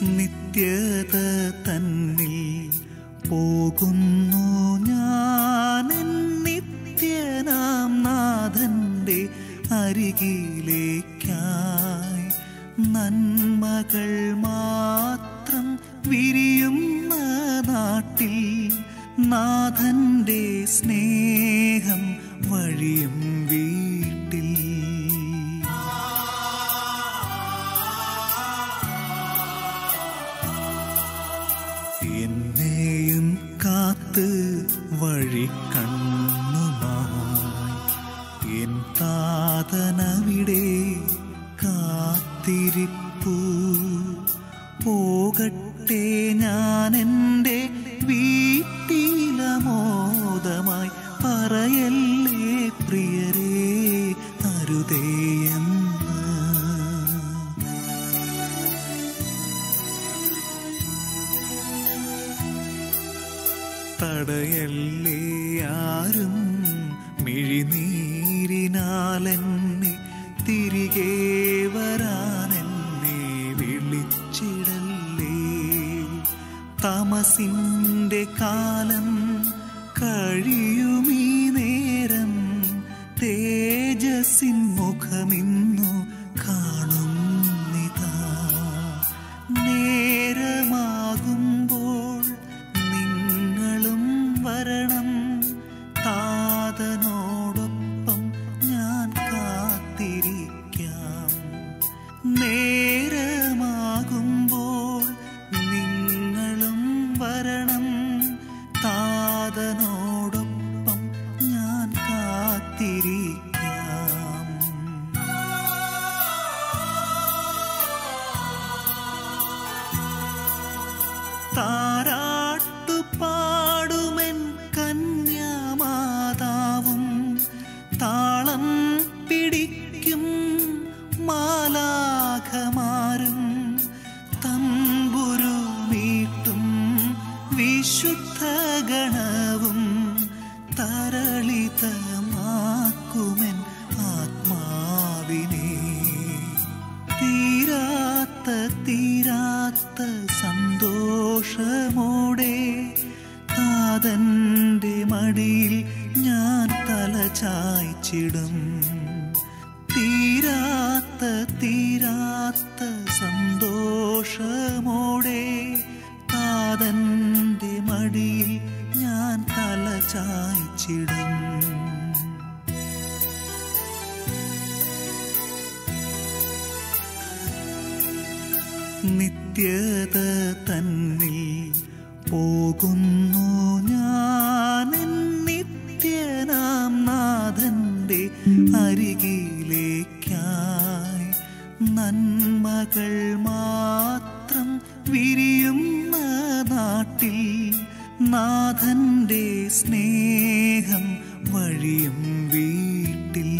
നിത്യത തന്നിൽ പോകുന്നു ഞാൻ നിത്യനാം നാഥന്റെ അരികിലേക്കായി. നന്മകൾ മാത്രം വിരിയുന്ന നാട്ടിൽ നാഥന്റെ സ്നേഹം വഴിയും വീട്ടിൽ. എന്നെയും കാത്ത് വഴി കണ്ണുമായി എൻ താതനവിടെ കാത്തിരിപ്പു. പോകട്ടെ ഞാൻ എൻ്റെ വീട്ടിലമോദമായി, പറയല്ലേ പ്രിയരേ അരുതേയെന്ന്. തടയല്ലേ ആരും മിഴിനീരിനാലെന്നെ, തിരികെ വരാനെന്നെ വിളിച്ചിടല്ലേ. തമസിൻ്റെ കാലം കഴിയുമീ നേരം, തേജസ്സിൻ മുഖമിന്നു കാണുന്നിതാ. നേരമാകുമ്പോൾ നിങ്ങളും വരണം, താതനോടൊപ്പം ഞാൻ കാത്തിരിക്കാം. നേരമാകുമ്പോൾ നിങ്ങളും വരണം, താതനോടൊപ്പം ഞാൻ കാത്തിരിക്കാം. താരാട്ടുപാടുമെൻ കന്യാമാതാവും, താളം പിടിക്കും മാലാഖമാരും, തമ്പുരു മീട്ടും വിശുദ്ധ ഗണവും, തരളിതമാക്കുമെൻ ആത്മാവിനെ. തീരാത്ത തീരാത്ത സന്തോഷമോടെ താതന്റെ മടിയിൽ ഞാൻ തല ചായ്ച്ചിടും. തീരാത്ത തീരാത്ത സന്തോഷമോടെ താതന്റെ മടിയിൽ ഞാൻ തല ചായ്ച്ചിടും. നിത്യത തന്നിൽ പോകുന്നു ഞാൻ നിത്യനാം നാഥന്റെ അരികിലേക്കായി. നന്മകൾ മാത്രം വിരിയുന്ന നാട്ടിൽ നാഥന്റെ സ്നേഹം വഴിയും വീട്ടിൽ.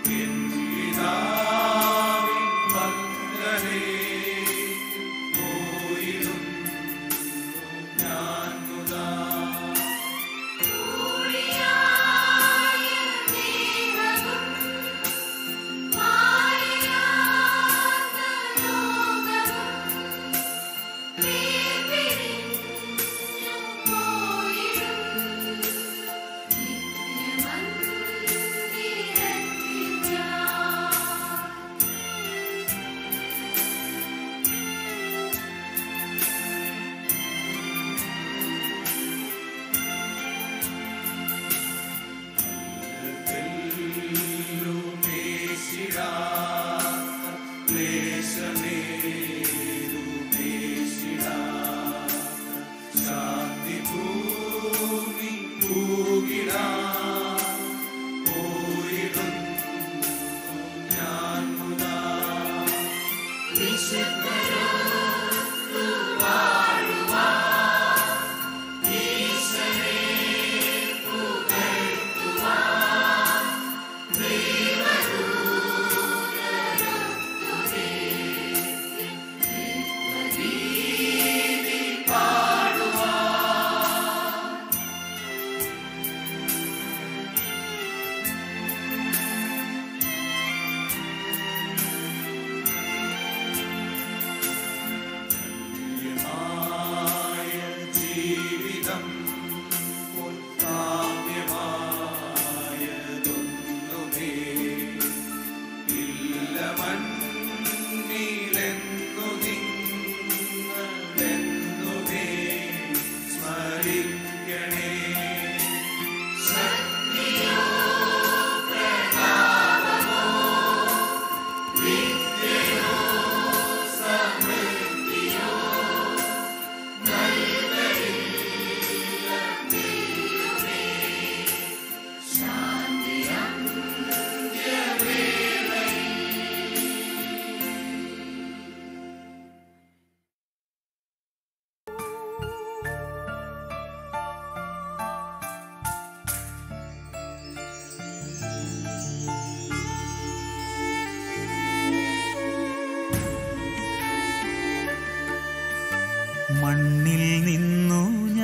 മണ്ണിൽ നിന്നു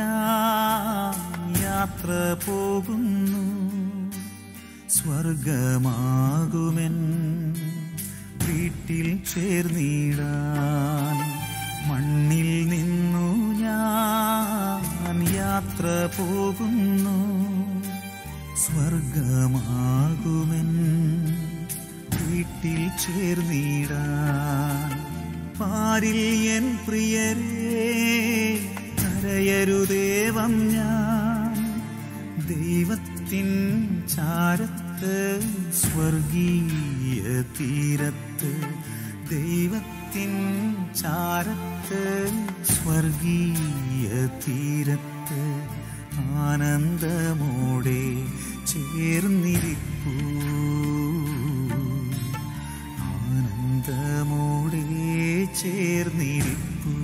ഞാൻ യാത്ര പോകുന്നു, സ്വർഗമാകുമെൻ വീട്ടിൽ ചേർന്നിടാൻ. മണ്ണിൽ നിന്നു ഞാൻ യാത്ര പോകുന്നു, സ്വർഗമാകുമെൻ വീട്ടിൽ ചേർന്നിടാൻ. പാരിൽ എൻ പ്രിയരേ കരയരുദേവം ഞാൻ, ദൈവത്തിൻ ചാരത്ത് സ്വർഗീയ തീരത്ത്, ദൈവത്തിൻ ചാരത്ത് സ്വർഗീയ തീരത്ത് ആനന്ദമോടെ ചേർന്നിരിപ്പൂ, ആനന്ദമോടെ ചേർന്നിരിപ്പൂ.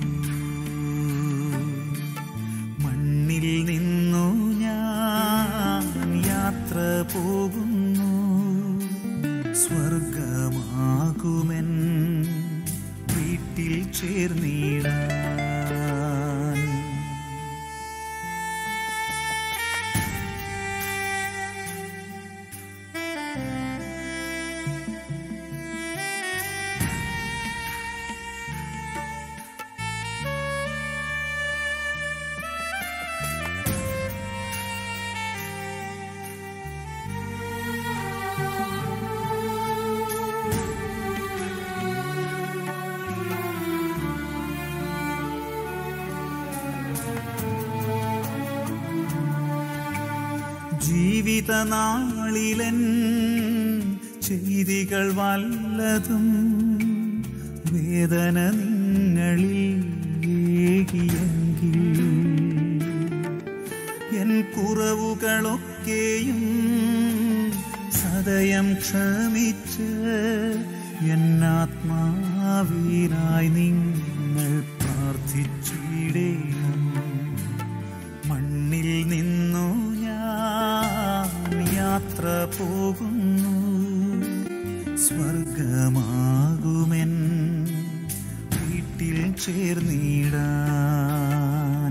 മണ്ണിൽ നിന്നു ഞാൻ യാത്ര പോകുന്നു, സ്വർഗമാകുമെൻ വീട്ടിൽ ചേർന്നിടാൻ. ജീവിതനാളിലൻ ചെയ്തികൾ വല്ലതും വേദന നിങ്ങളിൽ ഏകിയെങ്കിൽ, എൻ കുറവുകളൊക്കെയും സദയം ക്ഷമിച്ച് എന്നാത്മാവിനായി നിങ്ങൾ പ്രാർത്ഥിച്ചിടേണം. മണ്ണിൽ നിന്നു ഞാൻ യാത്ര പോകുന്നു, സ്വർഗമാകുമെൻ വീട്ടിൽ ചേർന്നിടാൻ.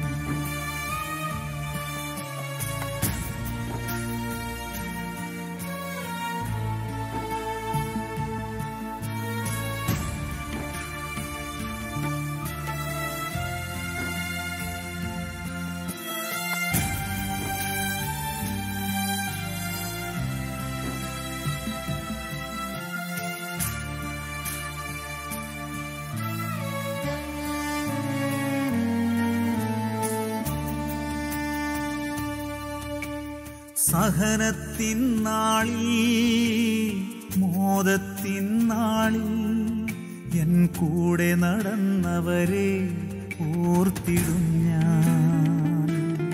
സഹനത്തിൻ നാളിൽ മോദത്തിൻ നാളിൽ എൻ കൂടെ നടന്നവരെ ഓർത്തിടും ഞാൻ.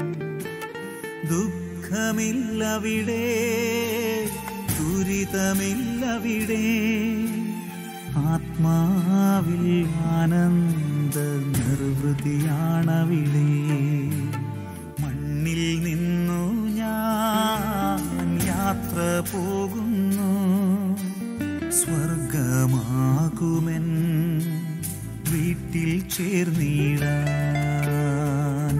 ദുഃഖമില്ലവിടെ, ദുരിതമില്ലവിടെ, ആത്മാവിൽ ആനന്ദ നിർവൃതിയാണവിടെ. മണ്ണിൽ നിന്നു ഞാൻ യാത്ര പോകുന്നു, സ്വർഗമാകുമെൻ വീട്ടിൽ ചേർന്നിടാൻ.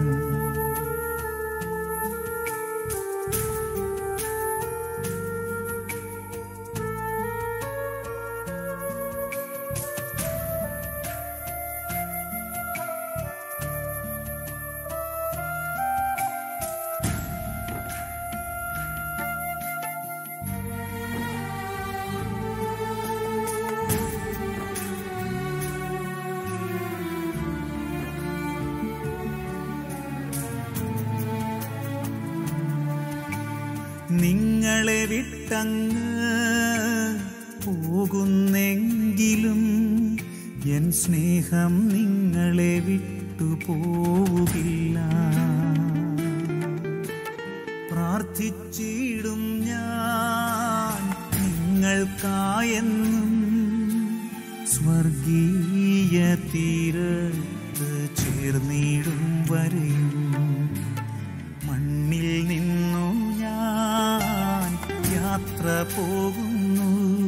നിങ്ങളെ വിട്ടങ്ങ് പോകുന്നെങ്കിലും എൻ സ്നേഹം നിങ്ങളെ വിട്ടുപോകില്ല. പ്രാർത്ഥിച്ചിടും ഞാൻ നിങ്ങൾക്കായെന്നും, സ്വർഗീയ തീരത്ത് ചേർന്നിടും വരെയും. മണ്ണിൽ നിന്നു ഞാൻ യാത്ര പോകുന്നു,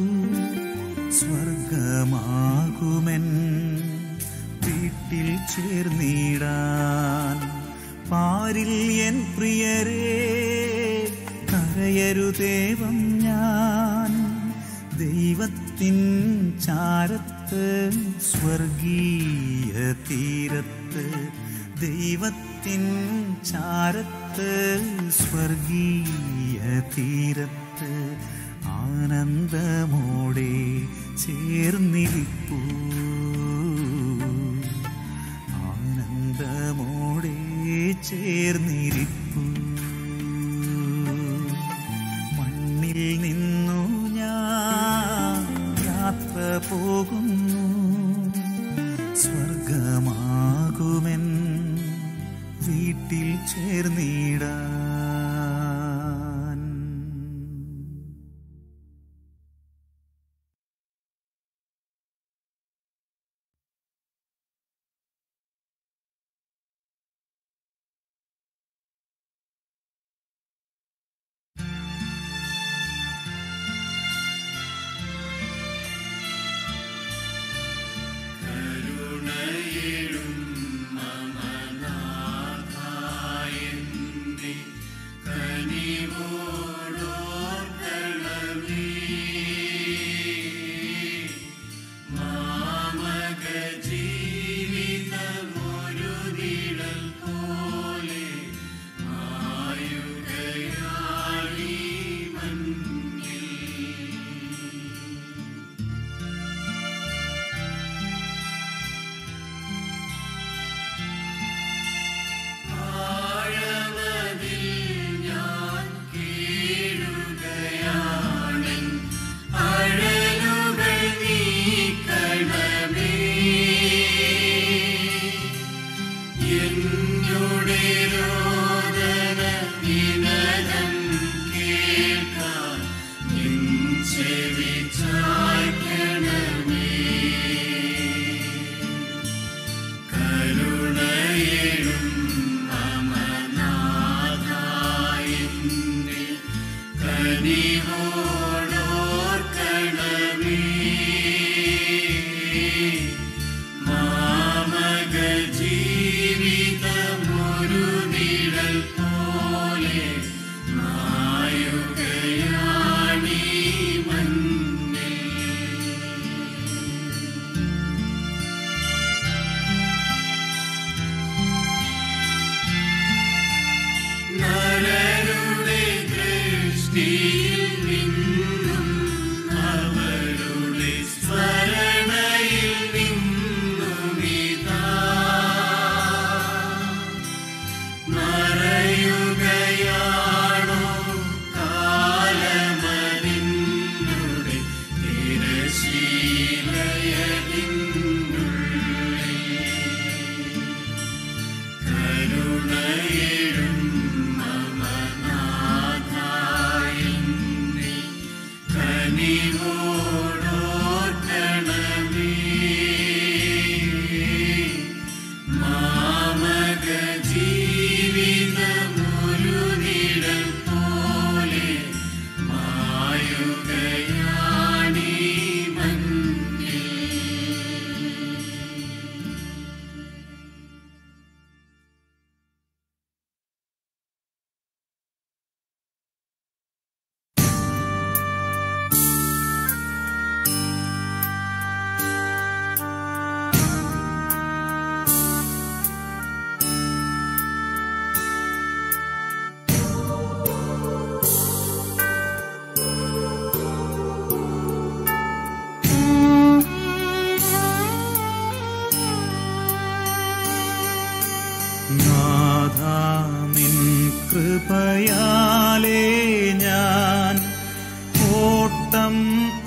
സ്വർഗമാകുമെൻ വീട്ടിൽ ചേർന്നിടാൻ. പാരിൽ എൻ പ്രിയരേ കരയരുതേവം ഞാൻ, ദൈവത്തിൻ ചാരത്ത് സ്വർഗീയ തീരത്ത്, ദൈവത്തിൻ ചാരത്ത് സ്വർഗീയ തീരത്ത് ആനന്ദമോടെ ചേർന്നിരിപ്പൂ, ആനന്ദമോടെ ചേർന്നിരിപ്പൂ. മണ്ണിൽ നിന്നു ഞാൻ യാത്ര പോകുന്നു, സ്വർഗമാകുമെൻ വീട്ടിൽ ചേർന്നിടാൻ. കരുണയിടും മമനാഥായന്റെ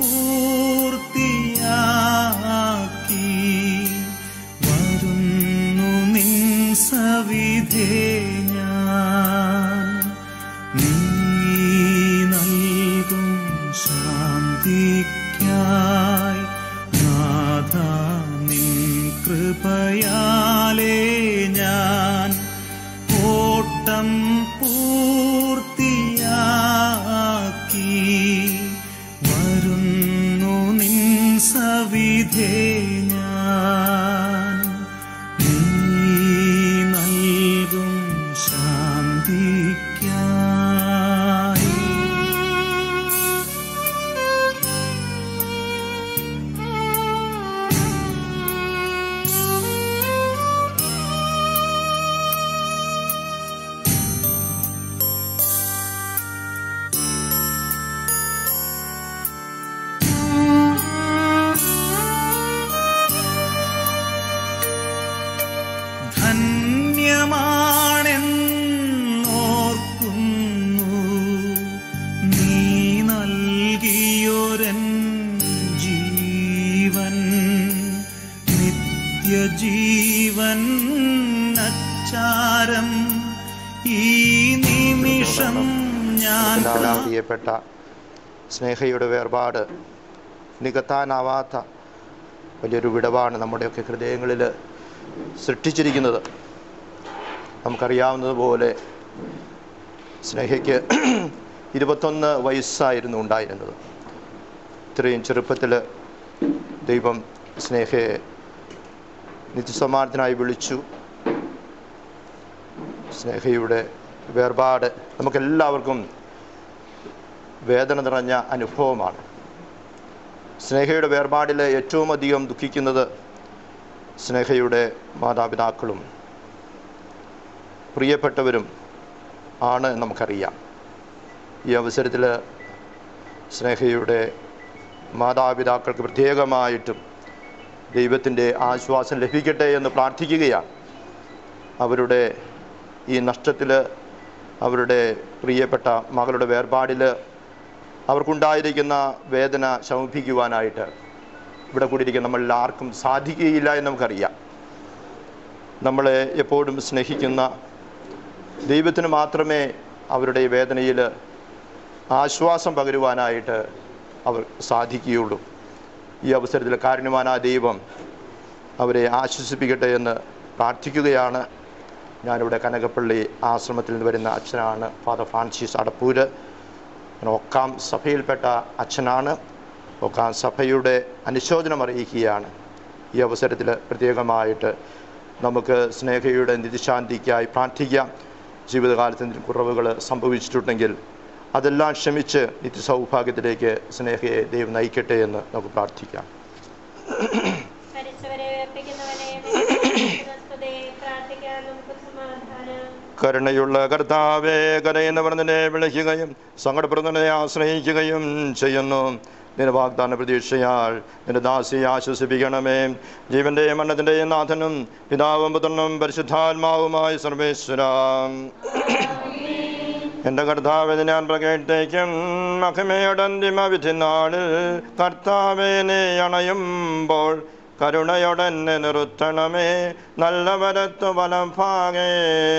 പൂർത്തിയാക്കി വരുന്നു നിൻ സവിധേ ഞാൻ. നീ നൽകും ശാന്തിക്കായി നാഥാ നിൻ കൃപയാലേ ഞാൻ ഓട്ടം പൂർത്തിയാക്കി വരുന്നു നിൻ സവിധേ ഞാൻ. നീ നൽകും ശാന്തിക്കായി. ധന്യമാണെന്നോർക്കുന്നു നീ നൽകിയൊരൻ ജീവൻ, നിത്യജീവൻ അച്ചാരം ഈ നിമിഷം ഞാൻ. പ്രിയപ്പെട്ട സ്നേഹയുടെ വേർപാട് നികത്താനാവാത്ത വലിയൊരു വിടവാണ് നമ്മുടെയൊക്കെ ഹൃദയങ്ങളിൽ സൃഷ്ടിച്ചിരിക്കുന്നത്. നമുക്കറിയാവുന്നതുപോലെ സ്നേഹയ്ക്ക് 21 വയസ്സായിരുന്നു ഉണ്ടായിരുന്നത്. ഇത്രയും ചെറുപ്പത്തിൽ ദൈവം സ്നേഹയെ നിത്യസമാനത്തിനായി വിളിച്ചു. സ്നേഹയുടെ വേർപാട് നമുക്കെല്ലാവർക്കും വേദന നിറഞ്ഞ അനുഭവമാണ്. സ്നേഹയുടെ വേർപാടിൽ ഏറ്റവും അധികം ദുഃഖിക്കുന്നത് സ്നേഹയുടെ മാതാപിതാക്കളും പ്രിയപ്പെട്ടവരും ആണ് നമുക്കറിയാം. ഈ അവസരത്തിൽ സ്നേഹയുടെ മാതാപിതാക്കൾക്ക് പ്രത്യേകമായിട്ടും ദൈവത്തിൻ്റെ ആശ്വാസം ലഭിക്കട്ടെ എന്ന് പ്രാർത്ഥിക്കുകയാണ്. അവരുടെ ഈ നഷ്ടത്തിൽ, അവരുടെ പ്രിയപ്പെട്ട മകളുടെ വേർപാടിൽ അവർക്കുണ്ടായിരിക്കുന്ന വേദന ശമിപ്പിക്കുവാനായിട്ട് ഇവിടെ കൂടിയിരിക്കുന്ന നമ്മളിൽ ആർക്കും സാധിക്കുകയില്ല എന്ന് നമുക്കറിയാം. നമ്മളെ എപ്പോഴും സ്നേഹിക്കുന്ന ദൈവത്തിന് മാത്രമേ അവരുടെ വേദനയിൽ ആശ്വാസം പകരുവാനായിട്ട് അവർ സാധിക്കുകയുള്ളൂ. ഈ അവസരത്തിൽ കാരുണ്യവാനായ ദൈവം അവരെ ആശ്വസിപ്പിക്കട്ടെ എന്ന് പ്രാർത്ഥിക്കുകയാണ്. ഞാനിവിടെ കനകപ്പള്ളി ആശ്രമത്തിൽ നിന്ന് വരുന്ന അച്ഛനാണ് ഫാദർ ഫ്രാൻസിസ് അടപ്പൂര്. ഒക്കാം സഭയിൽപ്പെട്ട അച്ഛനാണ്. ഒക്കാം സഭയുടെ അനുശോചനം അറിയിക്കുകയാണ്. ഈ അവസരത്തിൽ പ്രത്യേകമായിട്ട് നമുക്ക് സ്നേഹയുടെ നിത്യശാന്തിക്കായി പ്രാർത്ഥിക്കാം. ജീവിതകാലത്ത് എന്തെങ്കിലും കുറവുകൾ സംഭവിച്ചിട്ടുണ്ടെങ്കിൽ അതെല്ലാം ക്ഷമിച്ച് നിത്യസൗഭാഗ്യത്തിലേക്ക് സ്നേഹയെ ദൈവം നയിക്കട്ടെ എന്ന് നമുക്ക് പ്രാർത്ഥിക്കാം. കരുണയുള്ള കർത്താവേ, കരയുന്നവനെ വിളിക്കുകയും സങ്കടപ്പെടുന്നവനെ ആശ്രയിക്കുകയും ചെയ്യുന്നു. നിന്റെ വാഗ്ദാന പ്രതീക്ഷയാൽ നിന്റെ ദാസിയെ ആശ്വസിപ്പിക്കണമേ. ജീവന്റെ മരണത്തിൻ്റെയും നാഥനും പിതാവും പുത്രനും പരിശുദ്ധാത്മാവുമായ സർവേശ്വരാ, എൻ്റെ കർത്താവെ, ഞാൻ പ്രകേട്ടേക്കും മഹിമയുടെ അന്തിമ വിധി നാളിൽ കർത്താവേ, നീ അണയുമ്പോൾ കരുണയോടെന്നെ നിർത്തണമേ. നല്ല വരത്തു വലം ഭാഗേ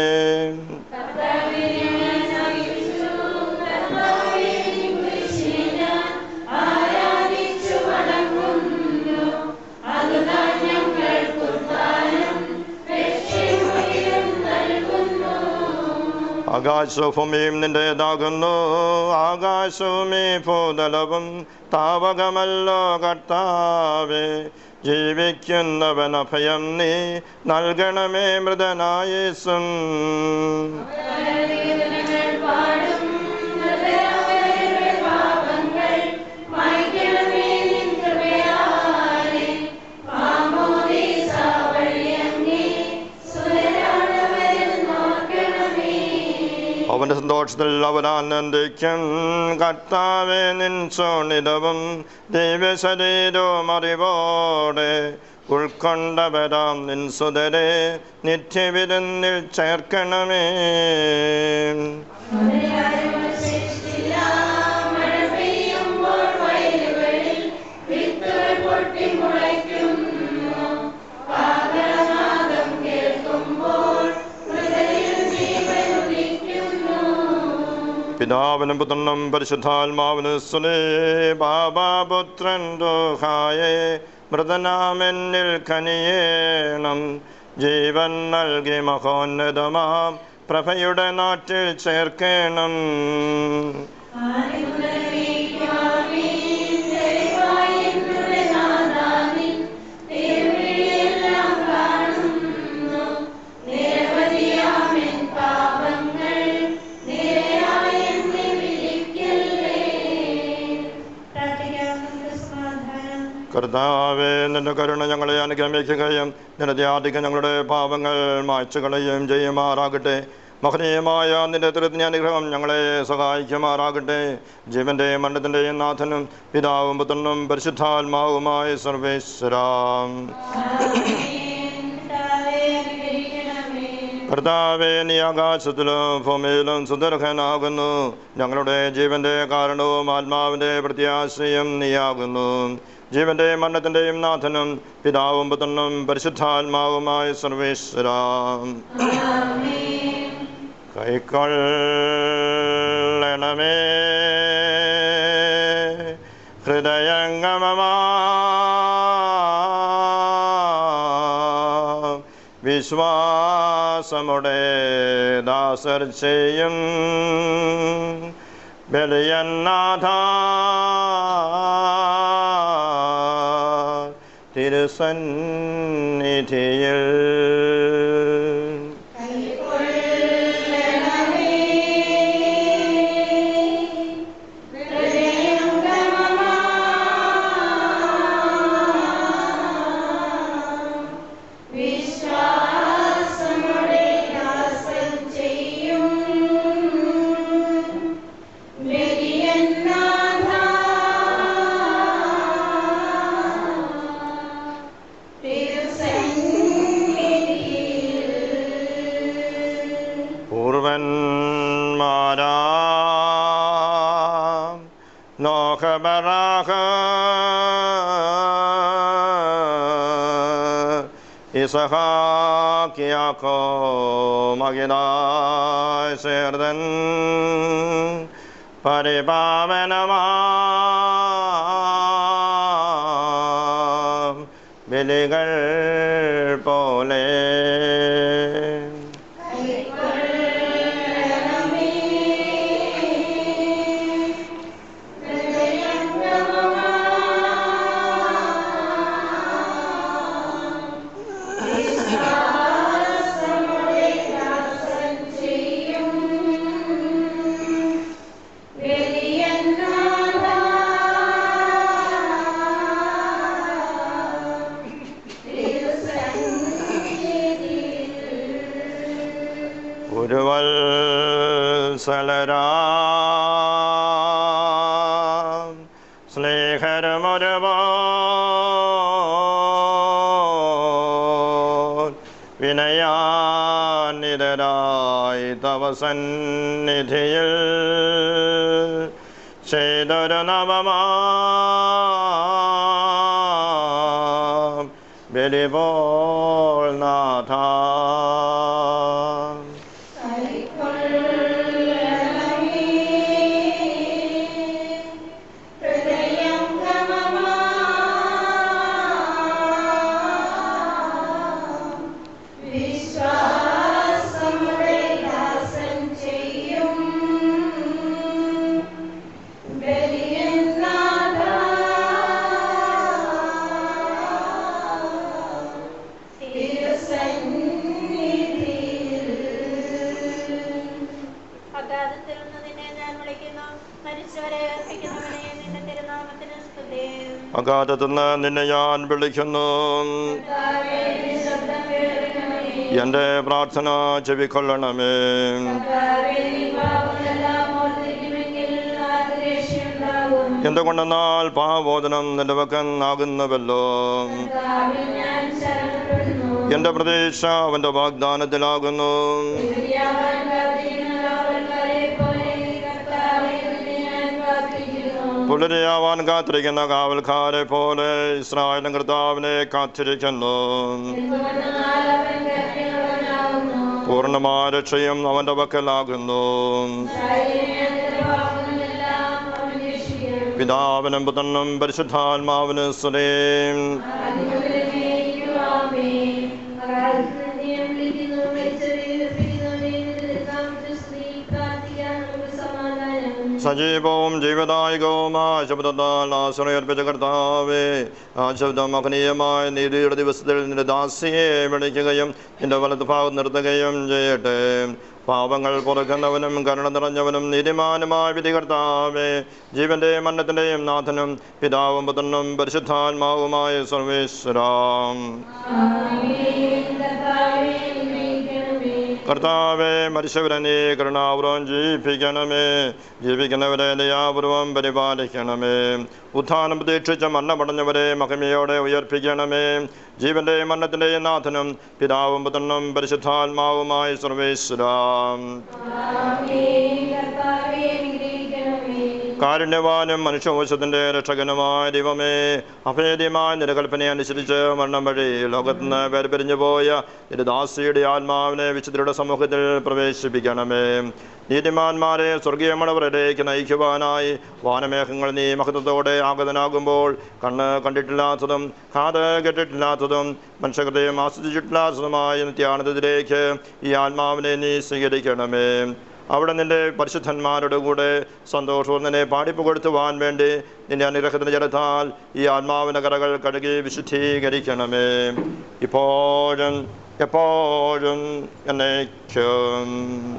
ആകാശഭൂമിയും നിന്റേതാകുന്നു. ആകാശവും ഈ ഭൂതലവും താവകമല്ലോ കർത്താവേ. ജീവിക്കുന്നവൻ അഭയം നീ നൽകണമേ മൃതനായേസും. അവന്റെ സന്തോഷത്തിൽ അവരാനന്ദിക്കും. കർത്താവേ, നിൻ സോണിതവും ദൈവശരീരവും അറിവോടെ ഉൾക്കൊണ്ടവരാം നിൻ സുതരെ നിത്യവിരുന്നിൽ ചേർക്കണമേ. മഴ പെയ്യുമ്പോൾ വയലുകളിൽ പിതാവിനും പുത്രനും പരിശുദ്ധാത്മാവിനും സ്തുതി. ബാബാപുത്രൻ ദോഹായെ മൃതനാമെന്നിൽ കനിയേണം. ജീവൻ നൽകി മഹോന്നതമാം പ്രഭയുടെ നാട്ടിൽ ചേർക്കേണം. കർത്താവേ, നിന്റെ കരുണ ഞങ്ങളെ അനുഗമിക്കുകയും നിന്റെ ധ്യാനിക്ക് ഞങ്ങളുടെ പാപങ്ങൾ മായ്ച്ചു കളയുകയും ചെയ്യുമാറാകട്ടെ. മഹനീയമായ നിന്റെ തിരുത്തിൻ്റെ അനുഗ്രഹം ഞങ്ങളെ സഹായിക്കുമാറാകട്ടെ. ജീവന്റെയും മരണത്തിൻ്റെയും നാഥനും പിതാവും പുത്രനും പരിശുദ്ധാത്മാവുമായ സർവേശ്വരാം. കർത്താവേ, നീ ആകാശത്തിലും ഭൂമിയിലും സുദീർഘനാകുന്നു. ഞങ്ങളുടെ ജീവന്റെ കാരണവും ആത്മാവിന്റെ പ്രത്യാശയും നീയാകുന്നു. ജീവന്റെയും മരണത്തിൻ്റെയും നാഥനും പിതാവും പുത്രനും പരിശുദ്ധാത്മാവുമായ സർവേശ്വരാം. കൈക്കൊള്ളണമേ ഹൃദയംഗമമാ വിശ്വാസമുടെ ദാസർ ചെയ്യും ബലിയന്നാഥ തിരുസന്നിധിയിൽ. മകിതായ ചേർതൻ പരിപാവനമാ ബലികൾ പോലെ സലരാം സ്നേഹരമൊരുപോൽ വിനയാനിതരായി തവ സന്നിധിയിൽ ചെയ്തൊരു നവമാം ബലിപോൽ നാഥ. അഗാധത്തുനിന്ന് നിന്നെ ഞാൻ വിളിക്കുന്നു. എൻ്റെ പ്രാർത്ഥന ചെവിക്കൊള്ളണമേ. എന്തുകൊണ്ടെന്നാൽ പാവബോധനം നിന്റെ പക്കൽ ആകുന്നുവല്ലോ. എൻ്റെ പ്രതീക്ഷ അവൻ്റെ വാഗ്ദാനത്തിലാകുന്നു. പുലരിയാവാൻ കാത്തിരിക്കുന്ന കാവൽക്കാരെ പോലെ ഇസ്രായേലും കർത്താവിനെ കാത്തിരിക്കുന്നു. പൂർണ്ണമായ രക്ഷയും അവൻ്റെ പക്കലാകുന്നു. പിതാവിനും പുത്രനും പരിശുദ്ധാത്മാവിനും സ്തുതി. സജീവവും ജീവദായകവുമായ ശബ്ദത്താൽ ആശ്രയർപ്പിച്ച കർത്താവേ, ആ ശബ്ദം മഹനീയമായ നീതിയുടെ ദിവസത്തിൽ നിന്റെ ദാസിയെ വിളിക്കുകയും നിന്റെ വലതുഭാഗം നിർത്തുകയും ചെയ്യട്ടെ. പാപങ്ങൾ പുറക്കുന്നവനും കരുണ നിറഞ്ഞവനും നീതിമാനുമായ വിധികർത്താവേ, ജീവന്റെയും മരണത്തിന്റെയും നാഥനും പിതാവും പുത്രനും പരിശുദ്ധാത്മാവുമായ സർവേശ്വരാം. കർത്താവേ, മരിച്ചവരെ നീ കരുണാപൂർവം ജീവിപ്പിക്കണമേ, ജീവിക്കുന്നവരെ ദയാപൂർവം പരിപാലിക്കണമേ. ഉത്ഥാനം പ്രതീക്ഷിച്ച മരണമടഞ്ഞവരെ മഹിമയോടെ ഉയർപ്പിക്കണമേ. ജീവന്റെയും മരണത്തിന്റെയും നാഥനും പിതാവും പുത്രനും പരിശുദ്ധാത്മാവുമായ സർവേശ്വരാം. കാരുണ്യവാനും മനുഷ്യവംശത്തിന്റെ രക്ഷകനുമായ ദൈവമേ, അഭേദ്യമായ നിരകൽപ്പന അനുസരിച്ച് മരണം വഴി ലോകത്തുനിന്ന് വേർപിരിഞ്ഞു പോയ നിന്റെ ദാസിയുടെ ആത്മാവിനെ വിശുദ്ധരുടെ സമൂഹത്തിൽ പ്രവേശിപ്പിക്കണമേ. നീതിമാന്മാരെ സ്വർഗീയ മണവരിലേക്ക് നയിക്കുവാനായി വാനമേഘങ്ങൾ നീ മഹത്വത്തോടെ ആഗതനാകുമ്പോൾ കണ്ണ് കണ്ടിട്ടില്ലാത്തതും കാത് കേട്ടിട്ടില്ലാത്തതും മനുഷ്യഹൃദയം ആസ്വദിച്ചിട്ടില്ലാത്തതുമായ നിത്യാനന്ദത്തിലേക്ക് ഈ ആത്മാവിനെ നീ സ്വീകരിക്കണമേ. അവിടെ നിന്റെ പരിശുദ്ധന്മാരുടെ കൂടെ സന്തോഷവും നിന്നെ പാടിപ്പുകൊടുത്തുവാൻ വേണ്ടി നിന്റെ അനുഗ്രഹത്തിന്റെ ജലത്താൽ ഈ ആത്മാവിന്റെ കറകൾ കഴുകി വിശുദ്ധീകരിക്കണമേ, ഇപ്പോഴും എപ്പോഴും എന്നേക്കും.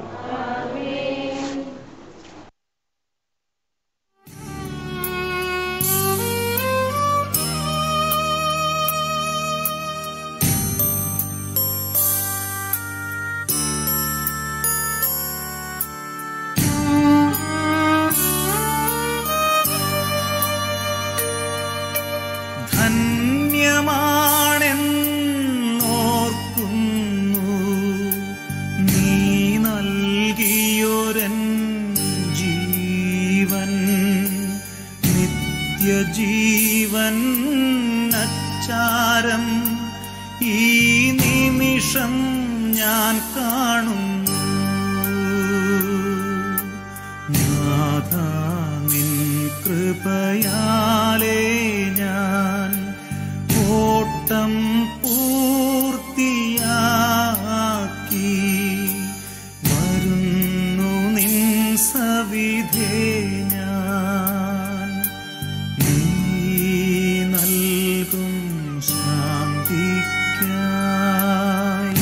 ധന്യമാണെന്നോർക്കുന്നു നീ നൽകിയൊരൻ ജീവൻ, നിത്യജീവൻ അച്ചാരം ഈ നിമിഷം ഞാൻ കാണുന്നു. നാഥാ, നിൻ കൃപയാലേ ഞാൻ ഓട്ടം പൂർത്തിയാക്കി വരുന്നു നിൻ സവിധേ ഞാൻ. നീ നൽകും ശാന്തിക്കായി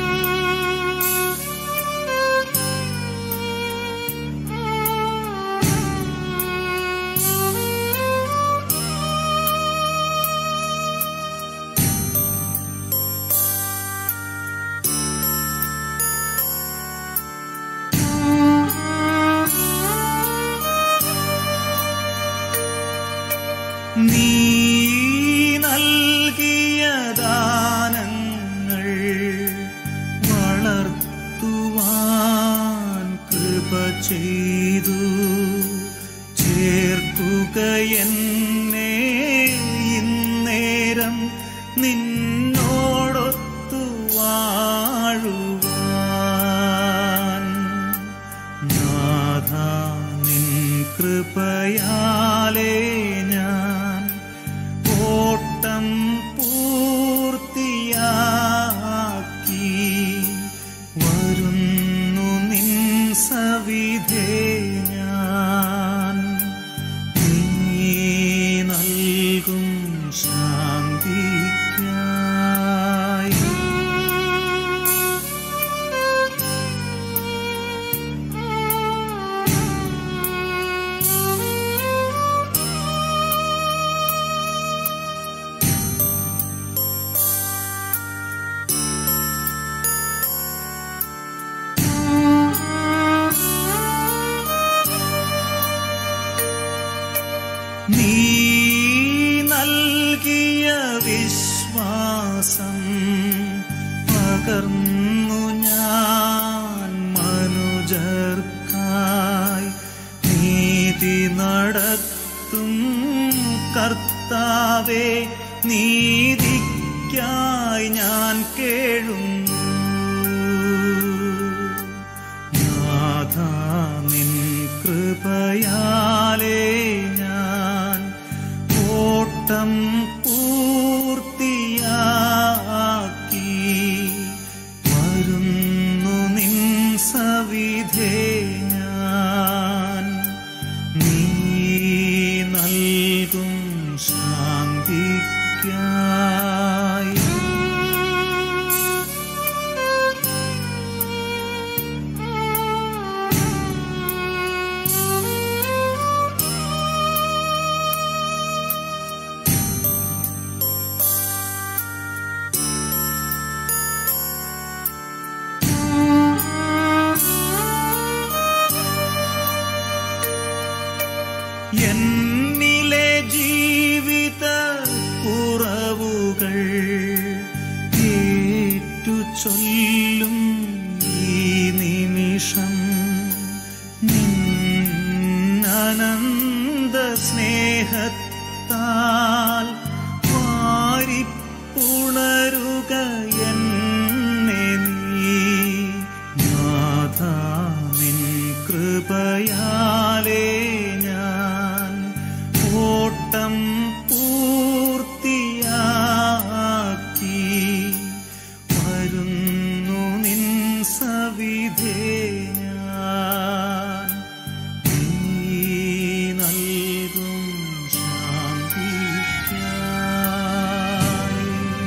നീ നൽകിയ ദാനങ്ങൾ വളർത്തുവാൻ കൃപ ചെയ്തു ചേർക്കുക എന്നെ ഇന്നേരം നിന്നോടൊത്തു വാഴുവാൻ. നാഥാ, നിൻ കൃപയാലേ ഞാൻ ഓട്ടം പൂർത്തിയാക്കി വരുന്നു നിൻ സവിധേ ഞാൻ. നീ നൽകും ശാന്തിക്കായി നീ നൽകിയ വിശ്വാസം പകർന്നു ഞാൻ മനുജർക്കായി. നീതി നടത്തും കർത്താവേ, നീതിക്കായി ഞാൻ കേഴുന്നു. നാഥാ, നിൻ കൃപയാലേ ഞാൻ ചൊല്ലും ഈ നിമിഷം അനന്ത സ്നേഹത്താൽ വാരിപ്പുണരുക എന്നെ നീ നാഥാ നിൻ കൃപയാലേ ഞാൻ ഓട്ടം പൂർത്തിയാക്കി വരുന്നു നിൻ സവിധേ ഞാൻ നീ നൽകും ശാന്തിക്കായി.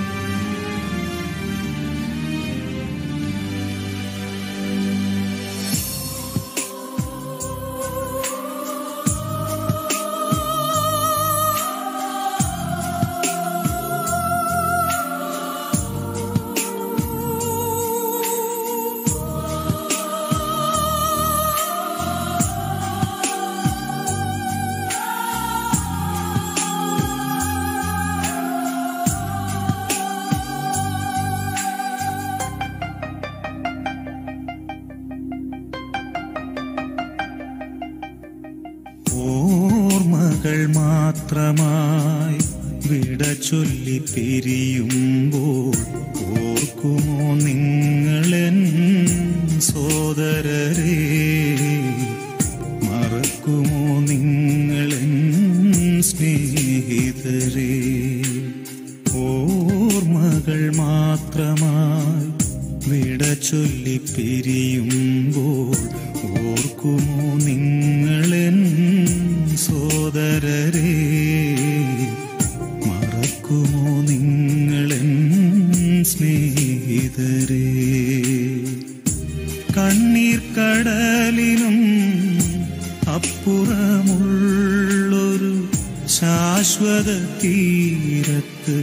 ഓർമ്മകൾ മാത്രമായി വിട ചൊല്ലി പിരിയുമ്പോൾ ഓർക്കുമോ നിങ്ങളെൻ സോദരരെ, മറക്കുമോ നിങ്ങളെൻ സ്നേഹിതരെ. ഓർമ്മകൾ മാത്രമായി വിട ചൊല്ലി പിരിയുമ്പോൾ ഓർക്കുമോ നിങ്ങളെൻ സോദരരെ, മറക്കുമോ നിങ്ങളെൻ സ്നേഹിതരെ. കണ്ണീർ കടലിനും അപ്പുറമുള്ളൊരു ശാശ്വത തീരത്ത്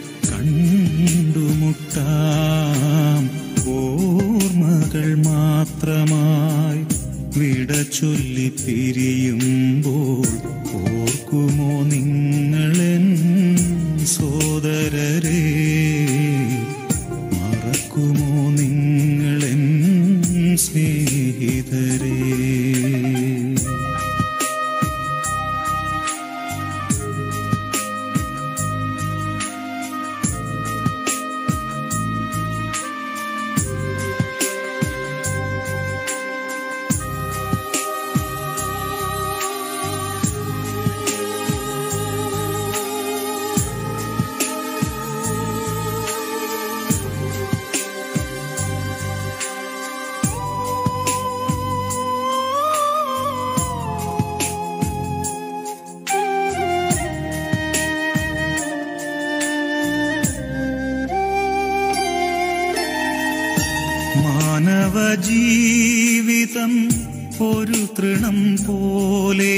കണ്ടുമുട്ടാം. ഓർമ്മകൾ മാത്രമായി വിട ചൊല്ലി പിരിയുമ്പോൾ ഓർക്കുമോ നിങ്ങളെൻ സോദരരെ, മറക്കുമോ നിങ്ങളെൻ സ്നേഹിതരെ. മാനവജീവിതം ഒരു തൃണം പോലെ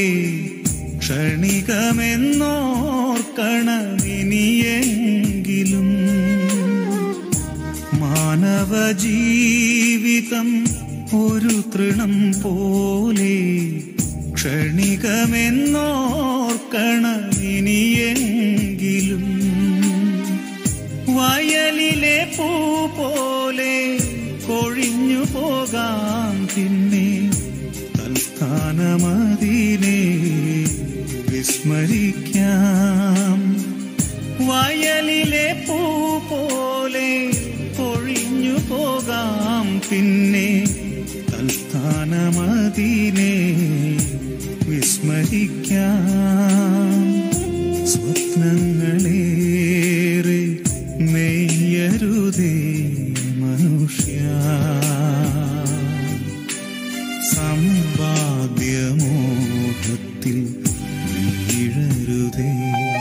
ക്ഷണികമെന്നോർക്കണമിനിയെങ്കിലും. മാനവജീവിതം ഒരു തൃണം പോലെ ക്ഷണികമെന്നോർക്കണമിനിയെങ്കിലും. വയലിലെ പൂ പോലെ കൊഴിഞ്ഞു പോകാം പിന്നെ തൽസ്ഥാനമതിനെ വിസ്മരിക്കാം. വയലിലെ പൂ പോലെ കൊഴിഞ്ഞു പോകാം പിന്നെ തൽസ്ഥാനമതിനെ വിസ്മരിക്കാം. സ്വപ്നങ്ങളേറെ നെയ്യരുതേ മനുഷ്യ, സമ്പാദ്യമോഹത്തിൽ വീഴരുതേ.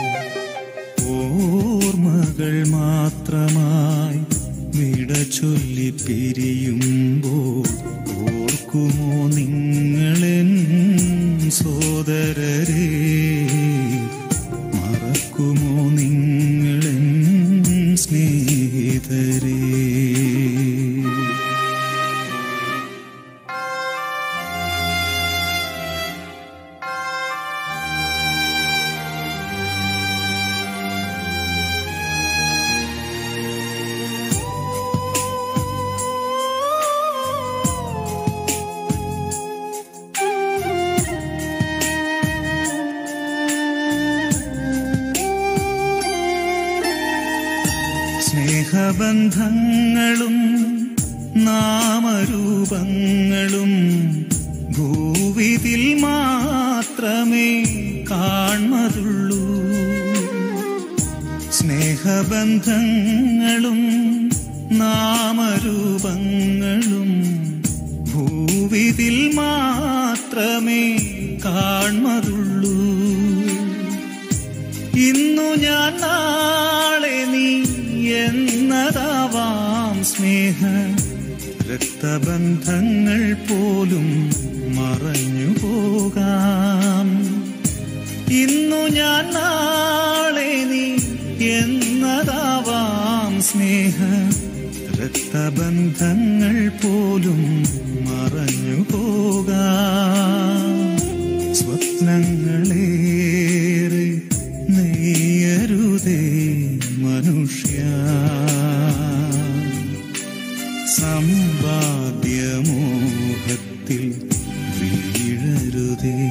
ഓർമ്മകൾ മാത്രമായി വിട ചൊല്ലി പിരിയുമ്പോൾ ഓർക്കുമോ നിങ്ങളെൻ സോദരരെ, മറക്കുമോ നിങ്ങളെൻ സ്നേഹിതരെ. സ്നേഹബന്ധങ്ങളും നാമരൂപങ്ങളും ഭൂവിതിൽ മാത്രമേ കാണുന്നതുള്ളൂ. സ്നേഹബന്ധങ്ങളും നാമരൂപങ്ങളും ഭൂവിതിൽ മാത്രമേ കാണുന്നതുള്ളൂ. ഇന്നു ഞാൻ നാളെ നീ എന്നതാവാം സ്നേഹ രക്തബന്ധങ്ങൾ പോലും മറഞ്ഞു പോകാം. ഇന്നു ഞാൻ നാളെ നീ എന്നതാവാം സ്നേഹ രക്തബന്ധങ്ങൾ പോലും മറഞ്ഞു പോകാം. സ്വപ്നങ്ങളേറെ നെയ്യരുതേ മനുഷ്യ, സമ്പാദ്യമോഹത്തിൽ വീഴരുതേ.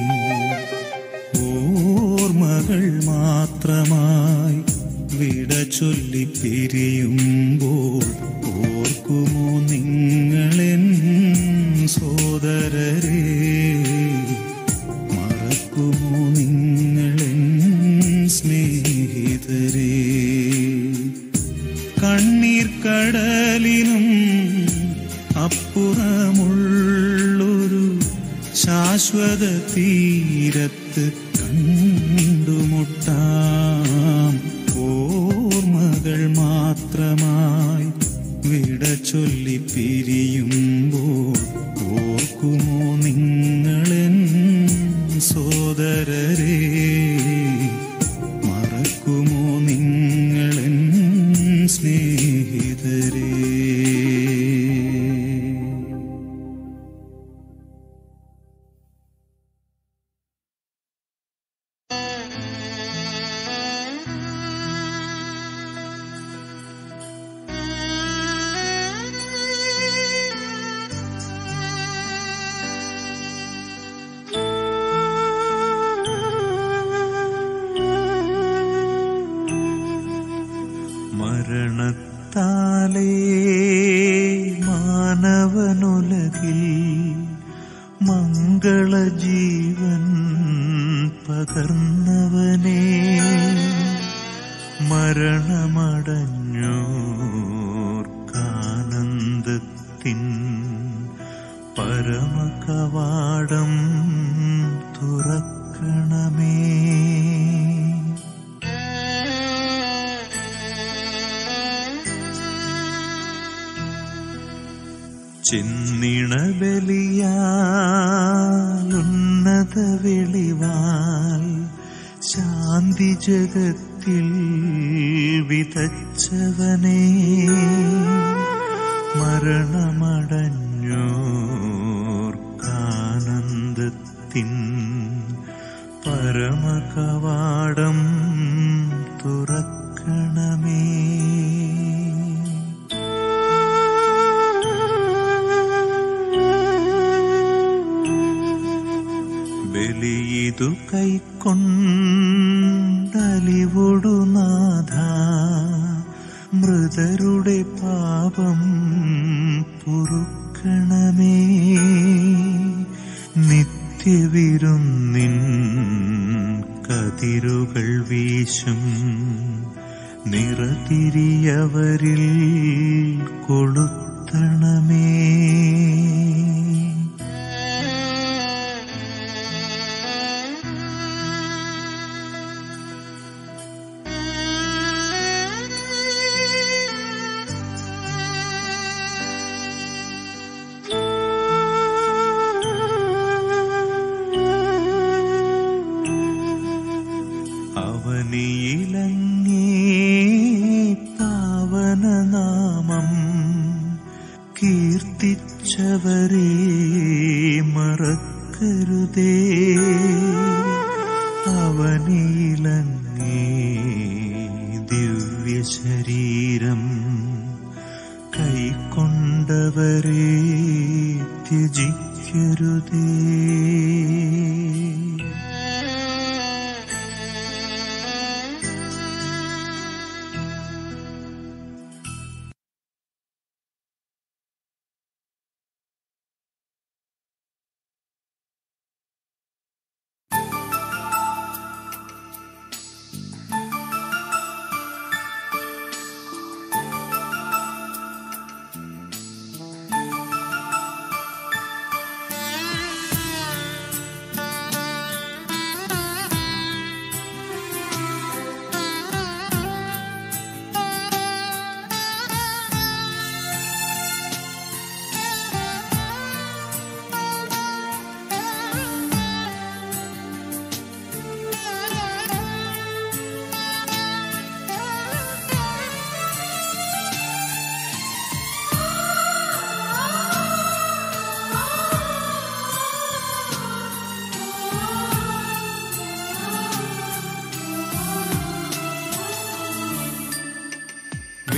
ഓർമ്മകൾ മാത്രമായി വിട ചൊല്ലി പിരിയുമ്പോൾ ഓർക്കുമോ നിങ്ങളെൻ സോദരരെ? മറക്കുമോ നിങ്ങളെൻ സ്നേഹിതരെ? കണ്ണീർ കടലിനും അപ്പുറമുള്ളൊരു ശാശ്വത തീരത്ത് കണ്ടുമുട്ടാം. ഓർമ്മകൾ മാത്രമായി വിട ചൊല്ലി പിരിയുമ്പോൾ ഓർക്കുമോ നിങ്ങളെൻ സോദരരെ? മറക്കുമോ നിങ്ങളെൻ സ്നേഹിതരെ? മരണത്താലേ മാനവനുലകിൽ മംഗളജീവൻ പകർന്നവനേ, മരണമടഞ്ഞോർക്കാനന്ദത്തിൻ പരമകവാടം തുറക്കണമേ. ചെന്നിണ ബലിയാലുന്നത വെളിവാൽ ശാന്തി ജഗത്തിൽ വിതച്ചവനേ, മരണമടഞ്ഞോർക്കാനന്ദത്തിൻ പരമകവാടം തുറക്കണമേ. ബലിയിതു കൈക്കൊണ്ടലിവൊടു നാഥ, മൃതരുടെ പാപം പൊറുക്കണമേ. നിത്യവിരുന്നിൻ കതിരുകൾ വീശും നിറതിരിയവരിൽ കൊളുത്തണമേ. അവനിയിലങ്ങേ പാവനനാമം കീർത്തിച്ചവരെ മറക്കരുതേ. അവനിയിലങ്ങേ ദിവ്യശരീരം കൈക്കൊണ്ടവരെ ത്യജിക്കരുതേ.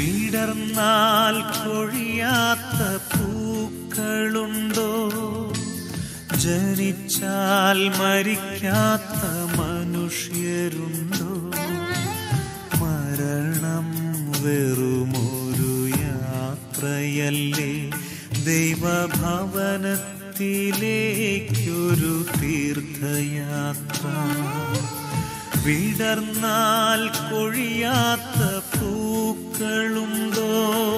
വിടർന്നാൽ കൊഴിയാത്ത പൂക്കളുണ്ടോ? ജനിച്ചാൽ മരിക്കാത്ത മനുഷ്യരുണ്ടോ? മരണം വെറുമൊരു യാത്രയല്ലേ, ദൈവഭവനത്തിലേക്കൊരു തീർത്ഥയാത്ര. വിടർന്നാൽ കൊഴിയാത്ത പൂക്കളുണ്ടോ?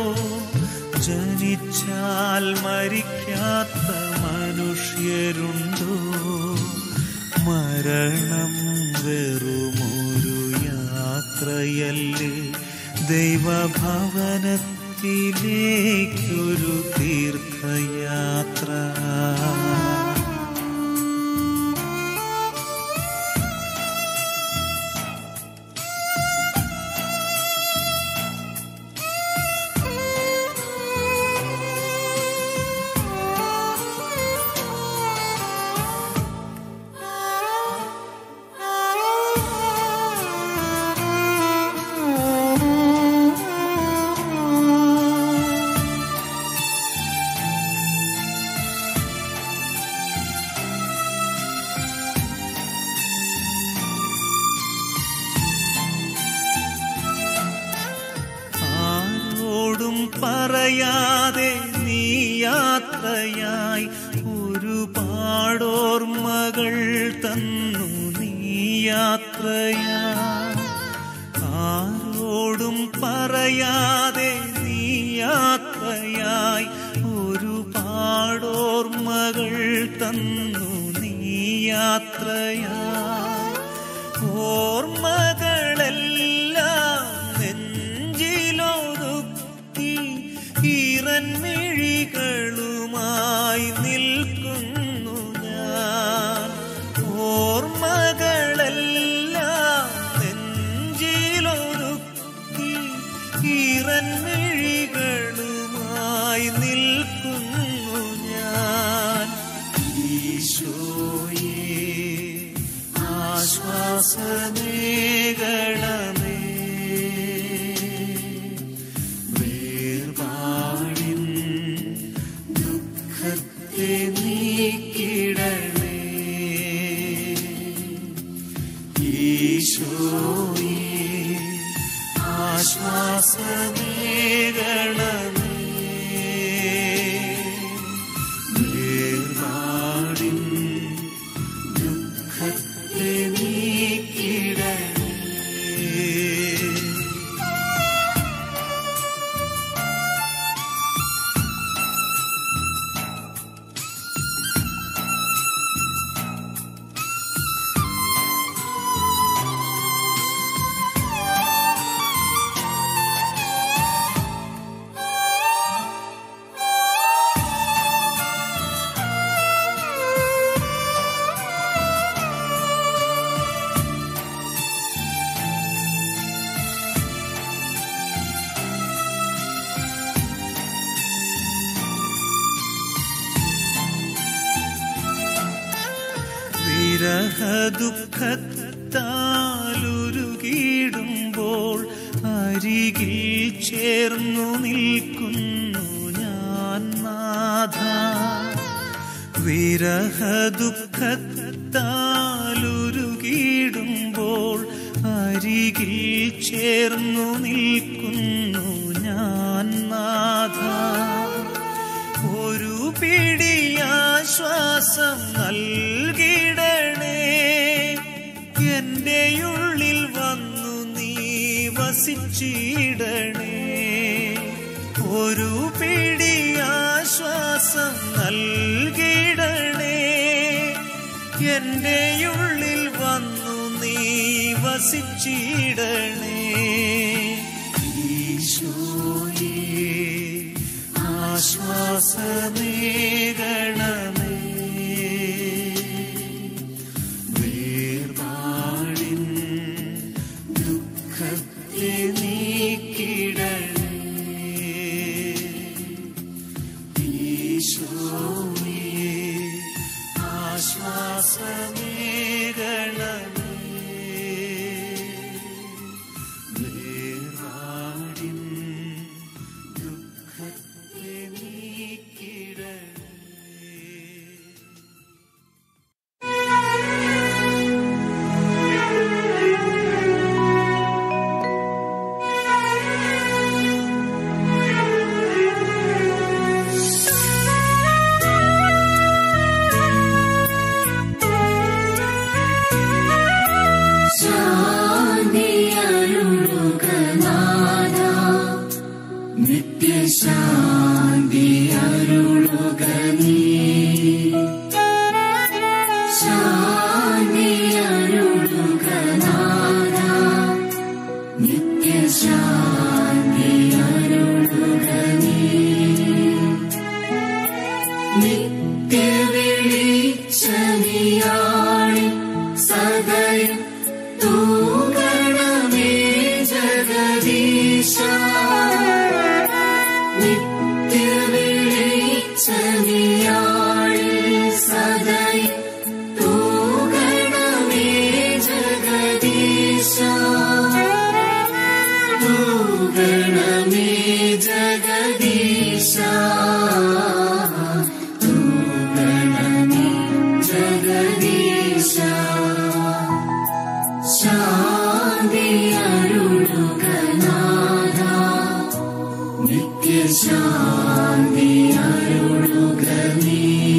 ജനിച്ചാൽ മരിക്കാത്ത മനുഷ്യരുണ്ടോ? മരണം വെറുമൊരു യാത്രയല്ലേ, ദൈവഭവനത്തിലേക്കൊരു തീർത്ഥയാത്ര. പറയാതെ നീ യാത്രയായി ഒരുപാടോർമ്മകൾ തന്നു നീ യാത്രയായി. ആരോടും പറയാതെ നീ യാത്രയായി ഒരുപാടോർമ്മകൾ തന്നു നീ യാത്രയായി. ഓർമ്മകളെല്ലാം നെഞ്ചിലൊതുക്കി ഈറൻമിഴികളുമായി നിൽക്കുന്നു ഞാൻ. ഓർമ്മകളെല്ലാം നെഞ്ചിലൊതുക്കി ഈറൻമിഴികളുമായി നിൽക്കുന്നു ഞാൻ. ഈശോയേ ആശ്വാസമേകണമേ, നീക്കിടണേ. ഈശോയേ ആശ്വാസമേകണമേ, വേർപാടിൻ ദുഃഖത്തെ നീക്കിടണേ. വിരഹദുഃഖത്താലുരുകിടുമ്പോൾ അരികിൽ ചേർന്നു നിൽക്കുന്നു ഞാൻ നാഥ. വിരഹദുഃഖത്താലുരുകിടുമ്പോൾ അരികിൽ ചേർന്നു നിൽക്കുന്നു ഞാൻ നാഥ. ഒരു പിടിയാശ്വാസം നൽകിടണേ, എന്റെയുള്ളിൽ വന്നു നീ വസിച്ചിടണേ. ഒരു പിടിയാശ്വാസം നൽകിടണേ, എന്റെയുള്ളിൽ വന്നു നീ വസിച്ചിടണേ. ഈശോയേ ആശ്വാസമേകണമേ, വേർപാടിൻ ദുഃഖത്തെ നീക്കിടണേ. ഈശോയേ ആശ്വാസമേകണമേ, വേർപാടിൻ ശാന്തി അരുളുക നീ. നിത്യവെളിച്ചമിയാളി സദയം തൂകണമേ ജഗദീശ. നിത്യവെളിച്ചമിയാളി സദയം തൂകണമേ ജഗദീശ. തൂകണമേ ജഗദീശ. തൂകണമേ ജഗദീശ. ശാന്തി അരുളുക നാഥ. നിത്യശാന്തി അരുളുക നീ.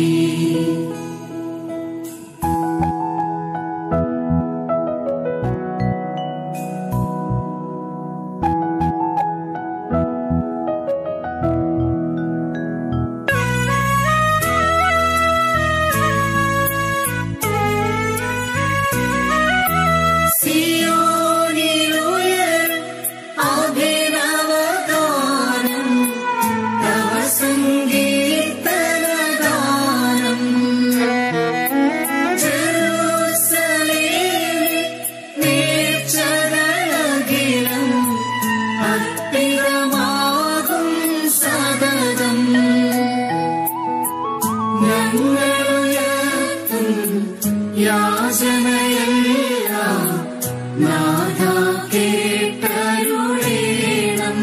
യാചനയെല്ലാം നാഥ കേട്ടരുളേണം.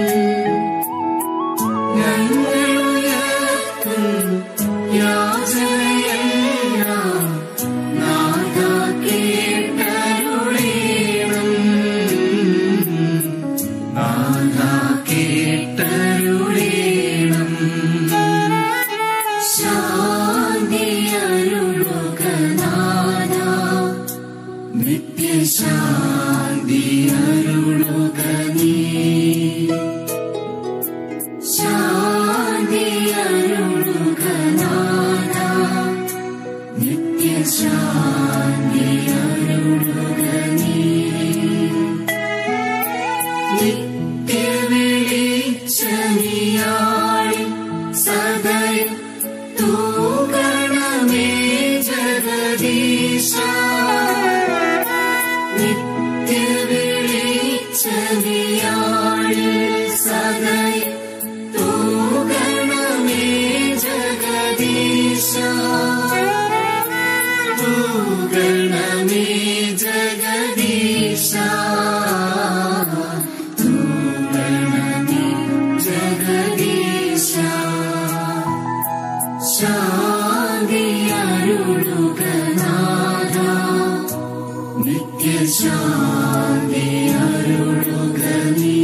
ഞങ്ങളുയർത്തും യാചനയെല്ലാം നാഥ കേട്ടരുളേണം. നാഥ കേട്ടരുളേണം. ശാന്തി അരുളുക നാഥ. നിത്യശാന്തി അരുളുക നീ. ശാന്തി അരുളുക നാഥ. നിത്യശാന്തി അരുളുക നീ. നിത്യവെളിച്ചമിയാളി സദയം തൂകണമേ ജഗദീശ. നിത്യവെളിച്ചമിയാളി സദയം തൂകണമേ ജഗദീശ. തൂകണമേ ജഗദീശ. തൂകണമേ ജഗദീശ. ശാന്തി അരുളുക നാഥ. നിത്യശാന്തി അരുളുക നീ.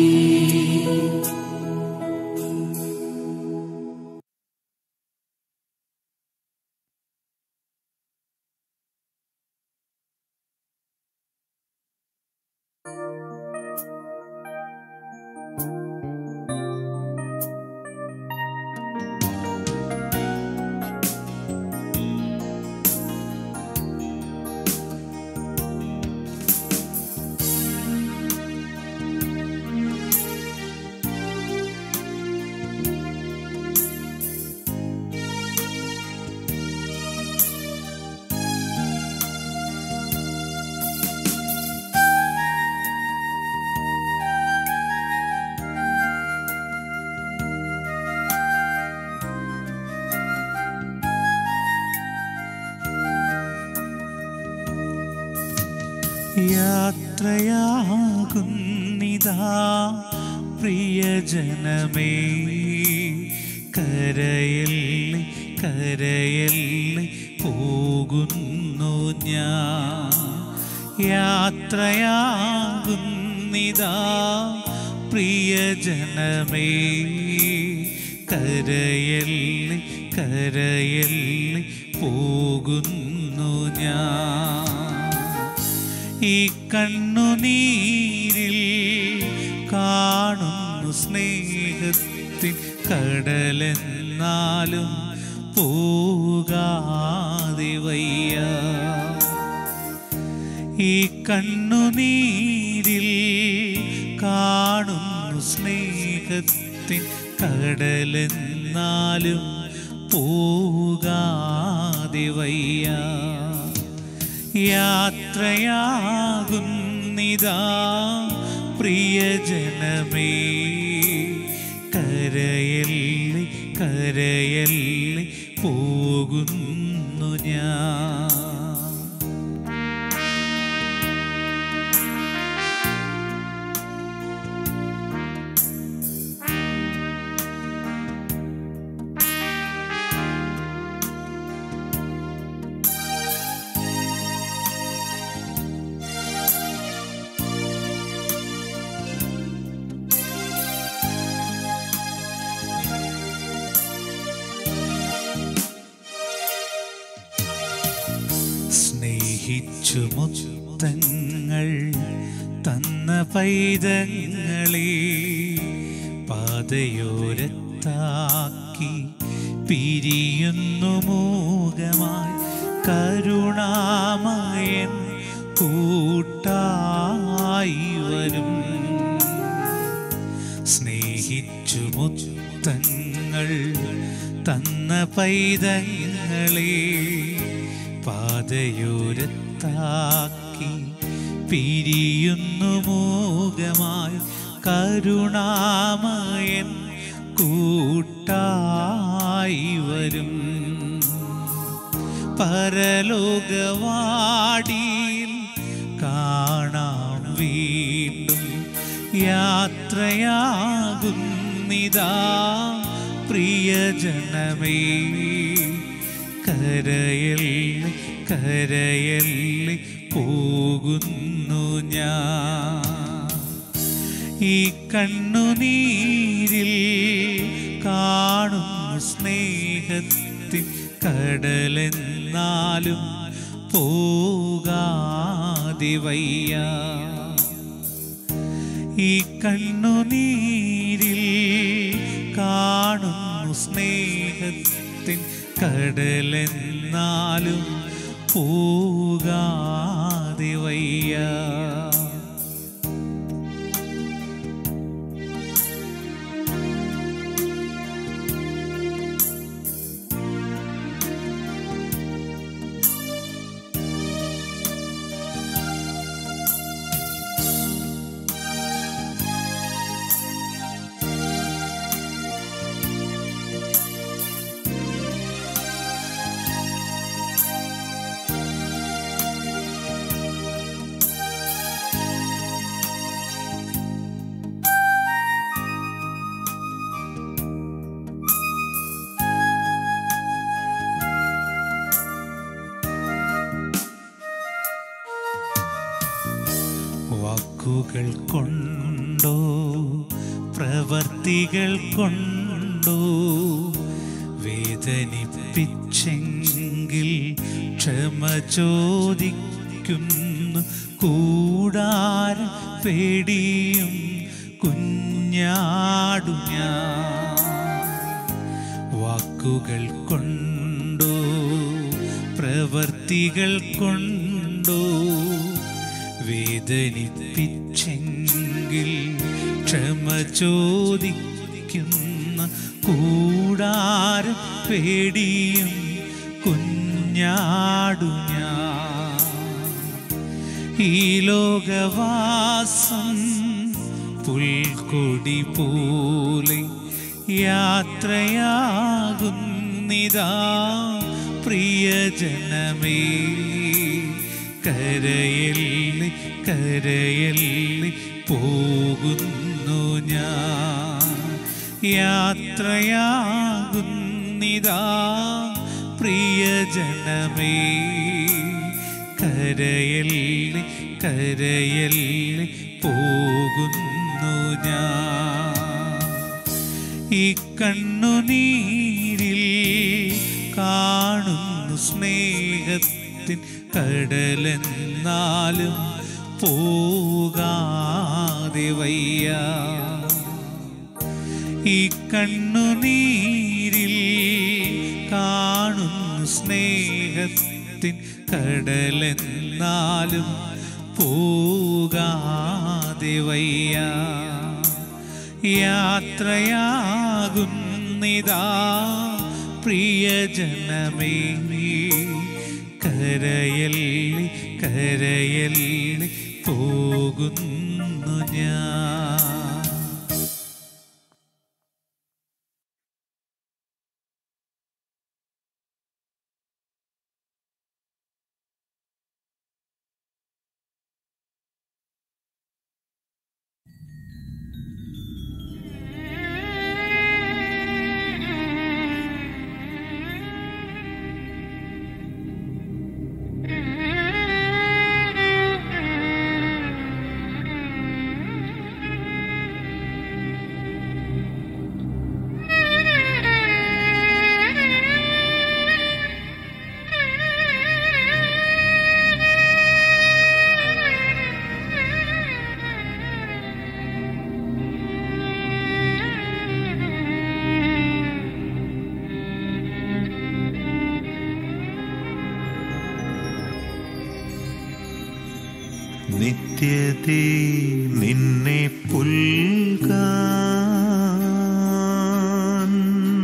യാത്രയാകുന്നിതാ പ്രിയജനമേ, കരയല്ലേ കരയല്ലേ പോകുന്നു ഞാൻ. യാത്രയാകുന്നിതാ പ്രിയജനമേ, കരയല്ലേ കരയല്ലേ പോകുന്നു ഞാൻ. ഈ കണ്ണുനീരിൽ കാണുന്നു സ്നേഹത്തിൻ കടലെന്നാലും പോകാതെ വയ്യ. ഈ കണ്ണുനീരിൽ കാണുന്നു സ്നേഹത്തിൻ കടലെന്നാലും പോകാതെ വയ്യ. യാത്രയാകുന്നിതാ പ്രിയജനമേ, കരയല്ലേ കരയല്ലേ പോകുന്നു ഞാൻ. സ്നേഹിച്ചു മുത്തങ്ങൾ തന്ന പൈതങ്ങളെ പാതയോരത്താക്കി പിരിയുന്നു മൂകമായി കരുണാമയൻ കൂട്ടായി വരും. സ്നേഹിച്ചു മുത്തങ്ങൾ തന്ന പൈതങ്ങളെ പാതയോരത്താക്കി പിരിയുന്നു മൂകമായി കരുണാമയൻ കൂട്ടായി വരും. പരലോകവാടിയിൽ കാണാം വീണ്ടും യാത്രയാകുന്നിതാ പ്രിയജനമേ, കരയല്ലേ കരയല്ലേ പോകുന്നു ഞാൻ. ഈ കണ്ണുനീരിൽ കാണുന്നു സ്നേഹത്തിൻ കടലെന്നാലും പോകാതെ വയ്യ. ഈ കണ്ണുനീരിൽ കാണുന്നു സ്നേഹത്തിൻ കടലെന്നാലും പോകാതെ വയ്യ. വാക്കുകൾ കൊണ്ടോ പ്രവർത്തികൾ കൊണ്ടോ വേദനിപ്പിച്ചെങ്കിൽ ക്ഷമ ചോദിക്കുന്നു കൂടാരം പേടിയും കുഞ്ഞാടു ഞാൻ. വാക്കുകൾ കൊണ്ടോ പ്രവർത്തികൾ കൊണ്ടോ വേദനിപ്പിച്ചെങ്കിൽ ക്ഷമ ചോദിക്കുന്ന കൂടാരം പേടിയും കുഞ്ഞാടു ഞാൻ. ഈ ലോകവാസം പുൽക്കൊടി പോലെ യാത്രയാകുന്നിതാ പ്രിയജനമേ, കരയല്ലേ കരയല്ലേ പോകുന്നു ഞാൻ. യാത്രയാകുന്നിതാ പ്രിയജനമേ, കരയല്ലേ കരയല്ലേ പോകുന്നു ഞാൻ. ഈ കണ്ണുനീരിൽ കാണുന്നു സ്നേഹത്തിൻ കടലെന്നാലും പോകാതെ വയ്യ. ഈ കണ്ണുനീരിൽ കാണുന്നു സ്നേഹത്തിൻ കടലെന്നാലും പോകാതെ വയ്യ. യാത്രയാകുന്നിതാ പ്രിയജനമേ, കരയല്ലേ കരയല്ലേ പോകുന്നു ഞാൻ. നിത്യതേ നിന്നെ പുൽകാൻ,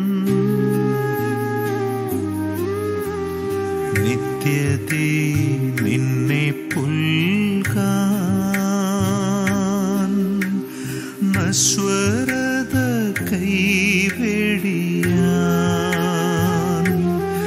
നിത്യതേ നിന്നെ പുൽകാൻ, നശ്വരത കൈവെടിയാൻ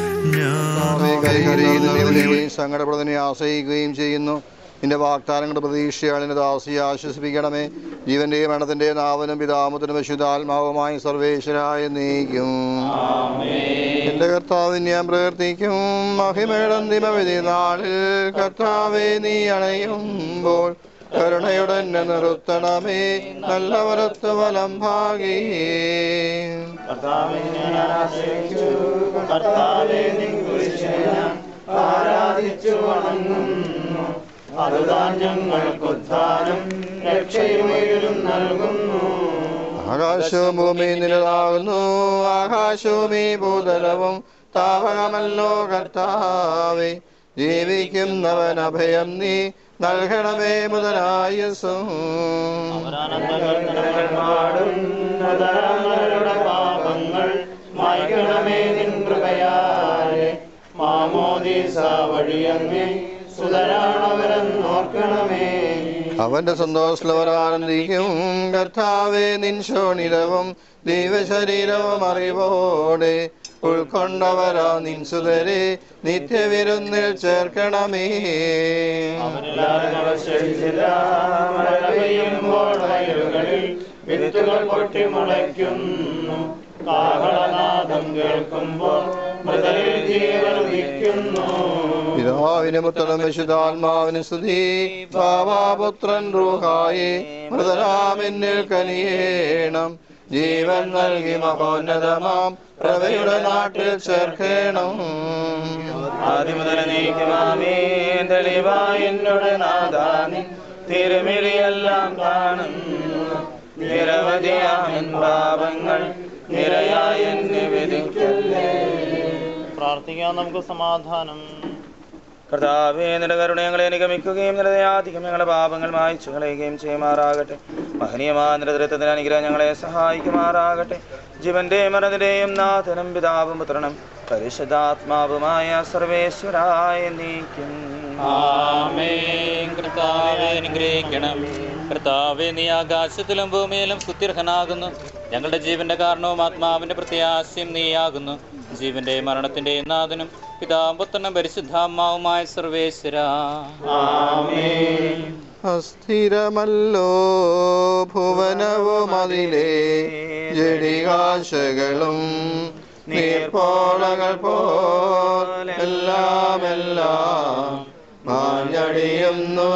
ഞാൻ സങ്കടപ്പെടുന്നതിനെ ആശ്രയിക്കുകയും ചെയ്യുന്നു. നിന്റെ വാഗ്ദാനങ്ങളുടെ പ്രതീക്ഷയാൽ എന്റെ ദാസിയെ ആശ്വസിപ്പിക്കണമേ. ജീവന്റെയും മരണത്തിന്റെയും നാവനും പിതാമത്തിനും വിശുദ്ധാത്മാവുമായി സർവേശ്വരായ നീക്കും. എന്റെ കർത്താവിനെ ഞാൻ പ്രവർത്തിക്കും. മഹിമയുടെ അന്തിമവിധി നാളിൽ കർത്താവെ നീ അണയുമ്പോൾ കരുണയുടെ എന്നെ നിർത്തണമേ. നല്ല വരത്ത് വലം ഭാഗേ ആരാധിച്ചു വണങ്ങുന്നു. അതുതാൻ ഞങ്ങൾക്കുദ്ധാനം രക്ഷയും നൽകുന്നു. ആകാശവും ഭൂമി നിലതാകുന്നു. ആകാശവും ഈ ഭൂതലവും താവകമല്ലോ കർത്താവേ. ജീവിക്കുന്നവൻ അഭയം നീ നൽകണമേ മുതലായുസ്സും. പാപങ്ങൾ മായ്ക്കണമേ നിൻ കൃപയാലെ. മാമോദീസ വഴിയങ്ങേ സുതരാണവരെന്നോർക്കണമേ. അവന്റെ സന്തോഷമുള്ളവർ ആനന്ദിക്കും. കർത്താവേ നിൻ ശോണിരവും ദൈവശരീരവും അറിവോടെ ഉൾക്കൊണ്ടവരാ നിൻ സുതരെ നിത്യവിരുന്നിൽ ചേർക്കണമേ. വിത്തുകൾ പൊട്ടി മുളയ്ക്കുന്നു. കാഹളനാദം കേൾക്കുമ്പോൾ മൃതരിൽ ജീവൻ ഉദിക്കുന്നു. പിതാവിനും പുത്രനും വിശുദ്ധാത്മാവിനും സ്തുതി. ഭാവാപുത്രൻ റൂഹായേ മൃതരാമെന്നിൽ കനിയേണം. ജീവൻ നൽകി മഹോന്നതമാം പ്രഭയുടെ നാട്ടിൽ ചേർക്കണം. ആദ്യമുതൽ നീക്കുമാമീൻ തെളിവായി എന്നോട് നാദാനി തിരുമിഴിയെല്ലാം കാണുന്നു. നിരവധിയാമൻ പാപങ്ങൾ നിരയായി എന്നെ വിധിക്കല്ലേ. പ്രാർത്ഥിക്കാം നമുക്ക് സമാധാനം. കർത്താവേ നിന്റെ കരുണ ഞങ്ങളെ അനുഗമിക്കുകയും നിരയാധികം ഞങ്ങളുടെ പാപങ്ങൾ മായ്ച്ചു കളയുകയും ചെയ്യുമാറാകട്ടെ. മഹനീയമായ നിരതരത്വത്തിന് അനുഗ്രഹം ഞങ്ങളെ സഹായിക്കുമാറാകട്ടെ. ജീവന്റെ മരണത്തിന്റെയും നാഥനും പിതാവും പുത്രനും പരിശുദ്ധാത്മാവുമായ സർവേശ്വരായ നീക്കും. ആമേൻ. കർത്താവേ അനുഗ്രഹിക്കണം. കർത്താവേ നീ ആകാശത്തിലും ഭൂമിയിലും സ്തുത്യർഹനാകുന്നു. ഞങ്ങളുടെ ജീവന്റെ കാരണവും ആത്മാവിന്റെ പ്രത്യാശയും നീയാകുന്നു. ജീവന്റെ മരണത്തിന്റെയും നാഥനും പിതാവും പുത്രനും പരിശുദ്ധാത്മാവുമായ സർവേശ്വര. അസ്ഥിരമല്ലോ ഭുവനവും അതിലെ ജടികാശകളും നീർപ്പോളകൾ പോലെല്ലാം മാഞ്ഞടിയുന്നു.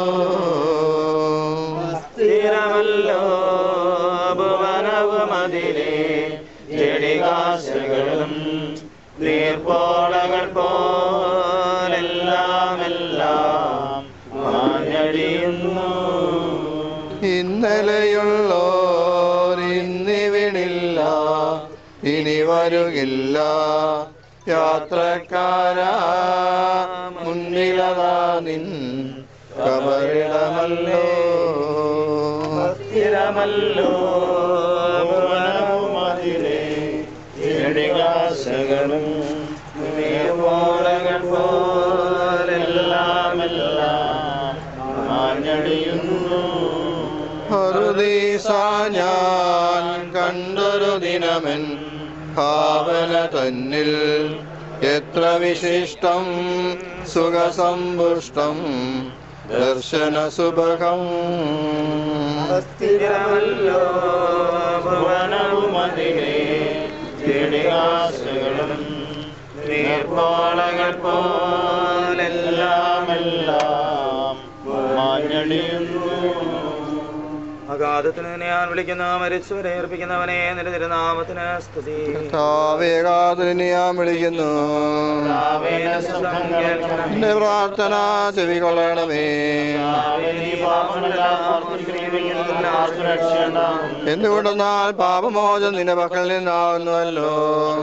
സ്ഥിരമല്ലോ ഭുവനവും അതിലെ ജടികാശകളും നീർപ്പോളകൾ പോലെല്ലാം മാഞ്ഞടിയുന്നു. ഇന്നലെയുള്ളോർ ഇന്നിവിടില്ല, ഇനി വരുകില്ല. യാത്രക്കാരാ മുന്നിലതാ നിൻ കബറിടമല്ലോ. സ്ഥിരമല്ലോ ഞാൻ കണ്ടൊരു ദിനമെൻ ഭാവന തന്നിൽ എത്ര വിശിഷ്ടം സുഖസമ്പുഷ്ടം ദർശന സുഭകം സ്ഥിരമല്ലോ ഭുവനവും അതിലെ ചെടികാശകളും നീർപ്പോളകൾ പോലെല്ലാം മാഞ്ഞടിയുന്നു. അഗാധത്തിന് ഞാൻ വിളിക്കുന്ന മരിച്ചവരെ ഏർപ്പിക്കുന്നവനെ നിന്റെ തിരുനാമത്തിന് സ്തുതി. കർത്താവേ, ഞാൻ വിളിക്കുന്നു, എന്റെ പ്രാർത്ഥന ചെവികൊള്ളണമേ. എന്തുകൊണ്ടെന്നാൽ പാപമോചനം നിന്റെ പക്കൽ നിന്നാകുന്നുവല്ലോ.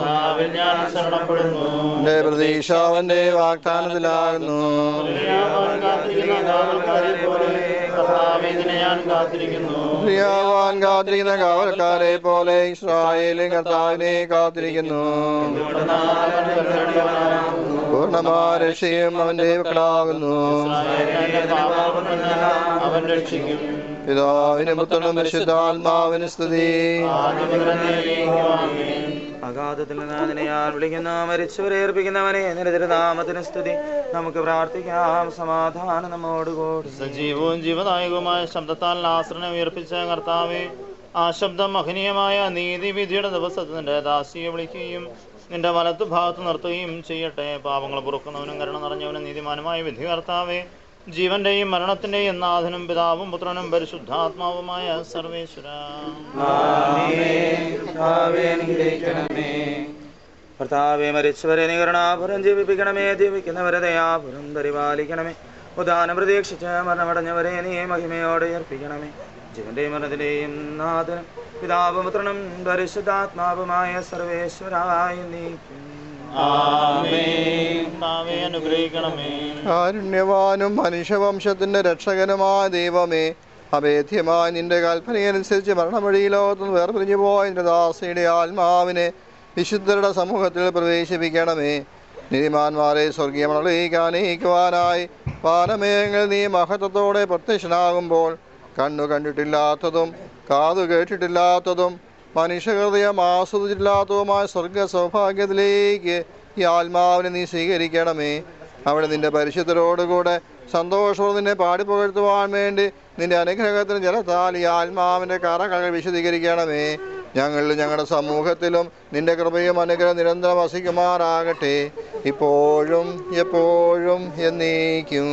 എന്റെ പ്രതീക്ഷ അവന്റെ വാഗ്ദാനത്തിലാകുന്നു. പ്രിയവാൻ കാത്തിരിക്കുന്ന കാവൽക്കാരെ പോലെ ഇസ്രായേലിൻ കർത്താവിനെ കാത്തിരിക്കുന്നു. പൂർണ്ണമായ രക്ഷയും അവന്റെ പക്കലാകുന്നു. പിതാവിനും പുത്രനും പരിശുദ്ധാത്മാവിന് സ്തുതി. അഗാധത്തിൽ നിന്ന് അതിനെ ഞാൻ വിളിക്കുന്ന മരിച്ചവരെ ഏർപ്പിക്കുന്നവനെ നിന്റെ തിരുനാമത്തിന് സ്തുതി. നമുക്ക് പ്രാർത്ഥിക്കാം. സമാധാനം നമ്മോടുകൂടി. സജീവവും ജീവദായകവുമായ ശബ്ദത്താൽ ലാസറിനെ ഉയർപ്പിച്ച കർത്താവേ, ആ ശബ്ദം മഹനീയമായ നീതിവിധിയുടെ ദിവസത്തിൽ നിന്റെ ദാസിയെ വിളിക്കുകയും നിന്റെ വലത്തു ഭാഗത്ത് നിർത്തുകയും ചെയ്യട്ടെ. പാപങ്ങൾ പൊറുക്കുന്നവനും കരുണ നിറഞ്ഞവനും നീതിമാനുമായ വിധി കർത്താവേ, ജീവന്റെയും മരണത്തിന്റെയും നാഥനും പിതാവും പുത്രനും പരിശുദ്ധാത്മാവുമായ സർവേശ്വര. കർത്താവേ, മരിച്ചവരെ നീ കരുണാപുരം ജീവിപ്പിക്കണമേ. ജീവിക്കുന്നവരെ ദയാപുരം പരിപാലിക്കണമേ. ഉദാനം പ്രതീക്ഷിച്ച് മരണമടഞ്ഞവരെ നീ മഹിമയോടെ ഏർപ്പിക്കണമേ. ജീവന്റെയും മരണത്തിന്റെയും നാഥനും പിതാവും പുത്രനും പരിശുദ്ധാത്മാവുമായ സർവേശ്വരായി നീക്കും. അനുഗ്രഹിക്കണമേ. കാരുണ്യവാനും മനുഷ്യവംശത്തിന്റെ രക്ഷകനുമായ ദൈവമേ, അഭേദ്യമായ നിന്റെ കൽപ്പനയനുസരിച്ച് മരണവഴി ലോകത്തുനിന്ന് വേർപിരിഞ്ഞു പോയ നിന്റെ ദാസിയുടെ ആത്മാവിനെ വിശുദ്ധരുടെ സമൂഹത്തിൽ പ്രവേശിപ്പിക്കണമേ. നീതിമാന്മാരെ സ്വർഗീയ മണലയിക്കാനയിക്കുവാനായി വാനമേഘങ്ങൾ നീ മഹത്വത്തോടെ പ്രത്യക്ഷനാകുമ്പോൾ കണ്ണു കണ്ടിട്ടില്ലാത്തതും കാതു കേട്ടിട്ടില്ലാത്തതും മനുഷ്യഹൃദയം ആസ്വദിച്ചിട്ടില്ലാത്തതുമായ സ്വർഗ സൗഭാഗ്യത്തിലേക്ക് ഈ ആത്മാവിനെ നീ സ്വീകരിക്കണമേ. അവിടെ നിന്റെ പരിശുദ്ധരോടുകൂടെ സന്തോഷവും നിന്നെ പാടിപ്പുകഴ്ത്തുവാൻ വേണ്ടി നിന്റെ അനുഗ്രഹത്തിന് ജലത്താൽ ഈ ആത്മാവിന്റെ കറകൾ വിശദീകരിക്കണമേ. ഞങ്ങളിലും ഞങ്ങളുടെ സമൂഹത്തിലും നിന്റെ കൃപയും അനുഗ്രഹം നിരന്തരം വസിക്കുമാറാകട്ടെ, ഇപ്പോഴും എപ്പോഴും എന്നേക്കും.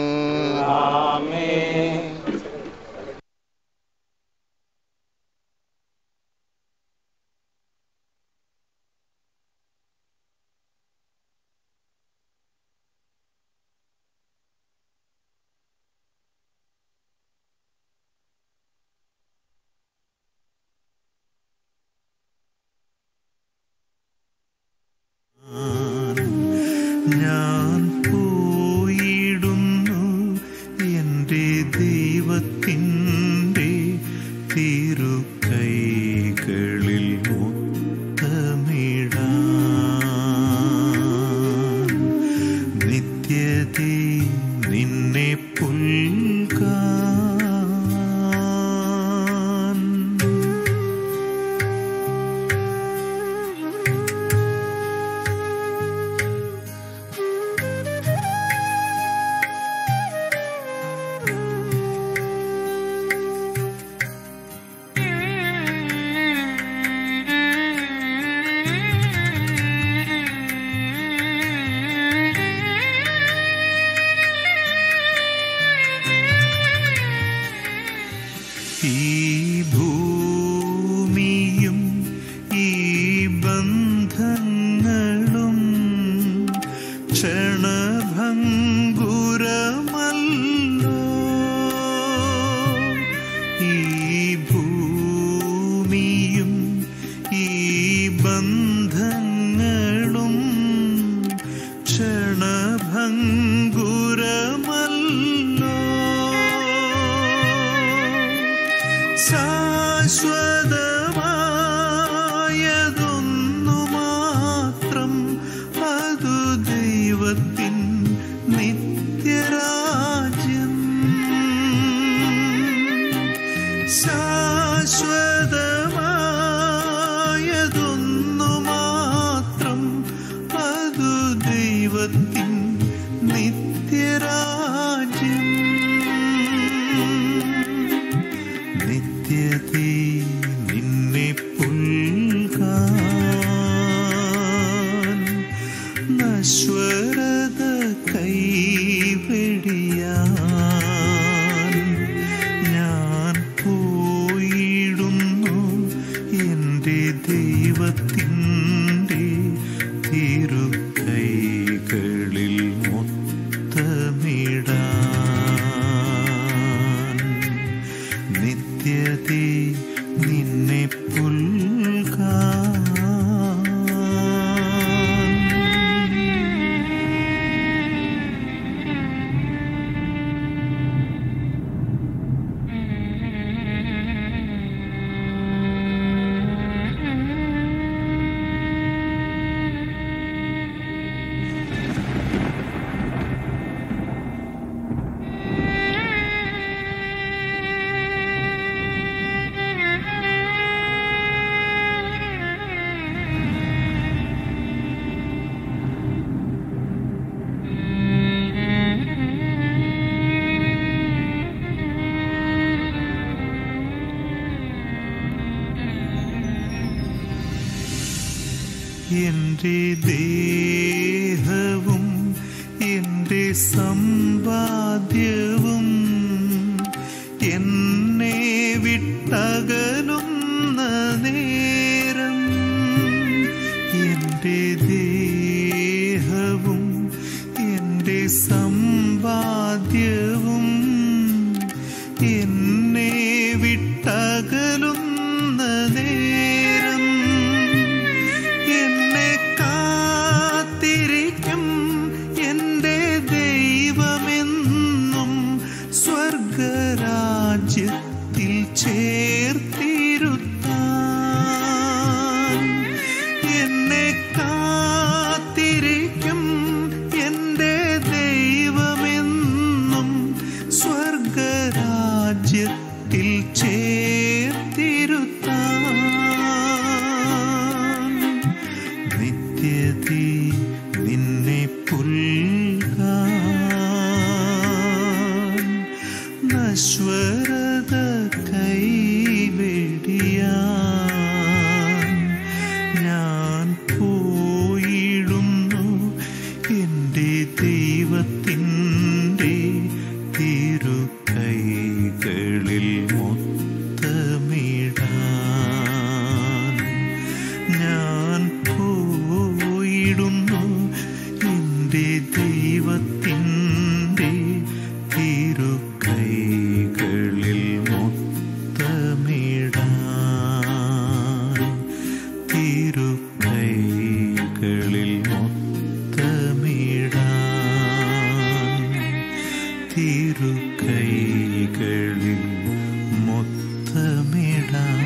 ഞാൻ പോയിടുന്നു എൻ്റെ ദൈവം ദൈവത്തിൻ്റെ തിരുക്കൈകളിൽ മൊത്തമിടാൻ നിത്യതേ നിന്നെ പുൽകാൻ. എൻ്റെ ദേഹവും എൻ്റെ സമ്പാദ്യവും എന്നെ വിട്ടകലുന്ന നേരം, എൻ്റെ ദേഹവും എൻ്റെ സമ്പാദ്യവും എന്നെ വിട്ടകലുന്ന നേരം എന്നെ കാത്തിരിക്കും എൻ്റെ ദൈവമെന്നും സ്വർഗരാജ്യത്തിൽ ചേർത്തിരുത്താൻ. എന്നെ കാത്തിരിക്കും എൻ്റെ ദൈവമെന്നും സ്വർഗരാജ്യത്തിൽ ചേർത്തിരുത്താൻ. നിത്യതേ നിന്നെ പുൽകാൻ നശ്വരത കൈവെടിയാൻ ഞാൻ പോയിടുന്നു എൻ്റെ ദൈവത്തിൻ്റെ തിരുക്കൈകളിൽ മൊത്തമിടാൻ. ഞാൻ പോയിടുന്നു എൻ്റെ ദൈവത്തിൻ്റെ തിരുക്കൈകളിൽ മൊത്തമിടാൻ. തിരുക്കൈകളിൽ മൊത്തമിടാൻ. തിരുക്കൈകളിൽ മൊത്തമിടാൻ.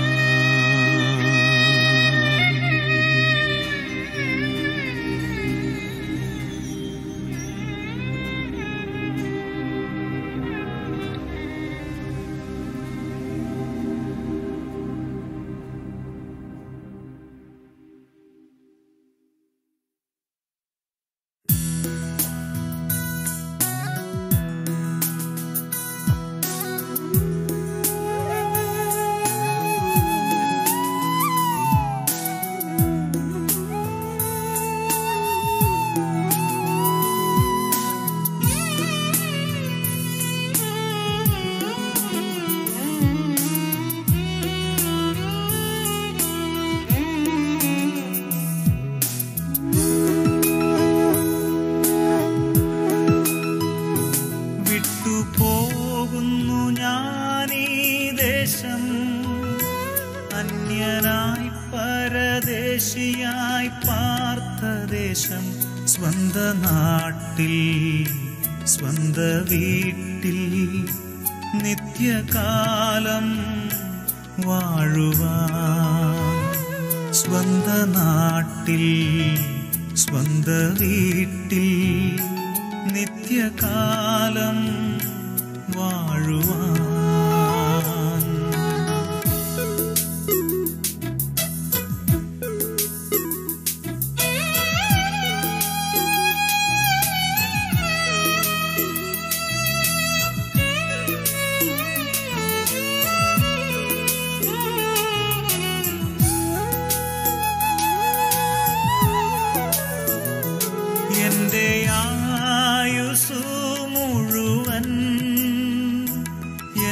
വിട്ടുപോകുന്നു ഞാനീ ദേശം, അന്യനായി പരദേശിയായി പാർത്ത ദേശം. സ്വന്ത നാട്ടിൽ സ്വന്ത വീട്ടിൽ നിത്യകാലം വാഴുവാൻ. സ്വന്ത നാട്ടിൽ സ്വന്ത വീട്ടിൽ നിത്യകാലം വാഴുവാൻ. എൻ്റെ ആയുസ്സു മുഴുവൻ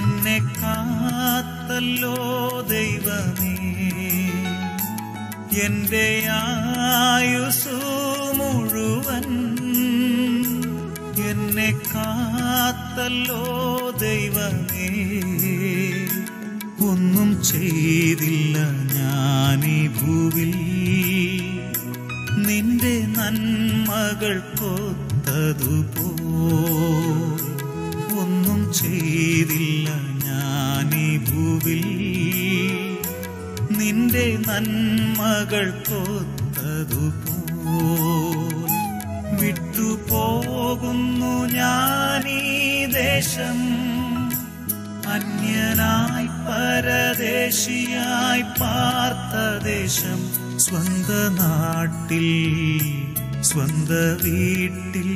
എന്റെ ആയുസ്സു മുഴുവൻ എന്നെ കാത്തല്ലോ ദൈവമേ. ഒന്നും ചെയ്തില്ല ഞാനീ ഭൂവിൽ നിന്റെ നന്മകൾ കൊത്തതുപോ. ഒന്നും ചെയ്തില്ല ഞാനീ ഭൂവിൽ നിന്റെ നന്മകൾ കൊത്തതുപോ. വിട്ടുപോകുന്നു ഞാനീ ദേശം, അന്യനായി പരദേശിയായി പാർത്ത ദേശം. സ്വന്ത നാട്ടിൽ സ്വന്ത വീട്ടിൽ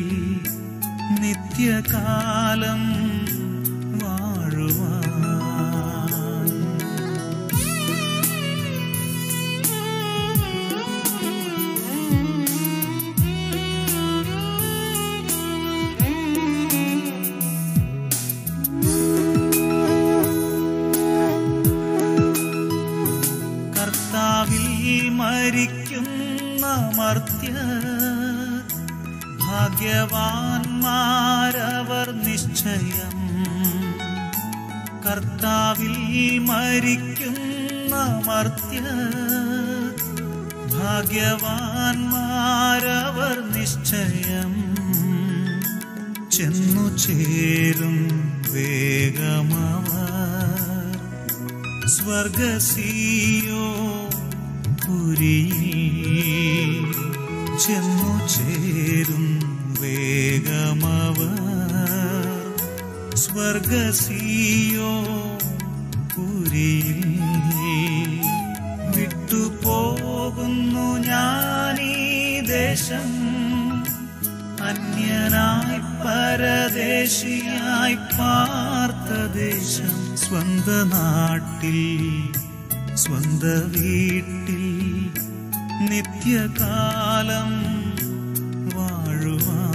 നിത്യകാലം വാഴുവാൻ. മരിക്കുന്ന മർത്യർ ഭാഗ്യവാന്മാരവർ നിശ്ചയം. കർത്താവിൽ മരിക്കുന്ന മർത്യർ ഭാഗ്യവാന്മാരവർ നിശ്ചയം. ചെന്നു ചേരും വേഗമവർ സ്വർഗസിയോ പുരിയിൽ. ചെന്നു ചേരും വേഗമവർ സ്വർഗസിയോ പുരിയിൽ. വിട്ടുപോകുന്നു ഞാനീ ദേശം, അന്യനായി പരദേശിയായി പാർത്ത ദേശം. സ്വന്ത നാട്ടിൽ സ്വന്ത വീട്ടിൽ നിത്യകാലം വാഴുവാൻ.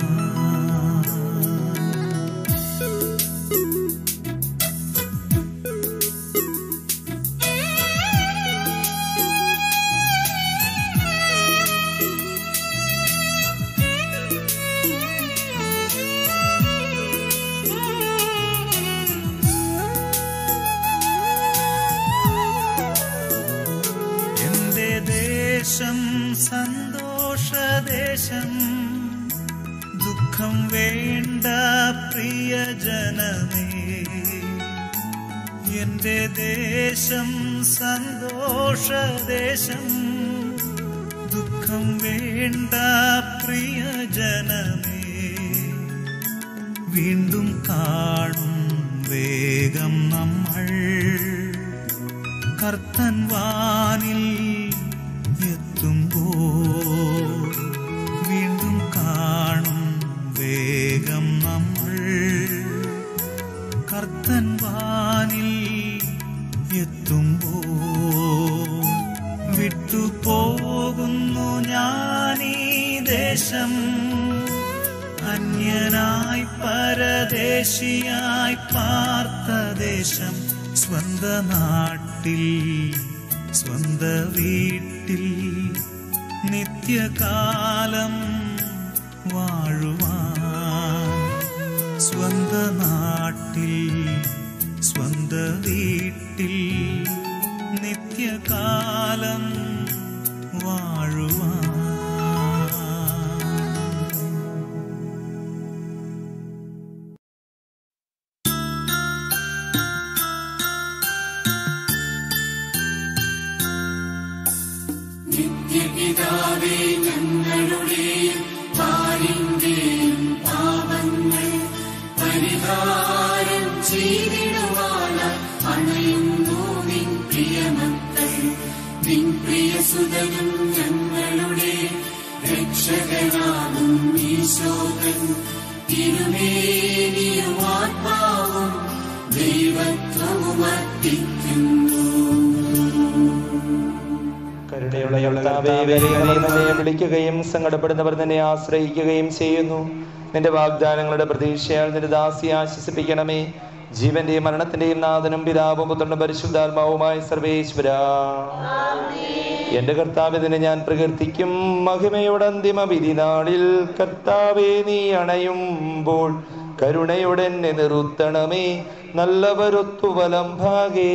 സന്തോഷദേശം, ദുഃഖം വേണ്ട പ്രിയജനമേ. എന്റെ ദേശം സന്തോഷദേശം, ദുഃഖം വേണ്ട പ്രിയജനമേ. വീണ്ടും കാണും വേഗം നമ്മൾ കർത്തൻ വാനിൽ എത്തുമ്പോൾ. വീണ്ടും കാണും വേഗം നമ്മൾ കർത്തൻ വാനിൽ എത്തുമ്പോൾ. വിട്ടുപോകുന്നു ഞാനീ ദേശം, അന്യനായി പരദേശിയായി പാർത്ത ദേശം. സ്വന്ത നാട്ടിൽ സ്വന്ത വീട്ടിൽ നിത്യകാലം വാഴുവാൻ. സ്വന്ത നാട്ടിൽ സ്വന്ത വീട്ടിൽ നിത്യകാലം വാഴുവാൻ. നിത്യപിതാവേ, ഞങ്ങളുടെയും പാലിന്റെയും പാപങ്ങൾ പരിഹാരം ചെയ്തിടുവാനായി അണയുന്നു നിൻ പ്രിയമക്കൾ. നിൻ പ്രിയസുതനും ഞങ്ങളുടെ രക്ഷകനാകും ഈശോകൻ തിരുമേനിയും ആത്മാവും ദൈവത്വവും അർപ്പിക്കുന്നു. കരുണയുള്ള കർത്താവേ, നമ്മെ വിളിക്കുകയും സങ്കടപ്പെടുന്നവർ നിന്നെ ആശ്രയിക്കുകയും ചെയ്യുന്നു. നിന്റെ വാഗ്ദാനങ്ങളുടെ പ്രതീക്ഷയാൽ നിന്റെ ദാസിയെ ആശ്വസിപ്പിക്കണമേ. ജീവന്റെയും മരണത്തിന്റെയും നാഥനും പിതാവും പുത്രനും പരിശുദ്ധാത്മാവുമായ സർവേശ്വര, എന്റെ കർത്താവേ നിന്നെ ഞാൻ പ്രകീർത്തിക്കും. മഹിമയുടെ അന്തിമ വിധി നാളിൽ കർത്താവേ നീ അണയുമ്പോൾ കരുണയുടെ എന്നെ നിർത്തണമേ. നല്ലവരൊത്തു വലം ഭാഗേ.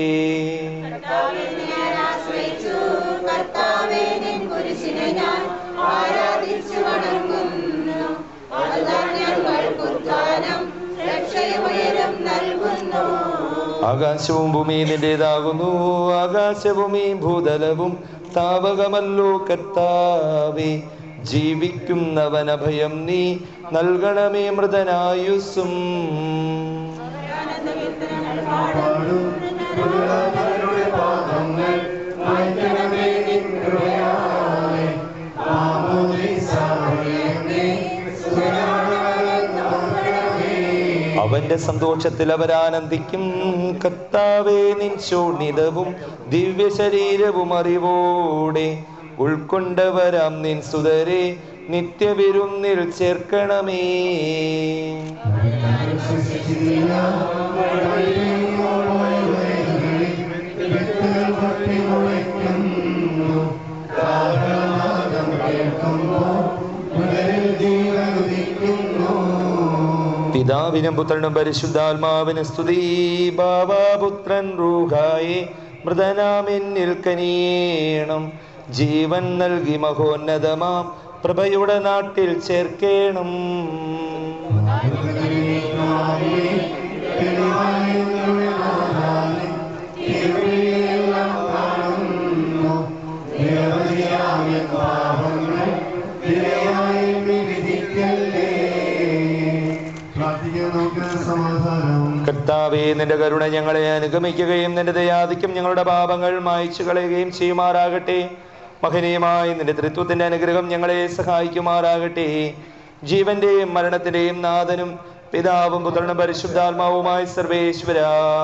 ആകാശവും ഭൂമിയും നിന്റേതാകുന്നു. ആകാശഭൂമി ഭൂതലവും താവകമല്ലോ കർത്താവേ. ജീവിക്കുന്നവനഭയം നീ നൽകണമേ മൃതനായുസ്സും. അവന്റെ സന്തോഷത്തിൽ അവരാനന്ദിക്കും. കർത്താവേ നിൻ ശോണിതവും ദിവ്യ ശരീരവും അറിവോടെ ഉൾക്കൊണ്ടവരാം നിൻ സുതരെ നിത്യവിരുന്നിൽ ചേർക്കണമേ. പിതാവിനും പുത്രനും പരിശുദ്ധാത്മാവിന് സ്തുതി. ബാബാപുത്രൻ റൂഹായെ മൃതനാമെന്നിൽ കനിയേണം. ജീവൻ നൽകി മഹോന്നതമാം പ്രഭയുടെ നാട്ടിൽ ചേർക്കേണം. കർത്താവേ നിന്റെ കരുണ ഞങ്ങളെ അനുഗമിക്കുകയും നിന്റെ ദയാധിക്യം ഞങ്ങളുടെ പാപങ്ങൾ മായ്ച്ചു കളയുകയും ചെയ്യുമാറാകട്ടെ. മഹനീയമായി നിന്റെ ത്രിത്വത്തിന്റെ അനുഗ്രഹം ഞങ്ങളെ സഹായിക്കുമാറാകട്ടെ. ജീവന്റെയും മരണത്തിന്റെയും നാഥനും പിതാവും പുത്രനും പരിശുദ്ധാത്മാവുമായ സർവേശ്വര.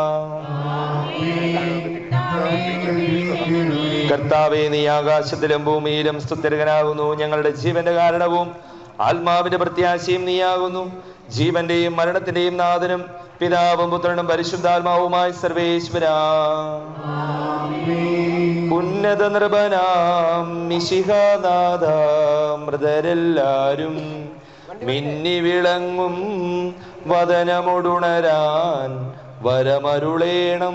കർത്താവേ നീ ആകാശത്തിലും ഭൂമിയിലും സ്തുത്യർഹനാകുന്നു. ഞങ്ങളുടെ ജീവന്റെ കാരണവും ആത്മാവിന്റെ പ്രത്യാശയും നീയാകുന്നു. ജീവന്റെയും മരണത്തിന്റെയും നാഥനും പിതാവും പുത്രനും പരിശുദ്ധാത്മാവുമായ സർവേശ്വര. ഉന്നത നൃപനാം മിശിഹാനാഥ മൃതരെല്ലാരും മിന്നി വിളങ്ങും വദനമൊടുണരാൻ വരമരുളേണം.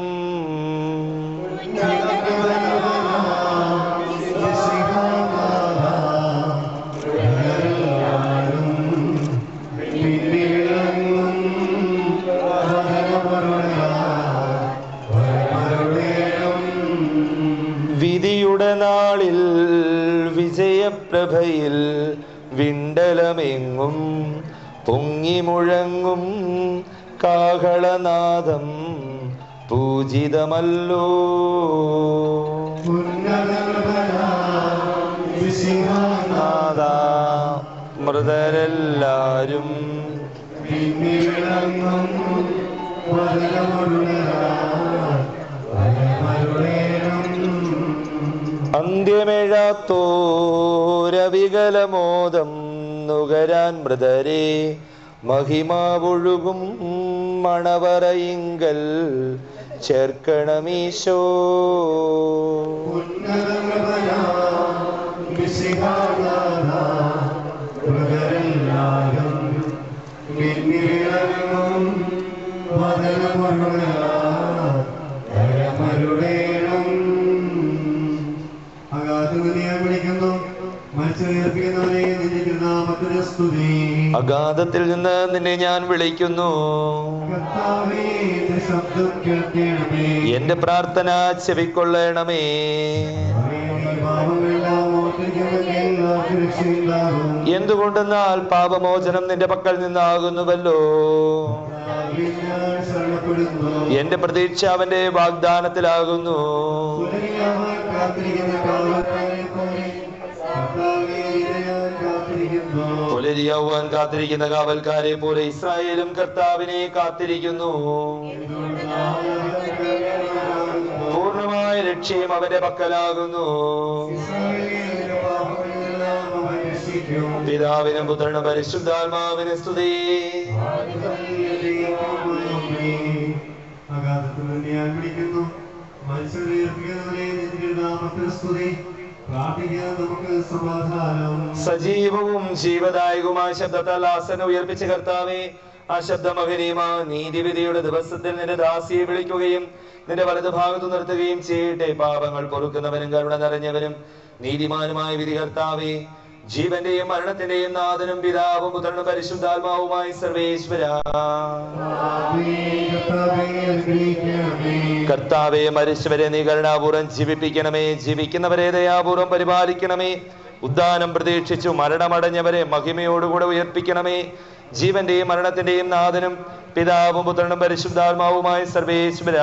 വിധിയുടെ നാളിൽ വിജയപ്രഭയിൽ വിണ്ടലമെങ്ങും പൊങ്ങി മുഴങ്ങും കാഹളനാദം പൂജിതമല്ലോ. മൃതരെല്ലാരും അന്ത്യമേഴാത്തോരവികലമോദം നുകരാൻ മൃതരെ മഹിമാവൊഴുകും മണവറയിങ്കൽ ചേർക്കണമീശോ. അഗാധത്തിൽ നിന്ന് നിന്നെ ഞാൻ വിളിക്കുന്നു. എന്റെ പ്രാർത്ഥന ചെവിക്കൊള്ളണമേ. എന്തുകൊണ്ടെന്നാൽ പാപമോചനം നിന്റെ പക്കൽ നിന്നാകുന്നുവല്ലോ. എന്റെ പ്രതീക്ഷ അവന്റെ വാഗ്ദാനത്തിലാകുന്നു. പുലരിയാവാൻ കാത്തിരിക്കുന്ന കാവൽക്കാരെ പോലെ ഇസ്രായേലും കർത്താവിനെ കാത്തിരിക്കുന്നു. പൂർണ്ണമായ രക്ഷയും അവന്റെ പക്കലാകുന്നു. പിതാവിനും പുത്രനും പരിശുദ്ധാത്മാവിന് സ്തുതി. സജീവവും ജീവദായകവുമായ ശബ്ദത്താൽ ആസനം ഉയർപ്പിച്ച കർത്താവേ, ആ ശബ്ദമഹനീയമാ നീതിവിധിയുടെ ദിവസത്തിൽ നിന്റെ ദാസിയെ വിളിക്കുകയും നിന്റെ വലതുഭാഗത്ത് നിർത്തുകയും ചെയ്യട്ടെ. പാപങ്ങൾ പൊറുക്കുന്നവനും കരുണ നിറഞ്ഞവനും നീതിമാനുമായ വിധി കർത്താവേ, ജീവന്റെയും മരണത്തിന്റെയും നാഥനും പിതാവും പുത്രനും പരിശുദ്ധാത്മാവുമായി സർവേശ്വര. കർത്താവേ, മരിച്ചവരെ നീ കരുണാപൂർവ്വം ജീവിപ്പിക്കണമേ. ജീവിക്കുന്നവരെ ദയാപൂർവ്വം പരിപാലിക്കണമേ. ഉദ്ധാനം പ്രതീക്ഷിച്ചു മരണമടഞ്ഞവരെ മഹിമയോടുകൂടെ ഉയർപ്പിക്കണമേ. ജീവന്റെയും മരണത്തിന്റെയും നാഥനും പിതാവും പുത്രനും പരിശുദ്ധാത്മാവുമായി സർവേശ്വര.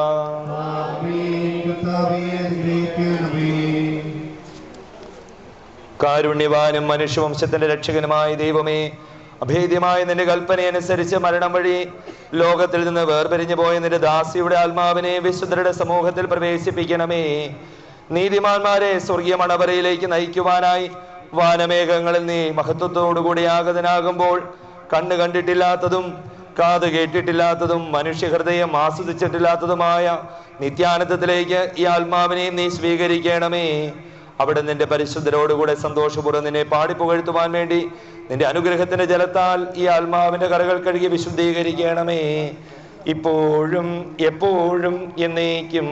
കാരുണ്യവാനും മനുഷ്യവംശത്തിന്റെ രക്ഷകനുമായ ദൈവമേ, അഭേദ്യമായ നിന്റെ കൽപ്പനയനുസരിച്ച് മരണം വഴി ലോകത്തിൽ നിന്ന് വേർപിരിഞ്ഞു പോയ നിന്റെ ദാസിയുടെ ആത്മാവിനെ വിശുദ്ധരുടെ സമൂഹത്തിൽ പ്രവേശിപ്പിക്കണമേ. നീതിമാന്മാരെ സ്വർഗീയ മണവരയിലേക്ക് നയിക്കുവാനായി വാനമേഘങ്ങളിൽ നീ മഹത്വത്തോടുകൂടി ആഗതനാകുമ്പോൾ കണ്ണ് കണ്ടിട്ടില്ലാത്തതും കാത് കേട്ടിട്ടില്ലാത്തതും മനുഷ്യഹൃദയം ആസ്വദിച്ചിട്ടില്ലാത്തതുമായ നിത്യാനന്ദത്തിലേക്ക് ഈ ആത്മാവിനെയും നീ സ്വീകരിക്കണമേ. അവിടെ നിന്റെ പരിശുദ്ധരോടുകൂടെ സന്തോഷപൂർവ്വം നിന്നെ പാടിപ്പുകഴ്ത്തുവാൻ വേണ്ടി നിന്റെ അനുഗ്രഹത്തിന്റെ ജലത്താൽ ഈ ആത്മാവിന്റെ കറകൾ കഴുകി വിശുദ്ധീകരിക്കണമേ, ഇപ്പോഴും എപ്പോഴും എന്നേക്കും.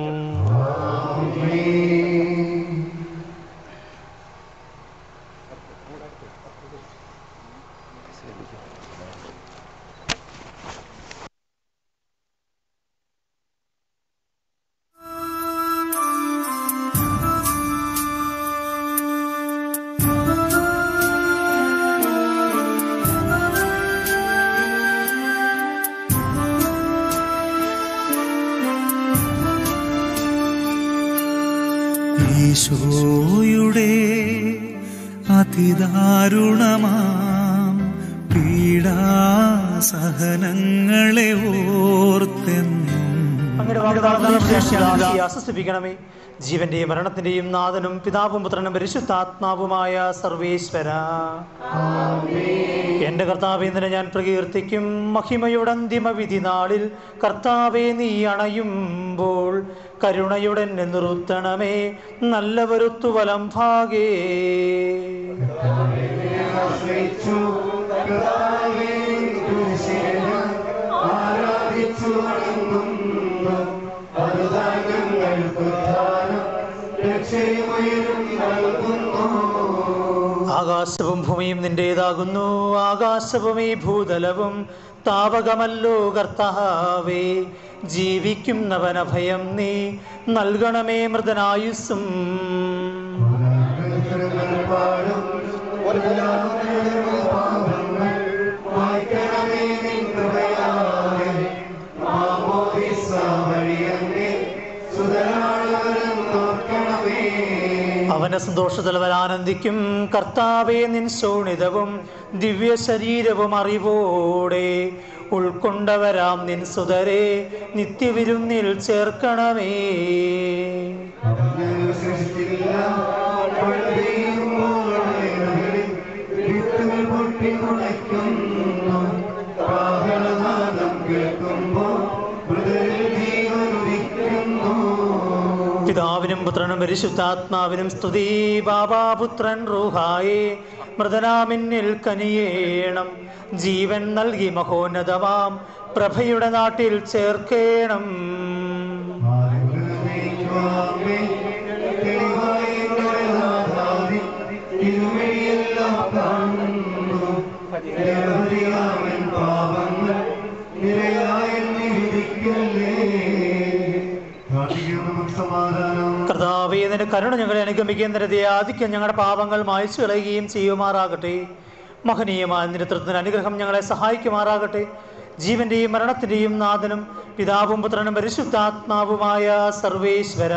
ഈശോയുടെ അതിദാരുണമാം പീഡാസഹനങ്ങളെ ഓർത്തെന്നും ആശ്വസിപ്പിക്കണമേ. ജീവന്റെയും മരണത്തിന്റെയും നാഥനും പിതാവും പുത്രനും പരിശുദ്ധാത്മാവുമായ സർവേശ്വര. എന്റെ കർത്താവേ, നിന്നെ ഞാൻ പ്രകീർത്തിക്കും. മഹിമയുടെ അന്തിമ വിധി നാളിൽ കർത്താവേ, നീ അണയുമ്പോൾ കരുണയുടെ നിർത്തണമേ. നല്ലവരുത്തു വലം ഭാഗേ ആകാശവും ഭൂമിയും നിന്റേതാകുന്നു. ആകാശവും ഈ ഭൂതലവും താവകമല്ലോ കർത്താവേ. ജീവിക്കുന്നവനഭയം നീ നൽകണമേ മൃതനായുസ്സും. അവന്റെ സന്തോഷത്തിൽ അവൻ ആനന്ദിക്കും. കർത്താവേ, നിൻ ശോണിതവും ദിവ്യ ശരീരവും അറിവോടെ ഉൾക്കൊണ്ടവരാം നിൻ സുതരെ നിത്യവിരുന്നിൽ ചേർക്കണമേ. പിതാവിനും പുത്രനും പരിശുദ്ധാത്മാവിനും സ്തുതി. ബാബാപുത്രൻ റൂഹായേ, മൃതനാമിന്നിൽ കനിയേണം. ജീവൻ നൽകി മഹോന്നതമാം പ്രഭയുടെ നാട്ടിൽ ചേർക്കേണം. കർത്താവേ, നിന്റെ കരുണ ഞങ്ങളെ അനുഗമിക്കുകയും നിന്റെ ദയാധിക്യം ഞങ്ങളുടെ പാപങ്ങൾ മായ്ച്ചു കളയുകയും ചെയ്യുമാറാകട്ടെ. മഹനീയമായ നിന്റെ തൃത്വത്തിന് അനുഗ്രഹം ഞങ്ങളെ സഹായിക്കുമാറാകട്ടെ. ജീവന്റെയും മരണത്തിന്റെയും നാഥനും പിതാവും പുത്രനും പരിശുദ്ധാത്മാവുമായ സർവേശ്വര.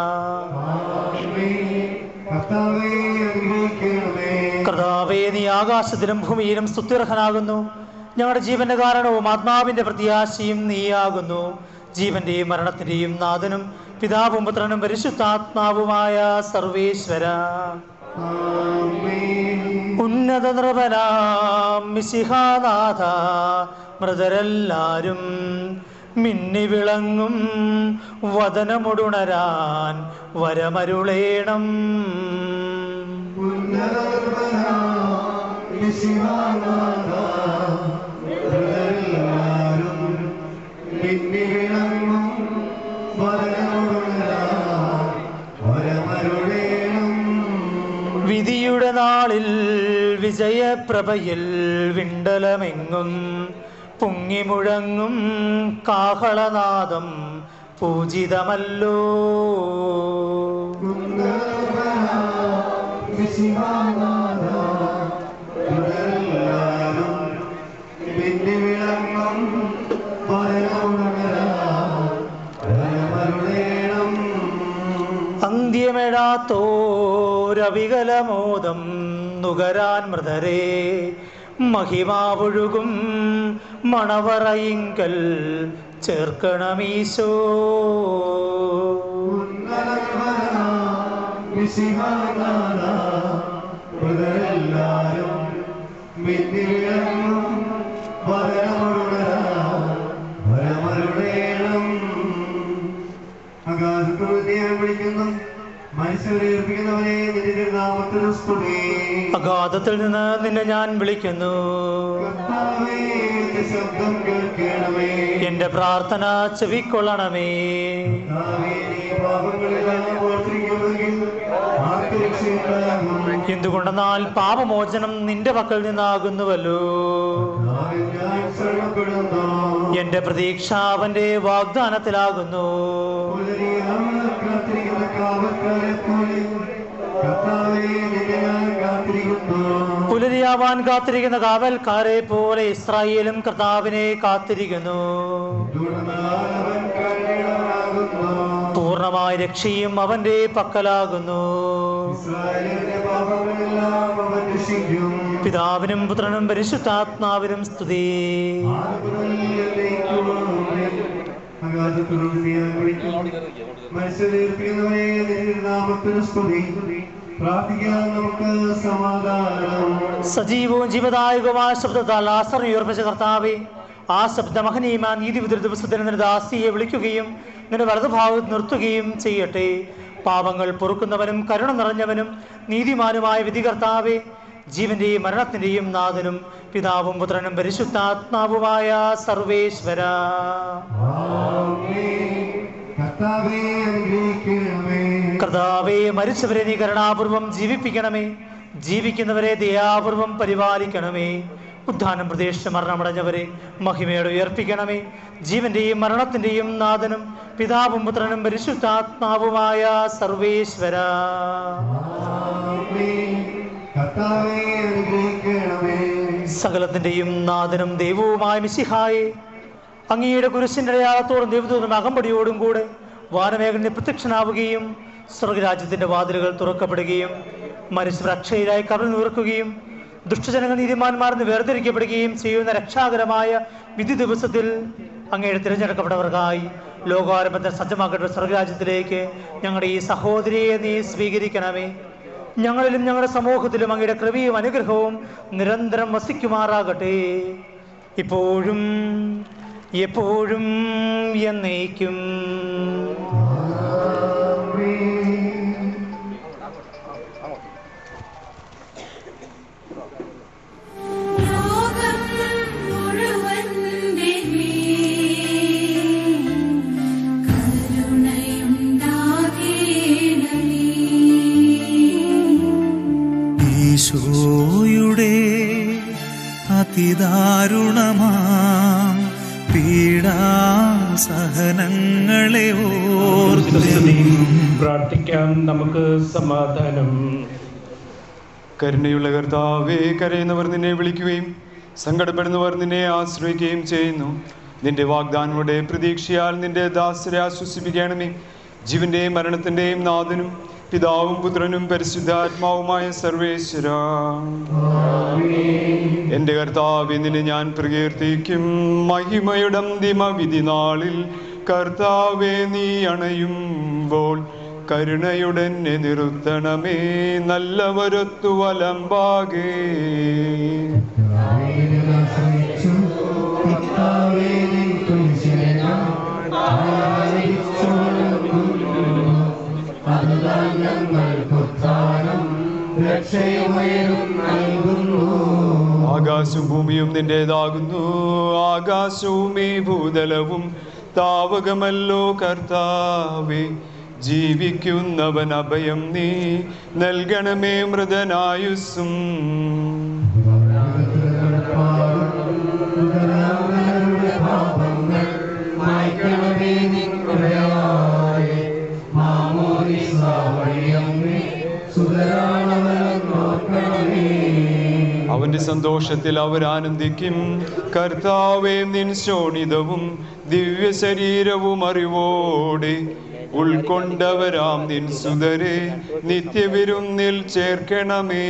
കർത്താവേ, നീ ആകാശത്തിലും ഭൂമിയിലും സ്തുത്യർഹനാകുന്നു. ഞങ്ങളുടെ ജീവന്റെ കാരണവും ആത്മാവിന്റെ പ്രത്യാശയും നീയാകുന്നു. ജീവന്റെയും മരണത്തിന്റെയും നാഥനും പിതാവും പുത്രനും പരിശുദ്ധാത്മാവുമായ സർവേശ്വര. ഉന്നത നൃപനാം മിശിഹാനാഥ, മൃതരെല്ലാരും മിന്നി വിളങ്ങും വദനമുടുണരാൻ വരമരുളേണം. വിധിയുടെ നാളിൽ വിജയപ്രഭയിൽ വിണ്ടലമെങ്ങും പൊങ്ങിമുഴങ്ങും കാഹളനാദം പൂജിതമല്ലോ. അന്ത്യമെടാത്തോരവികലമോദം നുകരാൻ മൃതരെ മഹിമാവൊഴുകും മണവറയിങ്കൽ ചേർക്കണമീശോ. അഗാധത്തിൽ നിന്ന് നിന്നെ ഞാൻ വിളിക്കുന്നു. എന്റെ പ്രാർത്ഥന ചെവിക്കൊള്ളണമേ. എന്തുകൊണ്ടെന്നാൽ പാപമോചനം നിന്റെ പക്കൽ നിന്നാകുന്നുവല്ലോ. എന്റെ പ്രതീക്ഷ അവന്റെ വാഗ്ദാനത്തിലാകുന്നു. പുലരിയാവാൻ കാത്തിരിക്കുന്ന കാവൽക്കാരെ പോലെ ഇസ്രായേലും കർത്താവിനെ കാത്തിരിക്കുന്നു. പൂർണ്ണമായ രക്ഷയും അവന്റെ പക്കലാകുന്നു. പിതാവിനും പുത്രനും പരിശുദ്ധാത്മാവിനും സ്തുതി. സജീവവും ജീവദായകവുമായ ശബ്ദത്താൽ ലാസറിനെ ഉയർപ്പിച്ച കർത്താവേ, ആ ശബ്ദ മഹനീയമായ നീതിവിധി ദിവസത്തിൽ നിന്റെ ദാസിയെ വിളിക്കുകയും നിന്റെ വലതുഭാഗത്ത് നിർത്തുകയും ചെയ്യട്ടെ. പാപങ്ങൾ പൊറുക്കുന്നവനും കരുണ നിറഞ്ഞവനും നീതിമാനുമായ വിധികർത്താവേ, ജീവന്റെയും മരണത്തിന്റെയും നാഥനും പിതാവും പുത്രനും പരിശുദ്ധാത്മാവുമായ സർവേശ്വര, കർത്താവേ, മരിച്ചവരെ നീ കരുണാപൂർവം ജീവിപ്പിക്കണമേ. ജീവിക്കുന്നവരെ ദയാപൂർവം പരിപാലിക്കണമേ. ഉദ്ധാനം പ്രതീക്ഷിച്ച് മരണമടഞ്ഞവരെ മഹിമയോടെ ഉയർപ്പിക്കണമേ. ജീവന്റെയും മരണത്തിന്റെയും നാഥനും പിതാവും പുത്രനും പരിശുദ്ധാത്മാവുമായ സർവേശ്വര, സകലത്തിന്റെയും നാഥനും ദൈവവുമായ മിശിഹായെ, അങ്ങയുടെ കുരിശിന്റെ അടയാളത്തോടും ദൈവത്തോടും അകമ്പടിയോടും കൂടെ വാനമേഖലയിൽ പ്രത്യക്ഷനാവുകയും സ്വർഗരാജ്യത്തിന്റെ വാതിലുകൾ തുറക്കപ്പെടുകയും മനുഷ്യർ അക്ഷയരായി കബറിൽ നിവർക്കുകയും ദുഷ്ടജനങ്ങൾ നീതിമാന്മാരെന്ന് വേർതിരിക്കപ്പെടുകയും ചെയ്യുന്ന രക്ഷാകരമായ വിധി ദിവസത്തിൽ അങ്ങയുടെ തിരഞ്ഞെടുക്കപ്പെട്ടവർക്കായി ലോകാരംഭത്തിൽ സജ്ജമാക്കപ്പെട്ട സ്വർഗരാജ്യത്തിലേക്ക് ഞങ്ങളുടെ ഈ സഹോദരിയെ നീ സ്വീകരിക്കണമേ. ഞങ്ങളിലും ഞങ്ങളുടെ സമൂഹത്തിലും അങ്ങയുടെ കൃപയും അനുഗ്രഹവും നിരന്തരം വസിക്കുമാറാകട്ടെ, ഇപ്പോഴും എപ്പോഴും എന്നേക്കും. ഈശോയുടെ അതിദാരുണമാം പീഡാസഹനങ്ങളെ ഓർത്ത് പ്രാർത്ഥിക്കാം. നമുക്ക് സമാധാനം. കരുണയുള്ള കർത്താവേ, കരയുന്നവർ നിന്നെ വിളിക്കുകയും സങ്കടപ്പെടുന്നവർ നിന്നെ ആശ്രയിക്കുകയും ചെയ്യുന്നു. നിന്റെ വാഗ്ദാനങ്ങളുടെ പ്രതീക്ഷയാൽ നിന്റെ ദാസരെ ആശ്വസിപ്പിക്കണമേ. ജീവന്റെയും മരണത്തിന്റെയും നാഥനും പിതാവും പുത്രനും പരിശുദ്ധാത്മാവുമായ സർവേശ്വര, എൻ്റെ കർത്താവേ, നിന്നെ ഞാൻ പ്രകീർത്തിക്കും. മഹിമയുടെ അന്തിമ വിധി നാളിൽ കർത്താവേ, നീ അണയുമ്പോൾ കരുണയുടെന്നെ നിർത്തണമേ. നല്ലവരൊത്തു വലമ്പാകേ ും ആകാശവും ഭൂമിയും നിന്റേതാകുന്നു, ആകാശവും ഈ ഭൂതലവും താവകമല്ലോ കർത്താവേ. ജീവിക്കുന്നവൻ അഭയം നീ നൽകണമേ മൃതനായുസ്സും. അവന്റെ സന്തോഷത്തിൽ അവരാനന്ദിക്കും. കർത്താവേ, നിൻ ശോണിതവും ദിവ്യ ശരീരവും അറിവോടെ ഉൾക്കൊണ്ടവരാം നിൻ സുതരെ നിത്യവിരുന്നിൽ ചേർക്കണമേ.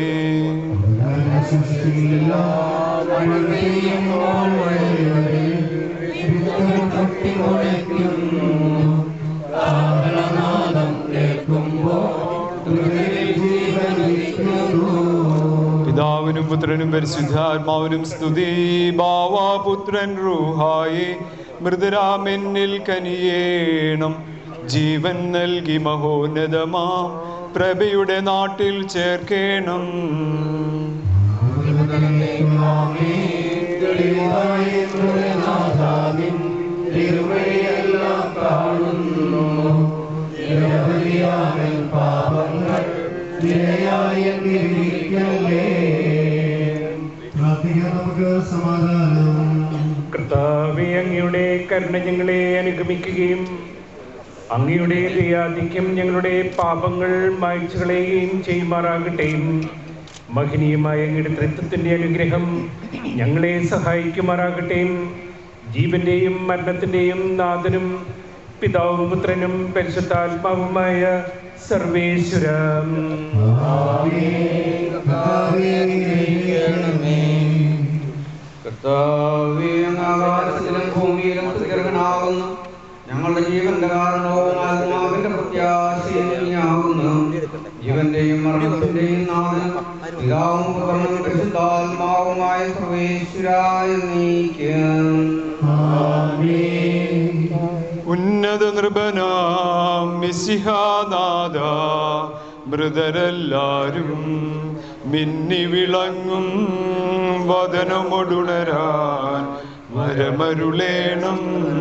പിതാവിനും പുത്രനും പരിശുദ്ധാത്മാവിനും സ്തുതി. ബാവാപുത്രൻ റൂഹായി മൃതരാമെന്നിൽ കനിയേണം. ജീവൻ നൽകി മഹോന്നതമാ പ്രഭയുടെ നാട്ടിൽ ചേർക്കേണം. കർത്താവേ, അങ്ങയുടെ കരുണ ഞങ്ങളെ അനുഗമിക്കുകയും അങ്ങയുടെ ദയാധിക്യം ഞങ്ങളുടെ പാപങ്ങൾ മായ്ച്ചു കളയുകയും ചെയ്യുമാറാകട്ടെ. മഹനീയമായ അങ്ങയുടെ ത്രിത്വത്തിന്റെ അനുഗ്രഹം ഞങ്ങളെ സഹായിക്കുമാറാകട്ടെ. ജീവന്റെയും മരണത്തിന്റെയും നാഥനും പിതാവും പുത്രനും പരിശുദ്ധാത്മാവുമായ സർവേശ്വര, ആകാശത്തിലും ഭൂമിയിലും സ്ഥിരനാകുന്നു. ഞങ്ങളുടെ ജീവന്റെ കാരണവും ആത്മാവിന്റെ പ്രത്യാശയാകുന്നു. ജീവന്റെയും മരണത്തിന്റെയും നാഥനും പിതാവും പുത്രനും പരിശുദ്ധാത്മാവുമായ സർവേശ്വരായ നീക്കും. ഉന്നത നൃപനാം മിശിഹാനാഥ, മൃതരെല്ലാരും മിന്നി വിളങ്ങും വദനമൊടുണരാൻ വരമരുളേണം.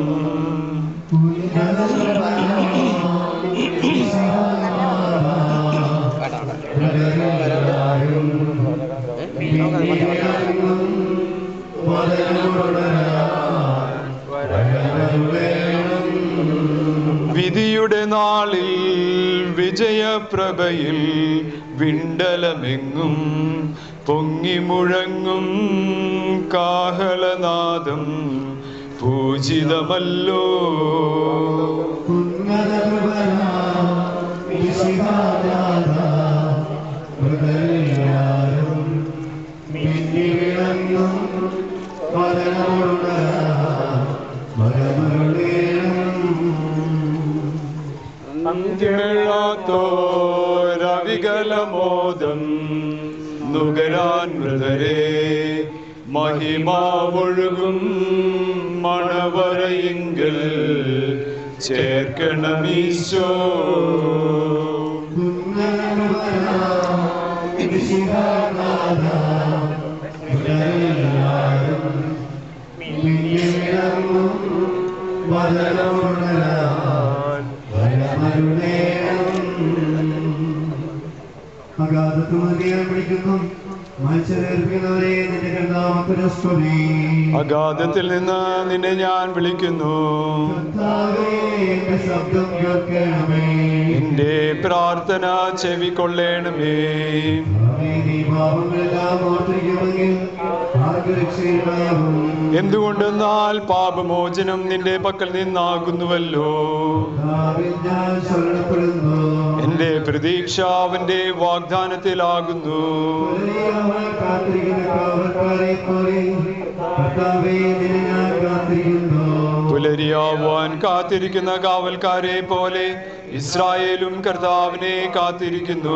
വിധിയുടെ നാളിൽ വിജയപ്രഭയിൽ വിണ്ടലമെങ്ങും പൊങ്ങി മുഴങ്ങും കാഹളനാദം പൂജിതമല്ലോ. അന്ത്യമില്ലാത്തോരവികലമോദം നുകരാൻ മൃതരെ മഹിമാവൊഴുകും മണവറയിങ്കൽ ചേർക്കണമീശോ. അഗാധത്തിൽ നിന്ന് നിന്നെ ഞാൻ വിളിക്കുന്നു. എന്റെ പ്രാർത്ഥന ചെവിക്കൊള്ളേണമേ. എന്തുകൊണ്ടെന്നാൽ പാപമോചനം നിന്റെ പക്കൽ നിന്നാകുന്നുവല്ലോ. എന്റെ പ്രതീക്ഷ അവന്റെ വാഗ്ദാനത്തിലാകുന്നു. പുലരിയാവാൻ കാത്തിരിക്കുന്ന കാവൽക്കാരെ പോലെ ഇസ്രായേലും കർത്താവിനെ കാത്തിരിക്കുന്നു.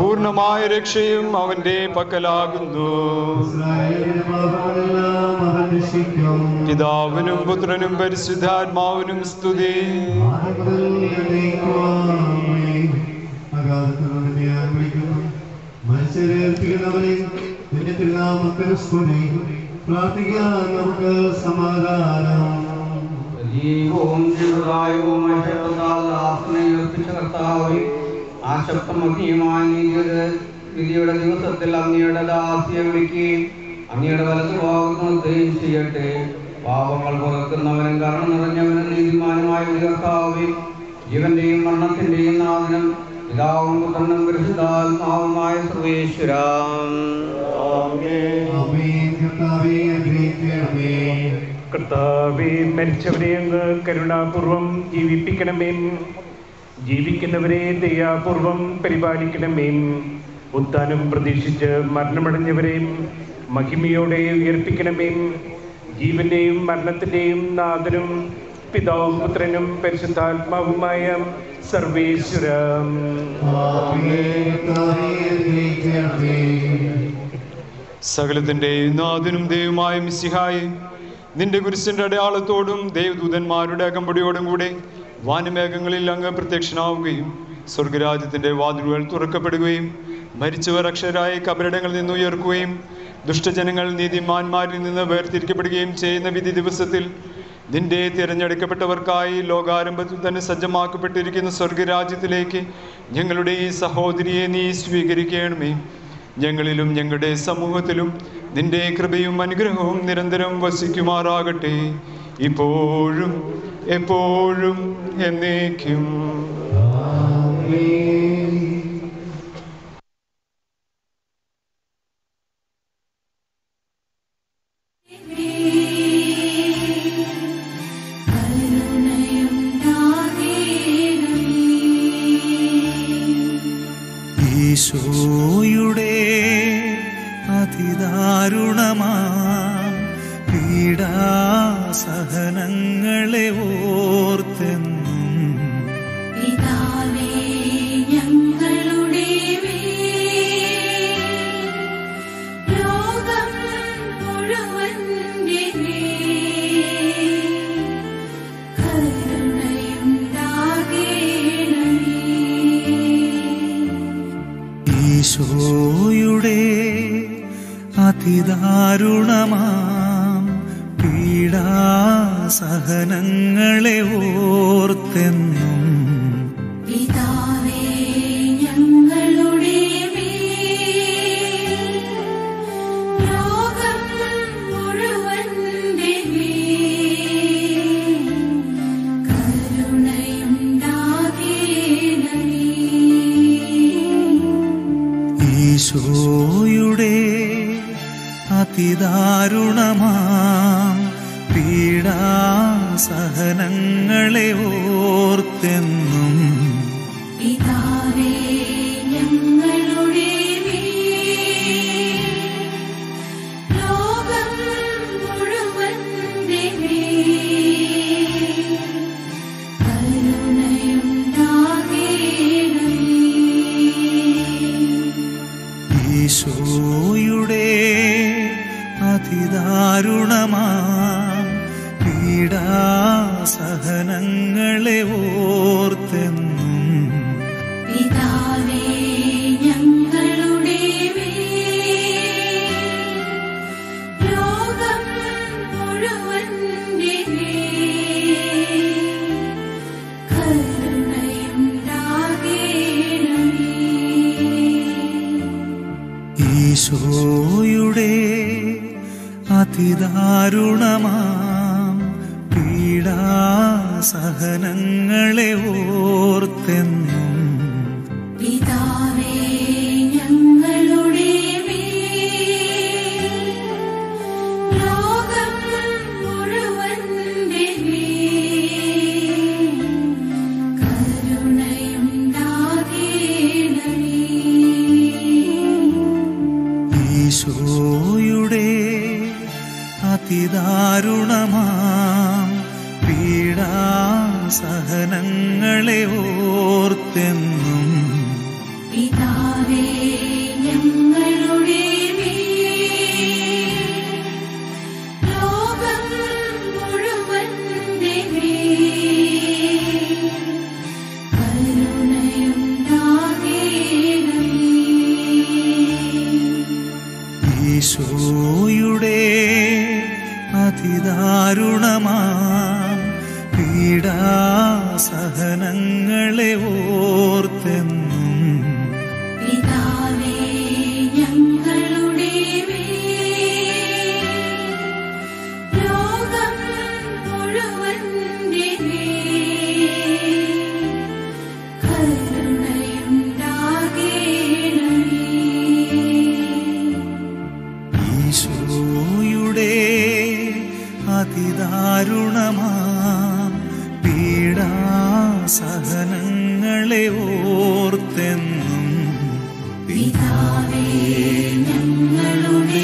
പൂർണ്ണമായ രക്ഷയും അവന്റെ പക്കലാകുന്നു. ദർശിക്കും. പിതാവിനും പുത്രനും പരിശുദ്ധാത്മാവിനും സ്തുതി. മത്സരേൽപ്പിക്കുന്നവരെ നിന്റെ തിരുനാമത്തിൽ സ്തുതി. പ്രാർത്ഥിക്കാൻ നമുക്ക് സമാധാനം. ജീവവും ജീവദായകവുമായ ശബ്ദത്താൽ ആത്മനിവർത്തിച്ച കർത്താവേ, ആ ശബ്ദമഗ്നിയുമായ വിധിയുടെ ദിവസത്തിൽ അങ്ങയുടെ ദാസിയെ വിളിക്കുകയും അങ്ങയുടെ വലതുഭാഗത്ത് നിർത്തുകയും ചെയ്യട്ടെ. പാപങ്ങൾ പുറക്കുന്നവനും കരുണ നിറഞ്ഞവനും നീതിമാനുമായ കർത്താവേ, ജീവന്റെയും മരണത്തിന്റെയും നാഥനും പിതാവും പുത്രനും പരിശുദ്ധാത്മാവുമായ സർവേശ്വരാം. കർത്താവേ, മരിച്ചവരെ അങ്ങ് കരുണാപൂർവം ജീവിപ്പിക്കണമേ. ജീവിക്കുന്നവരെ ദയാപൂർവം പരിപാലിക്കണമേ. ഉത്ഥാനം പ്രതീക്ഷിച്ച് മരണമടഞ്ഞവരെ മഹിമയോടെ ഉയർപ്പിക്കണമേ. ജീവന്റെയും മരണത്തിന്റെയും നാഥനും പിതാവും പുത്രനും പരിശുദ്ധാത്മാവുമായ സർവേശ്വരം. സകലത്തിന്റെയും നാഥനും ദൈവമായ മിശിഹായെ, നിന്റെ കുരിശിന്റെ അടയാളത്തോടും ദേവദൂതന്മാരുടെ അകമ്പടിയോടും കൂടെ വാനമേഘങ്ങളിൽ അങ്ങ് പ്രത്യക്ഷനാവുകയും സ്വർഗരാജ്യത്തിന്റെ വാതിലുകൾ തുറക്കപ്പെടുകയും മരിച്ചവർ അക്ഷരായി കബറിടങ്ങളിൽ നിന്ന് ഉയർക്കുകയും ദുഷ്ടജനങ്ങൾ നീതിമാന്മാരിൽ നിന്ന് വേർതിരിക്കപ്പെടുകയും ചെയ്യുന്ന വിധി ദിവസത്തിൽ നിന്റെ തിരഞ്ഞെടുക്കപ്പെട്ടവർക്കായി ലോകാരംഭത്തിൽ തന്നെ സജ്ജമാക്കപ്പെട്ടിരിക്കുന്ന സ്വർഗരാജ്യത്തിലേക്ക് ഞങ്ങളുടെ ഈ സഹോദരിയെ നീ സ്വീകരിക്കണമേ. ഞങ്ങളിലും ഞങ്ങളുടെ സമൂഹത്തിലും നിന്റെ കൃപയും അനുഗ്രഹവും നിരന്തരം വസിക്കുമാറാകട്ടെ, ഇപ്പോഴും എപ്പോഴും എന്നേക്കും. ഈശോയുടെ അതിദാരുണമാം പീഡാസഹനങ്ങളെ ഓർത്തെന്നും പിതാവേ ഞങ്ങളുടെ ലോകം മുഴുവന്റെ ഈശോയുടെ അതിദാരുണമാം പീഡാസഹനങ്ങളെ ഓർത്തെന്നും പിതാവേ ഞങ്ങളുടെ ലോകം മുഴുവന്റെ ഈശോയുടെ അതിദാരുണമാം പീഡാസഹനങ്ങളെ ഓർത്തെന്നും പിതാവേ ഞങ്ങളുടെ ലോകം മുഴുവന്റെ ഈശോയുടെ അതിദാരുണമാം പീഡാസഹനങ്ങളെ ഓർത്തെന്നും പിതാവേ ഞങ്ങളുടെ ലോകം മുഴുവന്റെ ഈശോയുടെ അതിദാരുണമാം പീഡാസഹനങ്ങളെ ഓർത്തെന്നും പിതാവേ ഞങ്ങളുടെ ലോകം മുഴുവന്റെ ഈശോയുടെ അതിദാരുണമാം പീഡാസഹനങ്ങളെ ഓർത്തെന്നും പിതാവേ ഞങ്ങളുടെ ലോകം സഹനങ്ങളെ ഓർത്തെന്നും പിതാവേ ഞങ്ങളുടെ ലോകം മുഴുവന്റെ ഈശോയുടെ അതിദാരുണമാം പീഡാസഹനങ്ങളെ ഓർത്തെന്നും പിതാവേ ഞങ്ങളുടെ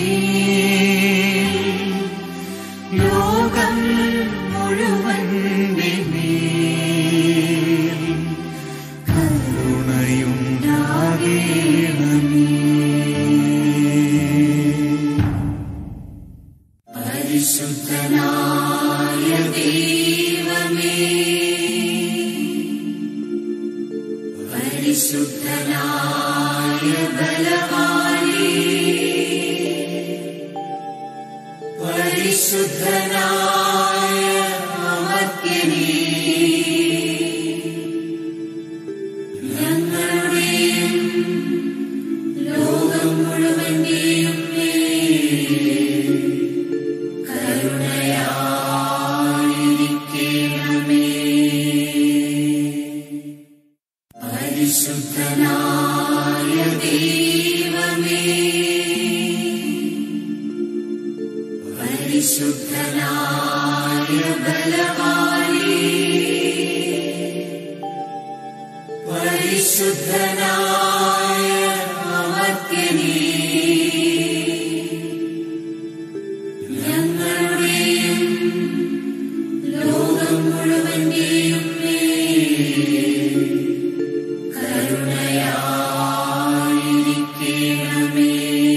ലോകം മുഴുവന്റെ കരുണയുണ്ടാകേണമേ. പരിശുദ്ധനായ ദൈവമേ, പരിശുദ്ധനായ ബലവാനേ, പരിശുദ്ധനായ അമർത്യനേ, ഞങ്ങളുടെയും ലോകം മുഴുവന്റെയും കരുണയായിരിക്കണമേ. പരിശുദ്ധനായ ദൈവമേ, പരിശുദ്ധനായ ബലവാനേ, പരിശുദ്ധനായ അമർത്യനേ, ഞങ്ങളുടെയും ലോകം മുഴുവന്റെയും കരുണയായിരിക്കണമേ.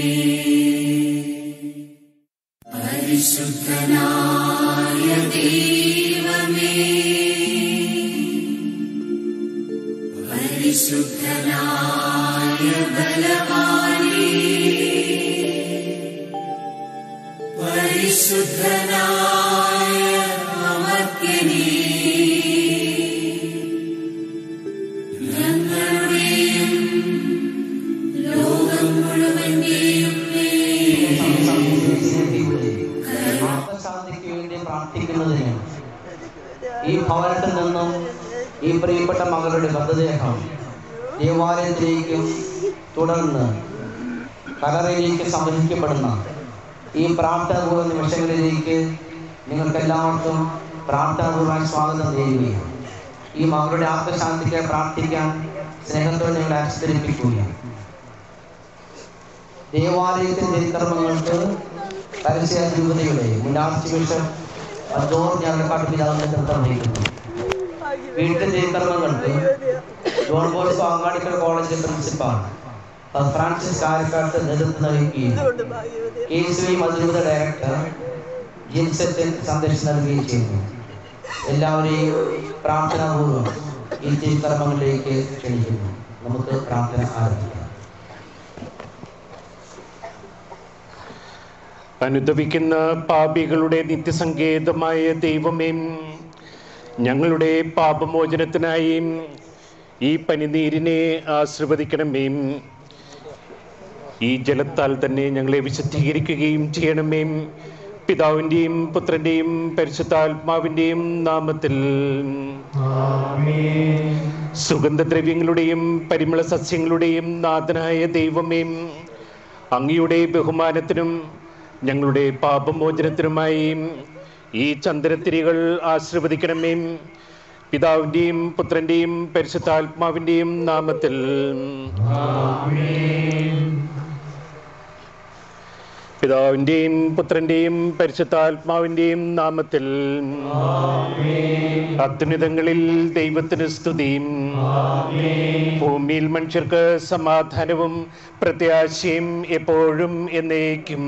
പരിശുദ്ധനായ ദൈവമേ, പരിശുദ്ധനായ ബലവാനേ, പരിശുദ്ധനായ അമർത്യനേ, ഞങ്ങളുടെയും ലോകം മുഴുവന്റെയും ആത്മശാന്തിക്ക് വേണ്ടി പ്രാർത്ഥിക്കുന്നതിന് ഈ ഭവനത്തിൽ നിന്നും ഈ പ്രിയപ്പെട്ട മകളുടെ മൃതദേഹം ദേവാലയത്തിലേക്കും തുടർന്ന് കലറയിലേക്ക് സംവഹിക്കപ്പെടുന്ന ഈ പ്രാർത്ഥനാപൂർവ്വ നിമിഷങ്ങളിലേക്ക് നിങ്ങൾക്കെല്ലാവർക്കും പ്രാർത്ഥനാപൂർവ്വം സ്വാഗതം നേരുകയും ഈ മകളുടെ ആത്മശാന്തിക്ക് പ്രാർത്ഥിക്കാൻ സ്നേഹത്തോടെ നിങ്ങളെ അനുസ്മരിപ്പിക്കുകയാണ്. ദേവാലയത്തിൻ്റെ കർമ്മങ്ങൾക്ക് പരസ്യ രൂപതയുടെ മുൻ ആർച്ച് ബിഷപ്പ് ജോർജ് ഞങ്ങളെക്കാട്ട് പിതാവിന്റെ നേതൃത്വം വഹിക്കുന്നു. വീട്ടിലെ കർമ്മങ്ങൾക്ക് John Bosco Angadikkal college principal Francis Karakkattu നേതൃത്വം വഹിക്കുകയും KCV മധുരൂത ഡയറക്ടർ ജിൻസെറ്റൻ സന്ദേശം നൽകുകയും ചെയ്യുന്നു. എല്ലാവരെയും പ്രാർത്ഥനാപൂർവ്വം ഈ കർമ്മങ്ങളിലേക്ക് ക്ഷണിക്കുന്നു. നമുക്ക് പ്രാർത്ഥന ആരംഭിക്കാം. അനുദപിക്കുന്ന പാപികളുടെ നിത്യസങ്കേതമായ ദൈവമേ, ഞങ്ങളുടെ പാപമോചനത്തിനായി ഈ പനിനീരിനെ ആശീർവദിക്കണമേ. ഈ ജലത്താൽ തന്നെ ഞങ്ങളെ വിശുദ്ധീകരിക്കുകയും ചെയ്യണമേ. പിതാവിൻ്റെയും പുത്രൻ്റെയും പരിശുദ്ധാത്മാവിൻ്റെയും നാമത്തിൽ. സുഗന്ധദ്രവ്യങ്ങളുടെയും പരിമള സസ്യങ്ങളുടെയും നാഥനായ ദൈവമേ, അങ്ങയുടെ ബഹുമാനത്തിനും ഞങ്ങളുടെ പാപമോചനത്തിനുമായി ഈ ചന്ദനത്തിരികൾ ആശീർവദിക്കണമേ. പിതാവിൻ്റെയും പുത്രൻ്റെയും പരിശുദ്ധാത്മാവിൻ്റെയും നാമത്തിൽ. പിതാവിൻ്റെയും പുത്രൻ്റെയും പരിശുദ്ധാത്മാവിൻ്റെയും നാമത്തിൽ. അത്യുന്നതങ്ങളിൽ ദൈവത്തിന് സ്തുതി, ഭൂമിയിൽ മനുഷ്യർക്ക് സമാധാനവും പ്രത്യാശയും എപ്പോഴും എന്നേക്കും.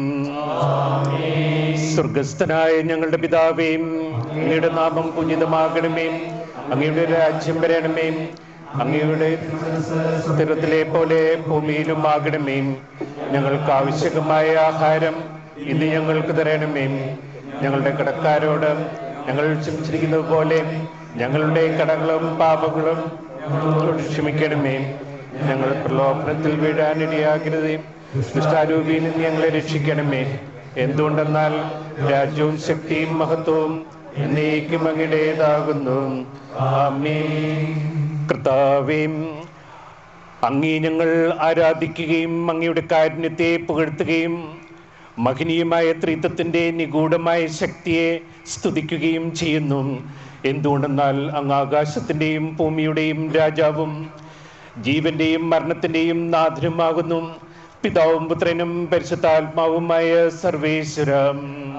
സ്വർഗസ്ഥനായ ഞങ്ങളുടെ പിതാവേ, അങ്ങയുടെ നാമം പൂജിതമാകണമേ. അങ്ങയുടെ രാജ്യം വരണമേ. അങ്ങയുടെ സ്ഥിരത്തിലെ പോലെ ഭൂമിയിലും ആകണമേ. ഞങ്ങൾക്ക് ആവശ്യമായ ആഹാരം ഇന്ന് ഞങ്ങൾക്ക് തരണമേ. ഞങ്ങളുടെ കടക്കാരോട് ഞങ്ങൾ ക്ഷമിച്ചിരിക്കുന്നത് പോലെ ഞങ്ങളുടെ കടങ്ങളും പാപങ്ങളും ഞങ്ങളോട് ക്ഷമിക്കണമേ. ഞങ്ങൾ പ്രലോഭനത്തിൽ വീഴാനിടയാകരുതേ. ദുഷ്ടാരൂപിയിൽ നിന്ന് ഞങ്ങളെ രക്ഷിക്കണമേ. എന്തുകൊണ്ടെന്നാൽ രാജ്യവും ശക്തിയും മഹത്വവും എന്നേക്കും അങ്ങയുടേതാകുന്നു. ആമേൻ. കർത്താവേ, അങ്ങേ ഞങ്ങൾ ആരാധിക്കുകയും അങ്ങയുടെ കാരുണ്യത്തെ പുകഴ്ത്തുകയും മഹനീയമായ ത്രിത്വത്തിൻ്റെ നിഗൂഢമായ ശക്തിയെ സ്തുതിക്കുകയും ചെയ്യുന്നു. എന്തുകൊണ്ടെന്നാൽ അങ്ങ് ആകാശത്തിൻ്റെയും ഭൂമിയുടെയും രാജാവും ജീവന്റെയും മരണത്തിൻ്റെയും നാഥനുമാകുന്നു. പിതാവും പുത്രനും പരിശുദ്ധാത്മാവുമായ സർവേശ്വരം.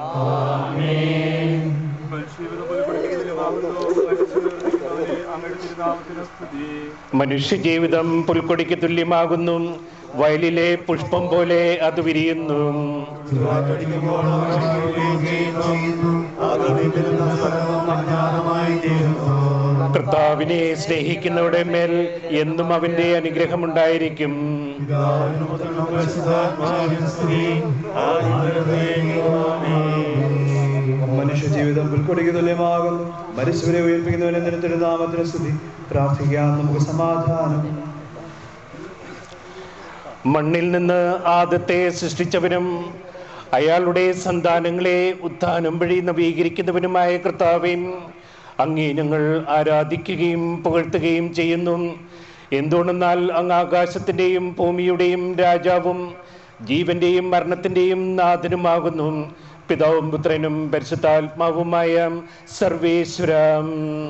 മനുഷ്യജീവിതം പുൽക്കൊടിക്ക് തുല്യമാകുന്നു. വയലിലെ പുഷ്പം പോലെ അത് വിരിയുന്നു. കർത്താവിനെ സ്നേഹിക്കുന്നവരുടെ മേൽ എന്നും അവന്റെ അനുഗ്രഹമുണ്ടായിരിക്കും. മനുഷ്യജീവിതം പുൽക്കൊടിക്ക് തുല്യമാകുന്നു. മരിച്ചവരെ ഉയർപ്പിക്കുന്നവനെ തിരുനാമത്തിന് സ്തുതി. പ്രാർത്ഥിക്കാം നമുക്ക് സമാധാനം. മണ്ണിൽ നിന്ന് ആദത്തെ സൃഷ്ടിച്ചവനും അയാളുടെ സന്താനങ്ങളെ ഉത്ഥാനം വഴി നവീകരിക്കുന്നവനുമായ കർത്താവേ, അങ്ങേ ഞങ്ങൾ ആരാധിക്കുകയും പുകഴ്ത്തുകയും ചെയ്യുന്നു. എന്തുകൊണ്ടെന്നാൽ അങ്ങ് ആകാശത്തിൻ്റെയും ഭൂമിയുടെയും രാജാവും ജീവന്റെയും മരണത്തിൻ്റെയും നാഥനുമാകുന്നു. പിതാവും പുത്രനും പരിശുദ്ധാത്മാവുമായ സർവേശ്വരം.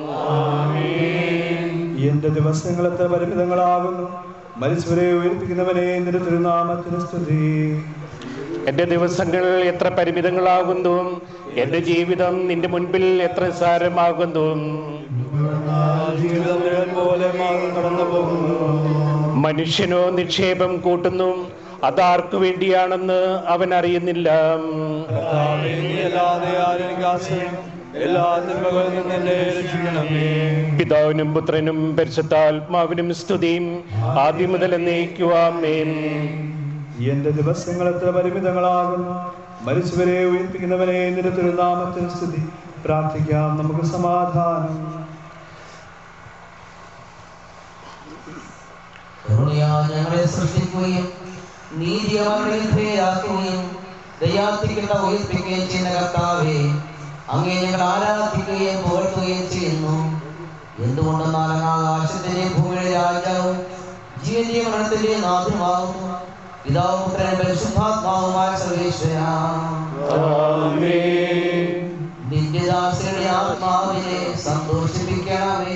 എന്റെ ദിവസങ്ങൾ എത്ര പരിമിതങ്ങളാകുന്നു. മരിച്ചവരെ ഉയർപ്പിക്കുന്നവനെ നിന്റെ തിരുനാമത്തിന് സ്തുതി. എന്റെ ദിവസങ്ങൾ എത്ര പരിമിതങ്ങളാകുന്നു. എന്റെ ജീവിതം നിന്റെ മുൻപിൽ എത്ര സാരമാകുന്നു. മനുഷ്യനോ നിക്ഷേപം കൂട്ടുന്നു, അതാർക്കു വേണ്ടിയാണെന്ന് അവൻ അറിയുന്നില്ല. പിതാവിനും പുത്രനും പരിശുദ്ധാത്മാവിനും സ്തുതിയും ആദ്യം മുതൽ എന്നേക്കുവാമേൻ. എന്റെ ദിവസങ്ങൾ എത്ര പരിമിതങ്ങളാകുന്നു. മരിച്ചവരെ ഉയർപ്പിക്കുന്നവനെ നിന്റെ തിരുനാമത്തിന് സ്തുതി. പ്രാർത്ഥിക്കാം നമുക്ക് സമാധാനം. ഞങ്ങളെ സൃഷ്ടിക്കുകയും നീതി അവരുടെ ധേയാക്കുകയും ദയാത്തിക്കുന്ന ഉയർപ്പിക്കുകയും ചെയ്യുന്ന കർത്താവേ, അങ്ങേ ഞങ്ങൾ ആരാധിക്കുകയും പുകഴ്ത്തുകയും ചെയ്യുന്നു. എന്തുകൊണ്ടെന്നാൽ അങ്ങ് ആകാശത്തിന്റെ ഭൂമിയുടെ രാജാവും ജീവന്റെയും മരണത്തിന്റെയും നാഥനുമാകുന്നു. പിതാവും പുത്രനും പരിശുദ്ധാത്മാവുമായ സർവേശ്വരാ, നിന്റെ ദാസരുടെ ആത്മാവിനെ സന്തോഷിപ്പിക്കണമേ.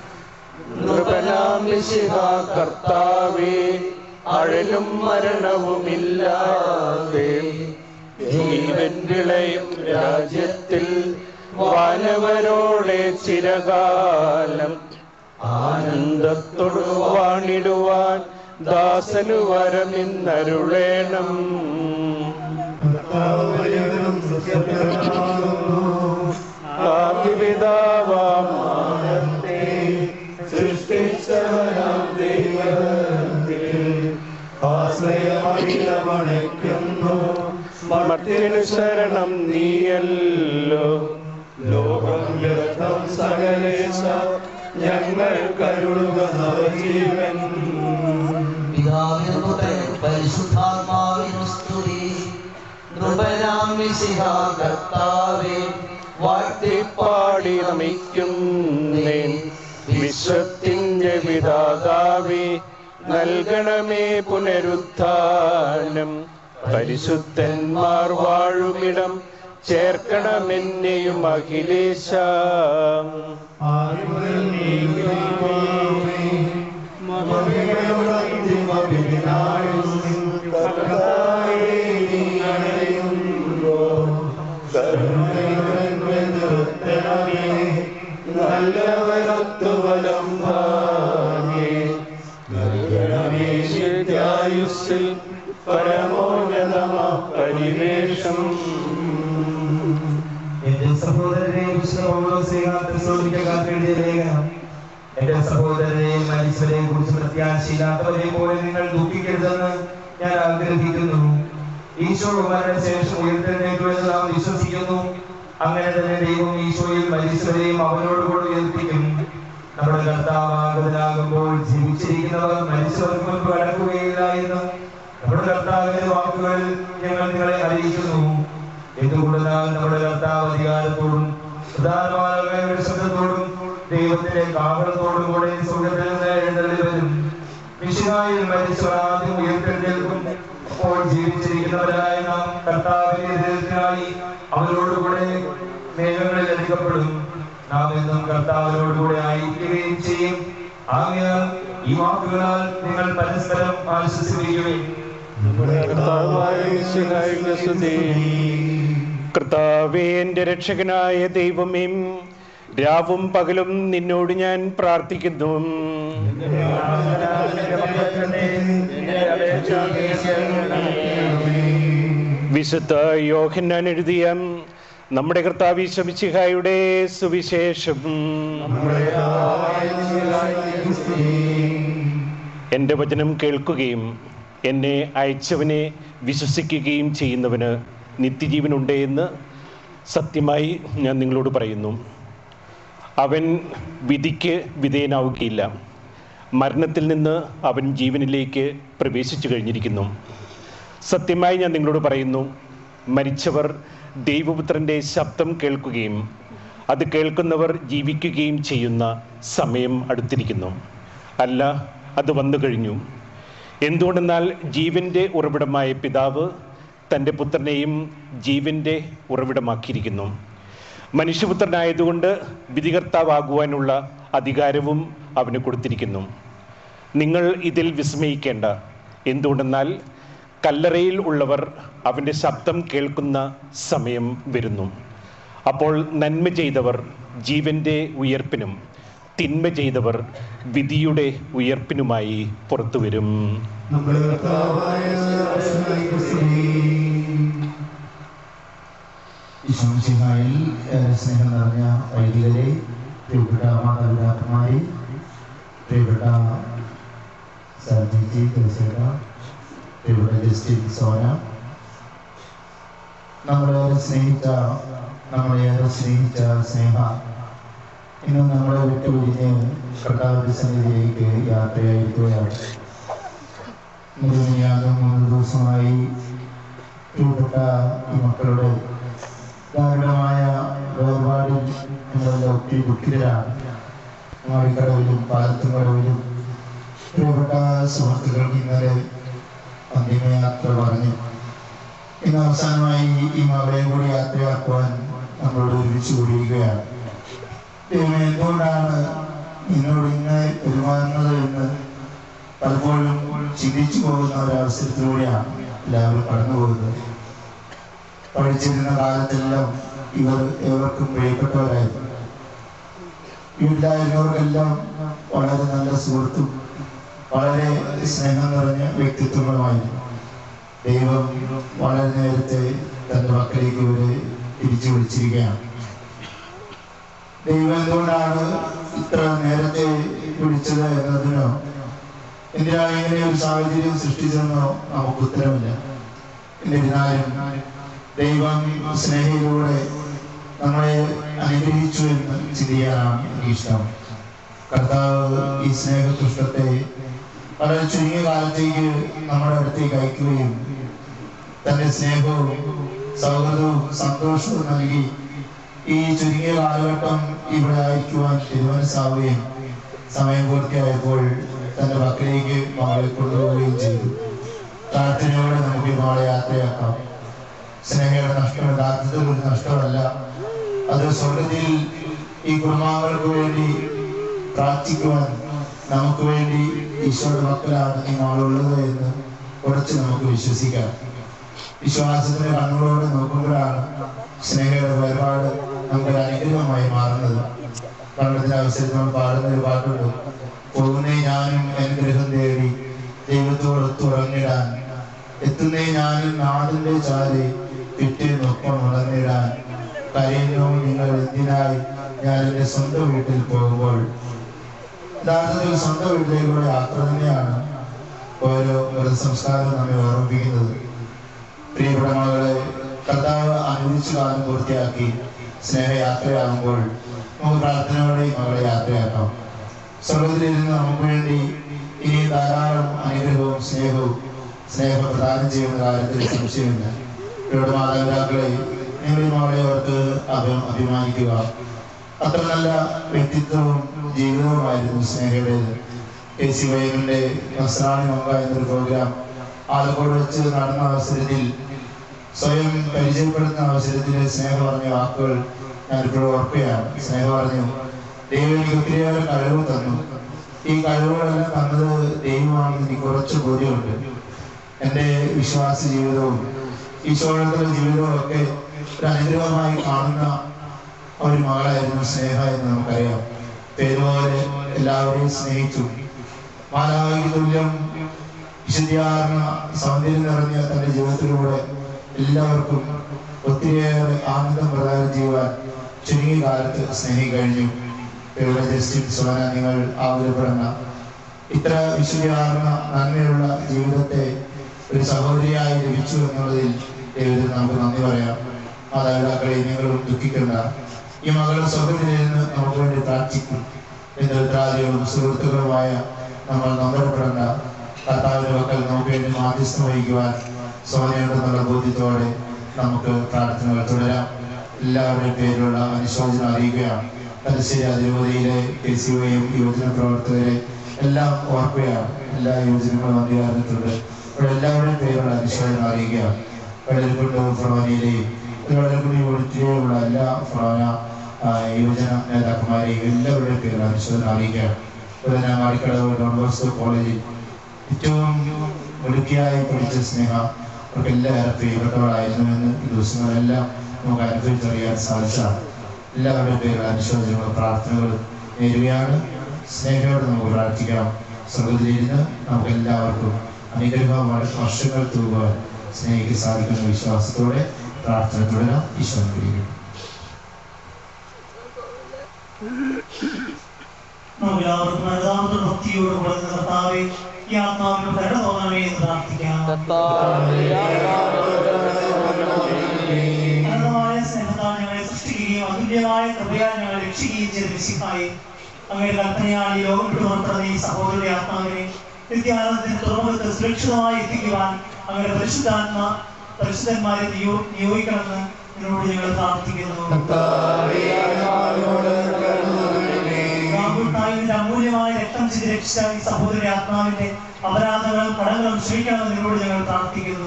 കർത്താവേ, അഴലും മരണവുമില്ലാതെ ജീവൻ വിളയും രാജ്യത്തിൽ വാനവരോടെ ചിരകാലം ആനന്ദത്തോടു വാണിടുവാൻ ദാസനു വരമിന്നരുളേണം. ആദിപിതാവാം സൃഷ്ടിച്ചവനാം ദൈവത്തിൽ ആശ്രയമണിക്കുന്നു. മർത്യനു ശരണം നീയല്ലോ. ലോകം വ്യർത്ഥം സകലേശ, ഞങ്ങൾ കരുളുക നവജീവൻ. പിതാവിനും പുത്രനും പരിശുദ്ധാത്മാവിനും സ്തുതി. നൃപനാം മിശിഹാ കർത്താവേ, വാഴ്ത്തിപ്പാടി നമിക്കുന്നേൻ. വിശ്വത്തിന്റെ വിധാതാവേ, നൽകണമേ പുനരുത്ഥാനം. പരിശുദ്ധന്മാർ വാഴുമിടം ചേർക്കണമെന്നെയും അഖിലേശ. നല്ലവരൊത്തുവലം ഭാഗ്യായുസ്സിൽ പരമോന്നതമ പരിവേഷം. എന്റെ സഹോദരനെ എന്റെ സഹോദരനെ മരിച്ചവരെ കുറിച്ച് പ്രത്യാശയില്ലാത്തവരെ പോലെ നിങ്ങൾ ദുഃഖിക്കരുതെന്ന് ഞാൻ ആഗ്രഹിക്കുന്നു. ഈശോ മരണശേഷം ഉയർത്തെഴുന്നേറ്റുവെന്ന് നാം വിശ്വസിക്കുന്നു. അങ്ങനെ തന്നെ ദൈവം ഈശോയിൽ മരിച്ചവരെയും അവനോടുകൂടെ ഉയർപ്പിക്കും. നമ്മുടെ കർത്താവാകുമ്പോൾ ജീവിച്ചിരിക്കുന്നവർ മരിച്ചവർക്ക് മുൻപ് കടക്കുകയില്ല എന്ന് നമ്മുടെ കർത്താവിന്റെ വാക്കുകൾ ഞങ്ങൾ നിങ്ങളെ അറിയിക്കുന്നു. എന്തുകൊണ്ടെന്നാൽ നമ്മുടെ കർത്താവ് അധികാരത്തോടും പ്രധാനമായ ശബ്ദത്തോടും ദൈവത്തിന്റെ കാവളത്തോടും കൂടെ സ്വർഗ്ഗത്തിൽ നിന്ന് എഴുന്നള്ളി വരും. മിശിഹായിൽ മരിച്ചവർ ആദ്യം ഉയർത്തെഴുന്നേൽക്കും. അപ്പോൾ ജീവിച്ചിരിക്കുന്നവരായ നാം കർത്താവിന്റെ എതിർക്കായി അവരോടുകൂടെ മേഘങ്ങളിൽ എടുക്കപ്പെടും. നാം എന്നും കർത്താവിനോടുകൂടെ ആയിരിക്കുകയും ചെയ്യും. ആകയാൽ ഈ വാക്കുകളാൽ നിങ്ങൾ പരസ്പരം ആശ്വസിപ്പിക്കുകയും കർത്താവേ, എന്റെ രക്ഷകനായ ദൈവമേ, രാവും പകലും നിന്നോട് ഞാൻ പ്രാർത്ഥിക്കുന്നു. വിശുദ്ധ യോഹന്നാൻ എഴുതിയ നമ്മുടെ കർത്താവ് ഈശോ മിശിഹായുടെ സുവിശേഷം. എൻ്റെ വചനം കേൾക്കുകയും എന്നെ അയച്ചവനെ വിശ്വസിക്കുകയും ചെയ്യുന്നവന് നിത്യജീവനുണ്ട് എന്ന് സത്യമായി ഞാൻ നിങ്ങളോട് പറയുന്നു. അവൻ വിധിക്ക് വിധേയനാവുകയില്ല. മരണത്തിൽ നിന്ന് അവൻ ജീവനിലേക്ക് പ്രവേശിച്ചു കഴിഞ്ഞിരിക്കുന്നു. സത്യമായി ഞാൻ നിങ്ങളോട് പറയുന്നു, മരിച്ചവർ ദൈവപുത്രൻ്റെ ശബ്ദം കേൾക്കുകയും അത് കേൾക്കുന്നവർ ജീവിക്കുകയും ചെയ്യുന്ന സമയം അടുത്തിരിക്കുന്നു. അല്ല, അത് വന്നു കഴിഞ്ഞു. എന്തുകൊണ്ടെന്നാൽ ജീവൻ്റെ ഉറവിടമായ പിതാവ് തൻ്റെ പുത്രനെയും ജീവൻ്റെ ഉറവിടമാക്കിയിരിക്കുന്നു. മനുഷ്യപുത്രനായതുകൊണ്ട് വിധികർത്താവാകുവാനുള്ള അധികാരവും അവന് കൊടുത്തിരിക്കുന്നു. നിങ്ങൾ ഇതിൽ വിസ്മയിക്കേണ്ട. എന്തുകൊണ്ടെന്നാൽ കല്ലറയിൽ ഉള്ളവർ അവൻ്റെ ശബ്ദം കേൾക്കുന്ന സമയം വരുന്നു. അപ്പോൾ നന്മ ചെയ്തവർ ജീവൻ്റെ ഉയർപ്പിനും തിന്മ ചെയ്തവർ വിധിയുടെ ഉയർപ്പിനുമായി പുറത്തു വരും. ഈശോമിശിഹായിൽ സ്നേഹം നിറഞ്ഞ വൈദികരെ, പ്രിയപ്പെട്ട മാതാപിതാക്കന്മാരെ, പ്രിയപ്പെട്ട സർജിജി തുളസിക, പ്രിയപ്പെട്ട ജസ്റ്റിൻ സോന, നമ്മളേറെ സ്നേഹിച്ച സ്നേഹ ഇന്ന് നമ്മളെ വിട്ടുപിരിഞ്ഞ് കർത്താവിന്റെ സന്നിധിയിലേക്ക് യാത്രയായിരിക്കുകയാണ്. 3 ദിവസമായി പ്രിയപ്പെട്ട ഈ മക്കളുടെ ദാരുണമായ വേർപാടിൽ നമ്മളെല്ലാം ഒത്തിരി ദുഃഖിതരാണ്. മാറിക്കടവിലും പാലത്തുംകടവിലും പ്രിയപ്പെട്ട സുഹൃത്തുക്കൾക്ക് ഇന്നലെ അന്തിമയാത്ര പറഞ്ഞു. ഇന്ന് അവസാനമായി ഈ മകളെയും കൂടി യാത്രയാക്കുവാൻ നമ്മളോട് ഒരുമിച്ച് കൂടിയിരിക്കുകയാണ്. ദൈവം എന്തുകൊണ്ടാണ് എന്നോട് ഇങ്ങനെ പെരുമാറുന്നത് എന്ന് പലപ്പോഴും ചിന്തിച്ചു പോകുന്ന ഒരവസരത്തിലൂടെയാണ് എല്ലാവരും കടന്നു പോകുന്നത്. പഠിച്ചിരുന്ന കാലത്തെല്ലാം ഏവർക്കും പ്രിയപ്പെട്ടവരായിരുന്നു. വീട്ടിലായിരുന്നവർക്കെല്ലാം വളരെ നല്ല സുഹൃത്തും വളരെ സ്നേഹം നിറഞ്ഞ വ്യക്തിത്വങ്ങളുമായിരുന്നു. ദൈവം വളരെ നേരത്തെ തൻ്റെ മക്കളിലേക്ക് ഇവരെ തിരിച്ചു വിളിച്ചിരിക്കുകയാണ്. ദൈവം എന്തുകൊണ്ടാണ് ഇത്ര നേരത്തെ വിളിച്ചത് എന്നതിനോ എന്തിനാണ് ഇങ്ങനെ ഒരു സാഹചര്യം സൃഷ്ടിച്ചതെന്നോ നമുക്ക് ഉത്തരമില്ല. എന്നിരുന്നാലും ദൈവം സ്നേഹയിലൂടെ നമ്മളെ അനുഗ്രഹിച്ചു എന്ന് ചിന്തിക്കാനാണ് എനിക്കിഷ്ടം. കർത്താവ് ഈ സ്നേഹപുഷ്പത്തെ വളരെ ചുരുങ്ങിയ കാലത്തേക്ക് നമ്മുടെ അടുത്തേക്ക് അയക്കുകയും തൻ്റെ സ്നേഹവും സൗഹൃദവും സന്തോഷവും നൽകി ഈ ചുരുങ്ങിയ കാലഘട്ടം ഇവിടെ അയക്കുവാൻ തീരുമാനിച്ചാവുകയും സമയം പൂർത്തിയായപ്പോൾ തൻ്റെ മക്കളിലേക്ക് മകളെ കൊണ്ടുപോവുകയും ചെയ്തു. പ്രാർത്ഥനയോടെ നമുക്ക് മകളെ യാത്രയാക്കാം. സ്നേഹയുടെ നഷ്ടം യഥാർത്ഥത്തിൽ ഒരു നഷ്ടമല്ല. അത് സ്വർഗത്തിൽ ഈ കുടുംബാംഗങ്ങൾക്ക് വേണ്ടി പ്രാർത്ഥിക്കുവാൻ നമുക്ക് വേണ്ടി ഈശോയുടെ മക്കളാണ് ഈ നാളുള്ളത് എന്ന് കുറച്ച് നമുക്ക് വിശ്വസിക്കാം. വിശ്വാസത്തിന്റെ കണ്ണുകളോട് നോക്കുമ്പോഴാണ് സ്നേഹയുടെ വേർപാട് നമുക്ക് അനുഗ്രഹമായി മാറുന്നത്. പണ്ടത്തെ അവസരത്തിൽ നമ്മൾ പാടുന്ന ഒരു പാട്ടുണ്ട്, പോകുന്നേ ഞാനും അനുഗ്രഹം തേടി ദൈവത്തോടൊത്ത് ഉറങ്ങിടാൻ, എത്തുന്നേ ഞാനും നാടിന്റെ ചാരി പിറ്റേന്നൊപ്പം ഉണർന്നിടാൻ, കരയുന്നു നിങ്ങൾ എന്തിനായി ഞാൻ എൻ്റെ സ്വന്തം വീട്ടിൽ പോകുമ്പോൾ. യഥാർത്ഥത്തിൽ സ്വന്തം വീട്ടിലേക്കുള്ള യാത്ര തന്നെയാണ് ഓരോ മൃതസംസ്കാരവും നമ്മെ ഓർമ്മിപ്പിക്കുന്നത്. പ്രിയപ്പെട്ട മകളെ കർത്താവ് അനുവദിച്ച കാലം പൂർത്തിയാക്കി സ്നേഹയാത്രയാകുമ്പോൾ നമുക്ക് പ്രാർത്ഥനയോടെ ഈ മകളെ യാത്രയാക്കാം. സ്വർഗത്തിലിരുന്ന് നമുക്ക് വേണ്ടി ഇനി ധാരാളം അനുഗ്രഹവും സ്നേഹം പ്രദാനം ചെയ്യുന്ന കാര്യത്തിൽ സംശയമില്ല. ഇവരുടെ മാതാപിതാക്കളെ നിങ്ങൾ ഈ മകളെ ഓർത്ത് അഭിമാനിക്കുക. അത്ര നല്ല വ്യക്തിത്വവും ജീവിതവുമായിരുന്നു സ്നേഹയുടേത്. KCYM-ന്റെ നസ്രാണി മംഗ എന്നൊരു പ്രോഗ്രാം ആലക്കോട് വെച്ച് നടന്ന അവസരത്തിൽ സ്വയം പരിചയപ്പെടുന്ന അവസരത്തിൽ സ്നേഹ പറഞ്ഞ വാക്കുകൾ ഞാനിപ്പോഴും ഓർക്കുകയാണ്. സ്നേഹ പറഞ്ഞു, ദൈവം എനിക്ക് ഒത്തിരിയേറെ കഴിവ് തന്നു. ഈ കഴിവുകളെല്ലാം തന്നത് ദൈവമാണെന്ന് എനിക്ക് കുറച്ച് ബോധ്യമുണ്ട്. എൻ്റെ വിശ്വാസ ജീവിതവും ഈശോയുടെ ജീവിതവും ഒക്കെ ഒരു അനുഗ്രഹമായി കാണുന്ന ഒരു മകളായിരുന്നു സ്നേഹ എന്ന് നമുക്കറിയാം. പേരുപോലെ എല്ലാവരെയും സ്നേഹിച്ചു. മാലാഖയ്ക്ക് തുല്യം വിശുദ്ധിയാർന്ന സൗന്ദര്യം നിറഞ്ഞ തൻ്റെ ജീവിതത്തിലൂടെ എല്ലാവർക്കും ഒത്തിരിയേറെ ആനന്ദം പ്രദാനം ചെയ്യുവാൻ ചുരുങ്ങിയ കാലത്ത് സ്നേഹി കഴിഞ്ഞു. ഇവിടെ ജസ്റ്റിൻ സോന, നിങ്ങൾ ആകുലപ്പെടേണ്ട. ഇത്ര വിശുദ്ധിയാർന്ന നന്മയുള്ള ജീവിതത്തെ ഒരു സഹോദരിയായി ലഭിച്ചു എന്നുള്ളതിൽ ദൈവത്തിന് നമുക്ക് നന്ദി പറയാം. മാതാപിതാക്കളെ നിങ്ങളും ദുഃഖിക്കേണ്ട. ഈ മകളുടെ സ്വർഗത്തിലിരുന്ന് നമുക്ക് വേണ്ടി പ്രാർത്ഥിക്കും. എന്തരാജവും സുഹൃത്തുക്കളുമായ നമ്മൾ നമ്പരപ്പെടേണ്ട. കർത്താവിന്റെ മക്കൾ നമുക്ക് വേണ്ടി മാധ്യസ്ഥം വഹിക്കുവാൻ സോനയുണ്ടെന്നുള്ള ബോധ്യത്തോടെ നമുക്ക് പ്രാർത്ഥനകൾ തുടരാം. എല്ലാവരുടെയും പേരിലുള്ള അനുശോചനം അറിയിക്കുകയാണ്. തലശ്ശേരി അതിരൂപതയിലെ KCYM യുവജന പ്രവർത്തകരെ എല്ലാം ഓർക്കുകയാണ്. എല്ലാ യുവജനങ്ങളും അറിയാറുണ്ട്. ഇവിടെ എല്ലാവരുടെയും പേരിലുള്ള അനുശോചനം അറിയിക്കുകയാണ്. വെള്ളരിക്കുണ്ട് ഫൊറോനയിലെയും വെള്ളരിക്കുണ്ടി ഒളിറ്റിലുള്ള എല്ലാ ഫൊറോന യുവജന നേതാക്കന്മാരെയും എല്ലാവരുടെയും പേരിലുള്ള അനുശോചനം അറിയിക്കുകയാണ്. ഇവിടെ മാടിക്കടവ് ഡോൺ ബോസ്കോ കോളേജിൽ ഏറ്റവും ഒടുക്കിയായി പഠിച്ച സ്നേഹ അവർക്ക് എല്ലാവരും പ്രിയപ്പെട്ടവളായിരുന്നുവെന്ന് ഈ ദിവസങ്ങളെല്ലാം നമുക്ക് അനുഭവിച്ചറിയാൻ സാധിച്ചതാണ്. എല്ലാവരുടെയും പേരിലുള്ള അനുശോചനങ്ങളും പ്രാർത്ഥനകളും നേരുകയാണ്. സ്നേഹയോടെ നമുക്ക് പ്രാർത്ഥിക്കാം. സ്വർഗത്തിലിരുന്ന് നമുക്ക് എല്ലാവർക്കും അനുഗ്രഹമായ വർഷങ്ങൾ തൂകുവാൻ സ്നേഹിക്ക് സാധിക്കുന്ന വിശ്വാസത്തോടെ പ്രാർത്ഥന തുടരാം. ഈശോ അനുഗ്രഹിക്കും. എല്ലാവർക്കും അനുതാപ ഭക്തിയോട് കൊടുക്കുന്ന കർത്താവേ, ഈ ആത്മാവിന് കരുണ തോന്നണമേ എന്ന് പ്രാർത്ഥിക്കാം. അനന്തമായ സ്നേഹത്താൽ ഞങ്ങളെ സൃഷ്ടിക്കുകയും അതുല്യമായ കൃപയാൽ ഞങ്ങളെ രക്ഷിക്കുകയും ചെയ്ത മിശിഹായെ, അങ്ങയുടെ കൽപ്പനയാൽ ഈ ലോകം വിട്ടുപുറപ്പെടുന്ന ഈ സഹോദരന്റെ ആത്മാവിനെ നിത്യാനന്ദത്തിന് തുറമുഖത്ത് സുരക്ഷിതമായി എത്തിക്കുവാൻ അങ്ങയുടെ പരിശുദ്ധന്മാരെ നിയോഗിക്കണമെന്ന് നിന്നോട് ഞങ്ങൾ പ്രാർത്ഥിക്കുന്നു. അമൂല്യമായ രക്തം ചെയ്ത് രക്ഷിച്ച ഈ സഹോദരി ആത്മാവിന്റെ അപരാധങ്ങളും കടങ്ങളും ക്ഷമിക്കണമെന്ന് നിന്നോട് ഞങ്ങൾ പ്രാർത്ഥിക്കുന്നു.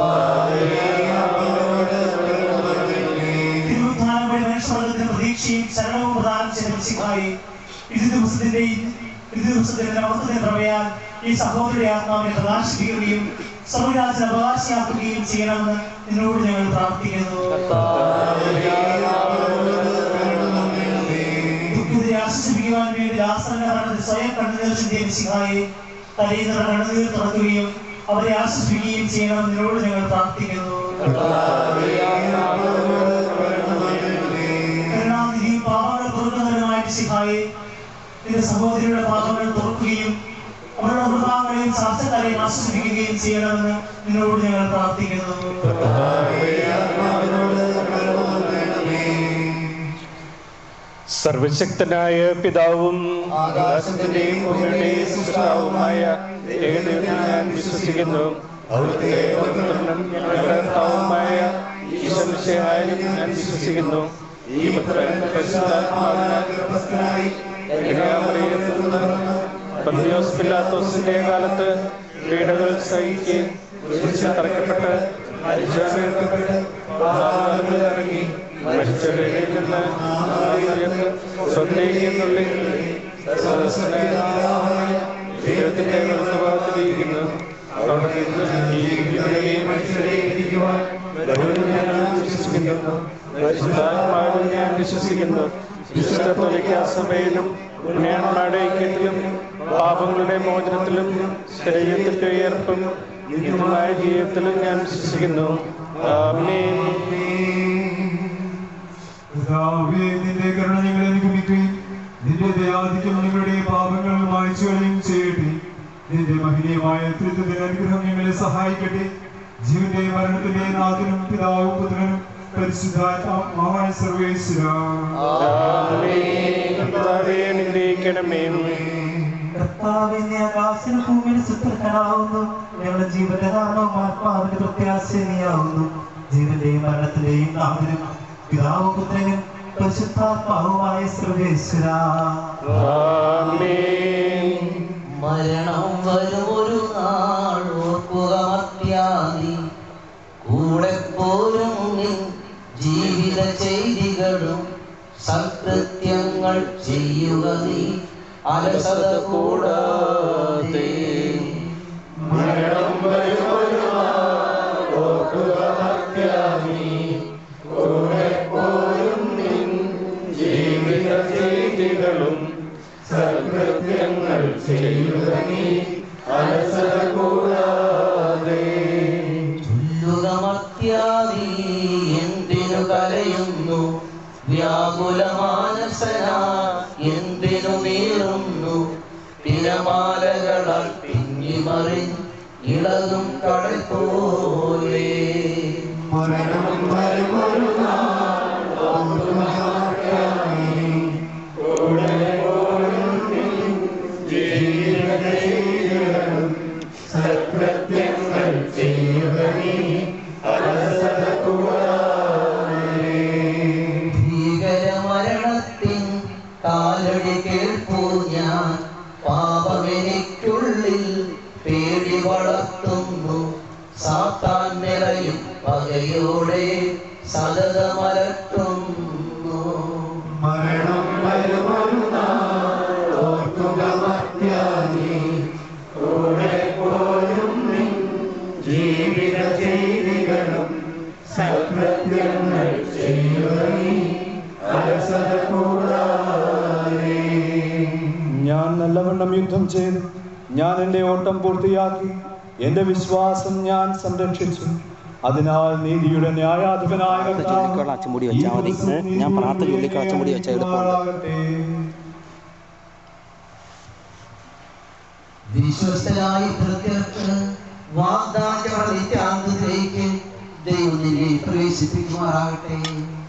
തിരുവുദ്ധാനം വഴി മനുഷ്യവർഗത്തിന് പ്രതീക്ഷയും ശരണവും പ്രദാനം ചെയ്ത മിശിഹായെ, ഇത് ദിവസത്തിന്റെ അവസ്ഥയുടെ പ്രമേയാൽ ഈ സഹോദരി ആത്മാവിനെ പ്രകാശിപ്പിക്കുകയും സ്വർഗ്ഗരാജ്യത്തിന് അവകാശിയാക്കുകയും ചെയ്യണമെന്ന് നിന്നോട് ഞങ്ങൾ പ്രാർത്ഥിക്കുന്നു. ആശ്വസിപ്പിക്കുവാൻ വേണ്ടി ദാസന്റെ ഭരണത്തിൽ സ്വയം കണ്ണുനീർ ചിന്തിയ മിശിഹായെ, തലയുന്ന കണ്ണുനീർ തുറക്കുകയും അവരെ ആശ്വസിപ്പിക്കുകയും ചെയ്യണമെന്ന് നിന്നോട് ഞങ്ങൾ പ്രാർത്ഥിക്കുന്നു. കരുണാനിധിയും പാപങ്ങൾ പൊറുക്കുന്നവരുമായ മിശിഹായെ, നിന്റെ സഹോദരിയുടെ പാപങ്ങൾ തുറക്കുകയും അവരുടെ കുടുംബാംഗങ്ങളെയും സാക്ഷ്യക്കാരെയും ആശ്വസിപ്പിക്കുകയും ചെയ്യണമെന്ന് നിന്നോട് ഞങ്ങൾ പ്രാർത്ഥിക്കുന്നു. സർവശക്തനായ പിതാവും ആകാശത്തിന്റെയും ഭൂമിയുടെയും സൃഷ്ടാവുമായ ഏകദൈവത്തിൽ ഞാൻ വിശ്വസിക്കുന്നു. അവിടുത്തെ ഞങ്ങളുടെ കർത്താവുമായ ഈശോമിശിഹായിലും ഞാൻ വിശ്വസിക്കുന്നു. ഈ പുത്രൻ പരിശുദ്ധാത്മാവിനാൽ ഗർഭസ്ഥനായി കന്യാമറിയത്തിൽ നിന്ന് പന്തിയോസ് പിലാത്തോസിന്റെ കാലത്ത് പീഡകൾ സഹിക്കുകയും കുരിശിൽ തറയ്ക്കപ്പെട്ട് മരിച്ചവരെടുക്കപ്പെട്ട് പാതാളങ്ങളിൽ ഇറങ്ങി മരിച്ചവരിൽ നിന്ന് സ്വന്തേക്കുന്നുള്ളിൽ ദൈവത്തിന്റെ വലത്തുഭാഗത്തിരിക്കുന്നു. ഞാൻ വിശ്വസിക്കുന്നു. വിശുദ്ധ സഭയിലും പുണ്യാന്മാരുടെ ഐക്യത്തിലും പാപങ്ങളുടെ മോചനത്തിലും ശരീരത്തിന്റെ ഉയർപ്പും നിത്യമായ ജീവിതത്തിലും ഞാൻ വിശ്വസിക്കുന്നു. ആമേൻ. നിന്റെ കരുണ ഞങ്ങളെ അനുഗമിക്കുകയും നിന്റെ ദയാധിക്യം ഞങ്ങളുടെ പാപങ്ങൾ മായ്ച്ചു കളയുകയും ചെയ്യട്ടെ. നിന്റെ മഹനീയമായ ത്രിത്വത്തിന്റെ അനുഗ്രഹം ഞങ്ങളെ സഹായിക്കട്ടെ. ജീവന്റെ മരണത്തിന്റെ നാഥനും പിതാവും പുത്രനും പരിശുദ്ധാത്മാവായ സർവേശ്വരാ. അനുഗ്രഹിക്കണമേ. കർത്താവേ, നീ ആകാശത്തിനും ഭൂമിയിലും സുപ്രധാനാവുന്നു. ഞങ്ങളുടെ ജീവന്റെ ദാനവും ആത്മാവിന്റെ പ്രത്യാശയാവുന്നു. ജീവന്റെയും മരണത്തിന്റെയും നാഥനും പിതാവും പുത്രനും പരിശുദ്ധാത്മാവുമായ സർവേശ്വരാ. മരണം വരുമൊരു നാൾ ഓർക്കുക മർത്യാദി, കൂടെ പോരും നിൻ ജീവിത ചെയ്തികളും സൽകൃത്യങ്ങൾ ചെയ്യുക നീ അലസത കൂടാതെ. മരണം വരുമൊരു നാൾ ഓർക്കുക മർത്യാദി, കൂടെ പോരും നിൻ ജീവിത ചെയ്തികളും സൽകൃത്യങ്ങൾ ചെയ്യുക നീ അലസത കൂടാതെ. ചൊല്ലുക മർത്യാദി, എന്തിനു കരയുന്നു? വ്യാകുലമാനസന എന്തിനു നീറുന്നു? തിരമാലകളാൽ പിന്നിമറി ഇളകും കടൽ പോലെ. മരണം വരുമൊരു നാൾ ഓർക്കുക മർത്യാദി, കൂടെ പോരും നിൻ ജീവിത ചെയ്തികളും സൽകൃത്യങ്ങൾ ചെയ്യുക നീ അലസത കൂടാതെ. ഭീകരമരണത്തിൻ കാലടി കേൾപ്പൂ ഞാൻ, പാപമെനിക്കുള്ളിൽ പേടി വളർത്തുന്നു. സാത്താൻ നിറയും പകയോടെ സതതമലട്ടുന്നു. മരണം വരുമൊരു നാൾ ഓർക്കുക മർത്യാദി, കൂടെ പോരും നിൻ ജീവിത ചെയ്തികളും സൽകൃത്യങ്ങൾ ചെയ്യുക നീ അലസത കൂടാതെ. ഞാൻ നല്ലവണ്ണം യുദ്ധം ചെയ്തു, ഞാൻ എൻ്റെ ഓട്ടം പൂർത്തിയാക്കി, എൻ്റെ വിശ്വാസം ഞാൻ സംരക്ഷിച്ചു. അതിനാൽ നീതിയുടെ ന്യായാധിപനായ ഞാൻ പ്രാർത്ഥന ചൊല്ലിക്കളച്ചുമുടി വെച്ച വിശ്വസ്തരായി ഭൃത്യർക്ക് വാഗ്ദാനങ്ങളുടെ നിത്യാന്തത്തിലേക്ക് ദൈവം നിന്നെ പ്രവേശിപ്പിക്കുമാറാകട്ടെ.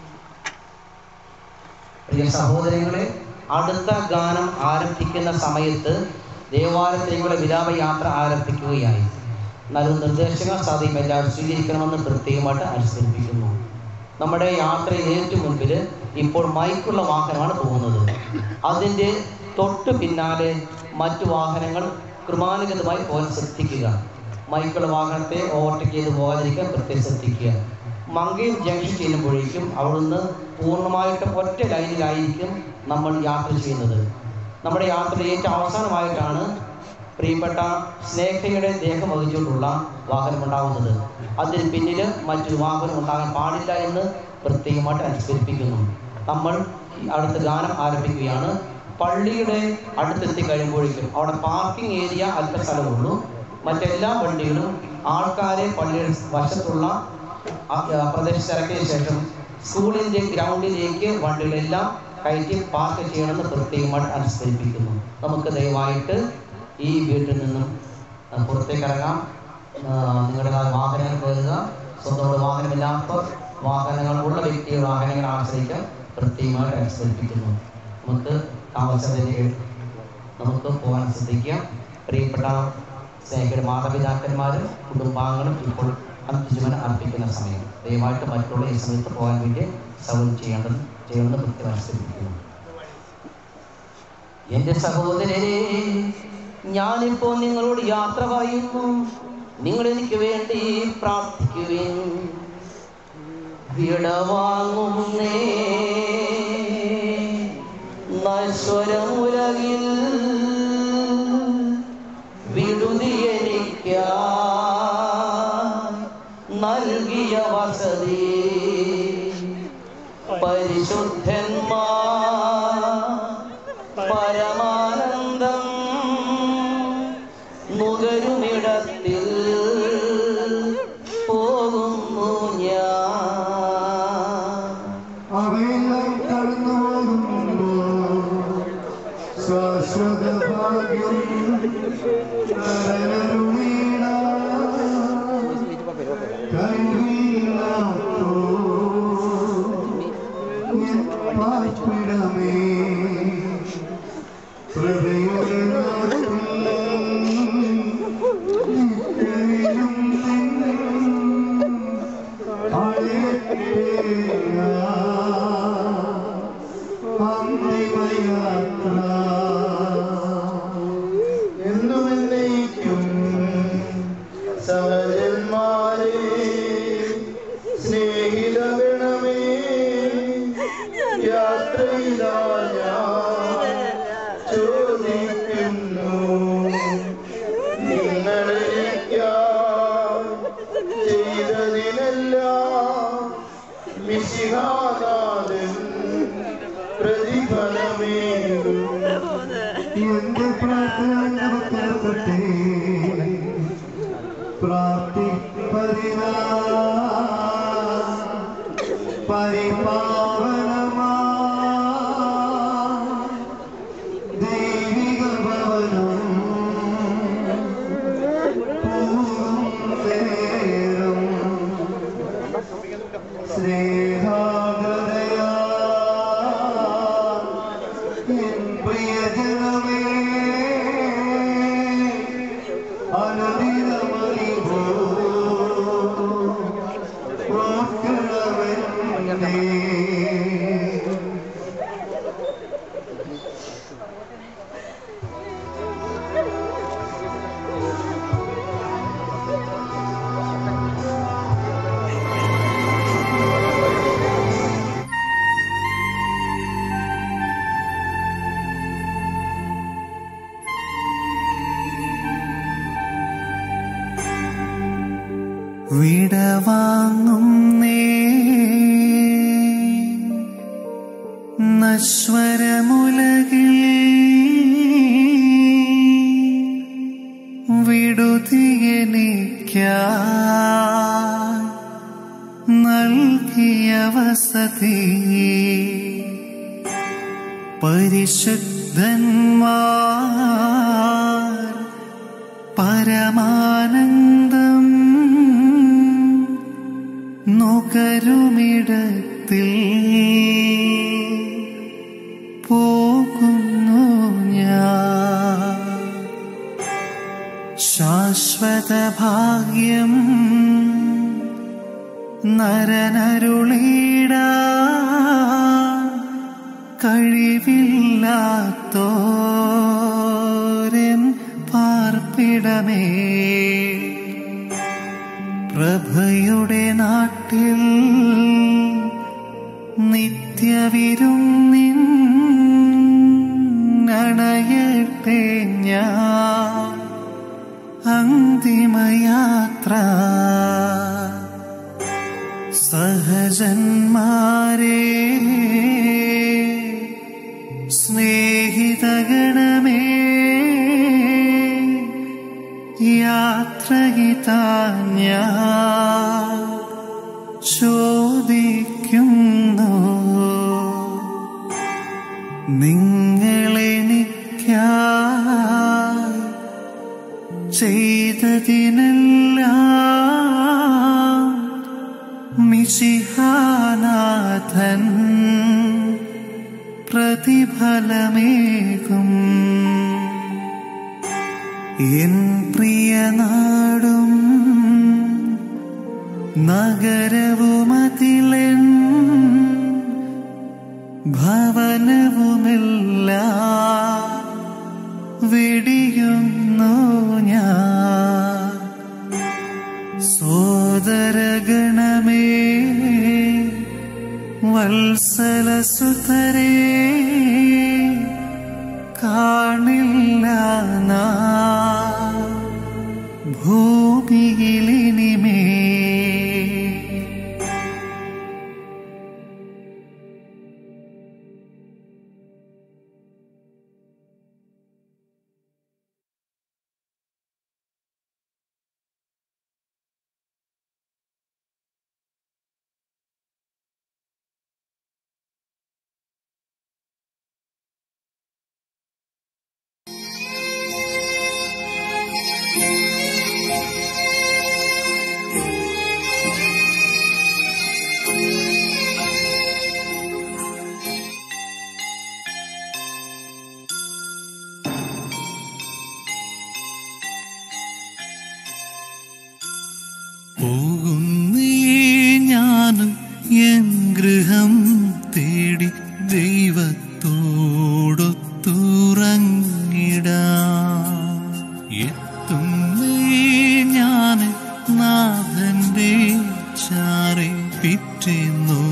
പ്രിയ സഹോദരങ്ങളെ, അടുത്ത ഗാനം ആരംഭിക്കുന്ന സമയത്ത് ദേവാലയത്തിലേക്കുള്ള വിലാപയാത്ര ആരംഭിക്കുകയായി. നല്ല നിർദ്ദേശങ്ങൾ സാധ്യം എല്ലാവരും സ്വീകരിക്കണമെന്ന് പ്രത്യേകമായിട്ട് അനുസ്മരിപ്പിക്കുന്നു. നമ്മുടെ യാത്രയിൽ ഏറ്റവും മുൻപിൽ ഇപ്പോൾ മൈക്കുള്ള വാഹനമാണ് പോകുന്നത്. അതിൻ്റെ തൊട്ട് പിന്നാലെ മറ്റു വാഹനങ്ങൾ ക്രമാനുഗതമായി പോകാൻ ശ്രദ്ധിക്കുക. മൈക്കുള്ള വാഹനത്തെ ഓവർടേക്ക് ചെയ്ത് പോകാതിരിക്കാൻ പ്രത്യേകം ശ്രദ്ധിക്കുക. മങ്കയം ജംഗ്ഷൻ ചെല്ലുമ്പോഴേക്കും അവിടുന്ന് പൂർണ്ണമായിട്ടും ഒറ്റ ലൈനിലായിരിക്കും നമ്മൾ യാത്ര ചെയ്യുന്നത്. നമ്മുടെ യാത്രയിൽ ഏറ്റവും അവസാനമായിട്ടാണ് പ്രിയപ്പെട്ട സ്നേഹയുടെ ദേഹം വഹിച്ചുകൊണ്ടുള്ള വാഹനം ഉണ്ടാകുന്നത്. അതിന് പിന്നിൽ മറ്റൊരു വാഹനം ഉണ്ടാകാൻ പാടില്ല എന്ന് പ്രത്യേകമായിട്ട് അനുസ്മരിപ്പിക്കുന്നു. നമ്മൾ അടുത്ത ഗാനം ആരംഭിക്കുകയാണ്. പള്ളിയുടെ അടുത്തെത്തി കഴിയുമ്പോഴേക്കും അവിടെ പാർക്കിംഗ് ഏരിയ അല്പ സ്ഥലമുള്ളൂ. മറ്റെല്ലാ വണ്ടികളും ആൾക്കാരെ പള്ളിയുടെ വശത്തുള്ള പ്രദേശത്ത് ഇറക്കിയ ശേഷം സ്കൂളിൻ്റെ ഗ്രൗണ്ടിലേക്ക് വണ്ടികളെല്ലാം കയറ്റി പാർക്ക് ചെയ്യണമെന്ന് പ്രത്യേകമായിട്ട് അനുസ്മരിപ്പിക്കുന്നു. നമുക്ക് ദയവായിട്ട് ഈ വീട്ടിൽ നിന്നും പുറത്തേക്ക് ഇറങ്ങാം. നിങ്ങളുടെ വാഹനങ്ങൾ കയറുക. സ്വന്തം വാഹനമില്ലാത്ത വാഹനങ്ങളുള്ള വ്യക്തിയുടെ വാഹനങ്ങൾ ആശ്രയിക്കാൻ പ്രത്യേകമായിട്ട് അനുസ്മരിപ്പിക്കുന്നു. നമുക്ക് താമസത്തിലേക്ക് നമുക്ക് പോകാൻ ശ്രദ്ധിക്കാം. പ്രിയപ്പെട്ട സ്നേഹിതരുടെ മാതാപിതാക്കന്മാരും കുടുംബാംഗങ്ങളും ഇപ്പോൾ അന്ത്യജീവൻ അർപ്പിക്കുന്ന സമയം. ദയവായിട്ട് മറ്റുള്ള ഈ സമയത്ത് പോകാൻ വേണ്ടി സൗകര്യം ചെയ്യണമെന്ന് പ്രത്യേകം അനുസരിപ്പിക്കുന്നു. എൻ്റെ സഹോദരരെ, ഞാനിപ്പോൾ നിങ്ങളോട് യാത്ര പറയുന്നു. നിങ്ങൾ എനിക്ക് വേണ്ടി പ്രാർത്ഥിക്കുവിൻ. വിടവാങ്ങുന്നേ നശ്വരമുലകിൽ വിടുതി നൽകിയ വസതി പരിശുദ്ധന്മാർ പരമാനന്ദം നുകരുമിടത്തിൽ പോകുന്നു അവയെല്ലാം കടന്നു പോകുന്നു. ശാശ്വത ഭാഗ്യം കരുവീണ ഉണർത്തട്ടെ പ്രാർത്ഥിപ്പതിനാ പരിപാവനമാ ദൈവിക ഭവനം പൂവും നേരം സ്നേഹാഗ്രതയാ എൻ പ്രിയജനമേ അനുദിനമറിവോ ഓർക്കണമെന്നേ വിടവാങ്ങുന്നേ നശ്വരമുലകിൽ വിടുതിയെനിക്കായി നൽകിയ വസതി പരിശുദ്ധന്മാർ പരമാനന്ദം നുകരുമിടത്തിൽ പോകുന്നു ഞാൻ ശാശ്വത ഭാഗ്യം നരനരുളീട കഴിവില്ലാത്തോരൻ പാർപ്പിടമേ പ്രഭയുടെ നാട്ടിൽ നിത്യവിരുന്നിൻ അണയട്ടെ ഞാൻ അന്തിമയാത്ര സഹജന്മാരെ സ്നേഹിതഗണമേ യാത്രയിതാ ഞാൻ ചോദിക്കുന്നു നിങ്ങളെനിക്കായി ചെയ്തതിനെല്ലാം മിശിഹാനാഥൻ പ്രതിഫലമേകും എൻ പ്രിയനാടും നഗരവുമതിലെൻ ഭവനവുമെല്ലാം വെടിയുന്നു ഞാൻ സോദരഗണമേ വത്സലസുതരേ കാണില്ല നാം ഭൂമിയിലിനിമേ പോകുന്നേ ഞാനും എൻ ഗൃഹം തേടി ദൈവത്തോടൊത്തുറങ്ങിടാം എത്തുന്നേ ഞാൻ നാഥന്റെ ചാരെ പിറ്റേന്നു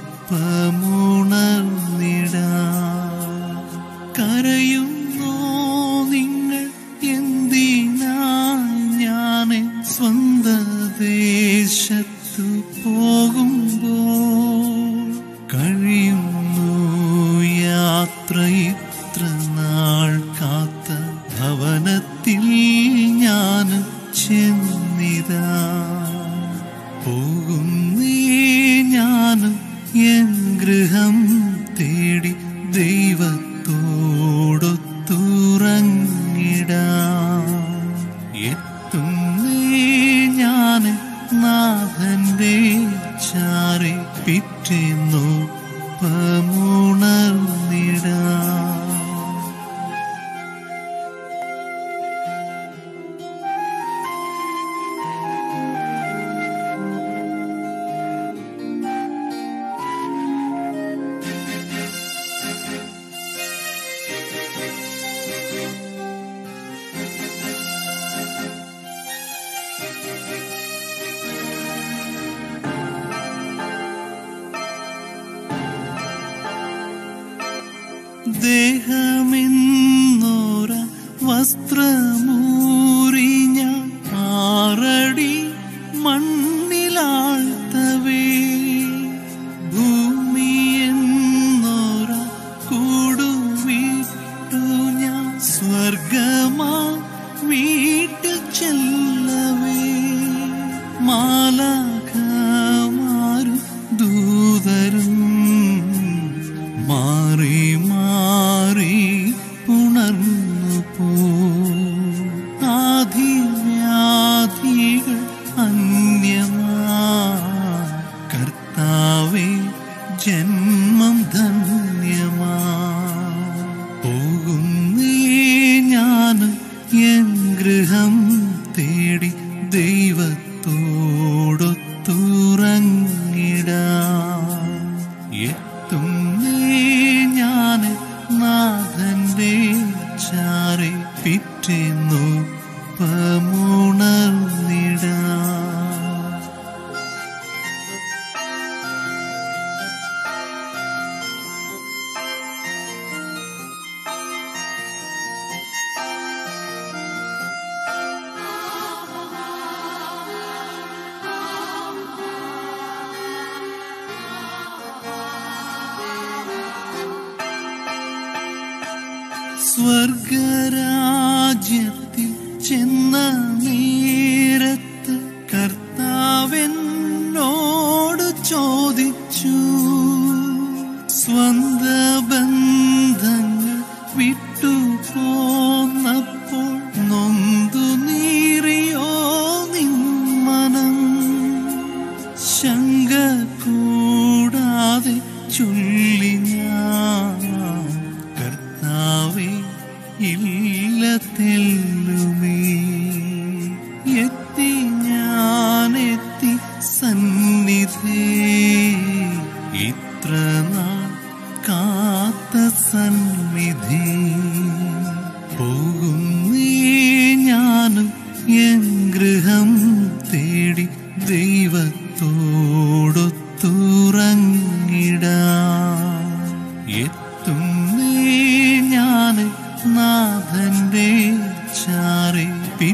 പമുണർന്നിടാം കരയുന്നോ നിങ്ങൾ എന്തിനാ ഞാൻ സ്വന്ത ദേശത്തു പോകുമ്പോൾ കഴിയുന്നു യാത്ര ഇത്ര നാൾ കാത്ത ഭവന ഭവനത്തിൽ ഞാൻ ചെന്നിതാ. പോകുന്നേ ഞാൻ എൻ ഗൃഹം തേടി ദൈവത്തോടൊത്തുറങ്ങിടാം. എത്തുന്നേ ഞാൻ നാഥന്റെ ചാരെ പിറ്റേന്നൊപ്പമുണർന്നിടാം. ദേഹമെന്നോര വസ്ത്രമൂറിഞ്ഞ 6 അടി മണ്ണിലാഴ്ത്തവേ, ഭൂമിയെന്നോര കൂടുവിട്ടു ഞാൻ സ്വർഗമാ വീട്ടിൽ ചെല്ലവേ. മാലാഖമാരും ദൂതരും മാറി മാറി ഉണർന്നു പോ. ആധിവ്യാധികൾ അന്യമാ, കർത്താവേ ജന്മം ധന്യമാ. പോകുന്നേ ഞാൻ എൻ ഗൃഹം തേടി ദൈവത്തോടൊത്തുറങ്ങിടാം. എത്തുന്നേ ഞാൻ നാഥന്റെ ചാരെ പിറ്റേന്നൊപ്പമുണർന്നിടാം. സ്വർഗരാജ്യത്തിൽ ചെന്ന നേരത്ത് കർത്താവെന്നോട് ചോദിച്ചു, സ്വന്ത ബന്ധങ്ങൾ വിട്ടു പോന്നപ്പോൾ നൊന്തു നീറിയോ നിൻ മനം? ശങ്ക കൂടാതെ ചൊല്ലി ഞാൻ, കർത്താവേ ഇല്ല തെല്ലുമേ. എത്തി ഞാനെത്തി സന്നിധേ, ഇത്ര നാൾ കാത്ത സന്നിധി. പോകുന്നേ ഞാനും എൻ ഗൃഹം തേടി ദൈവത്തോടൊത്തുറങ്ങിടാം. എത്തുന്നേ ഞാൻ നാഥന്റെ ചാരെ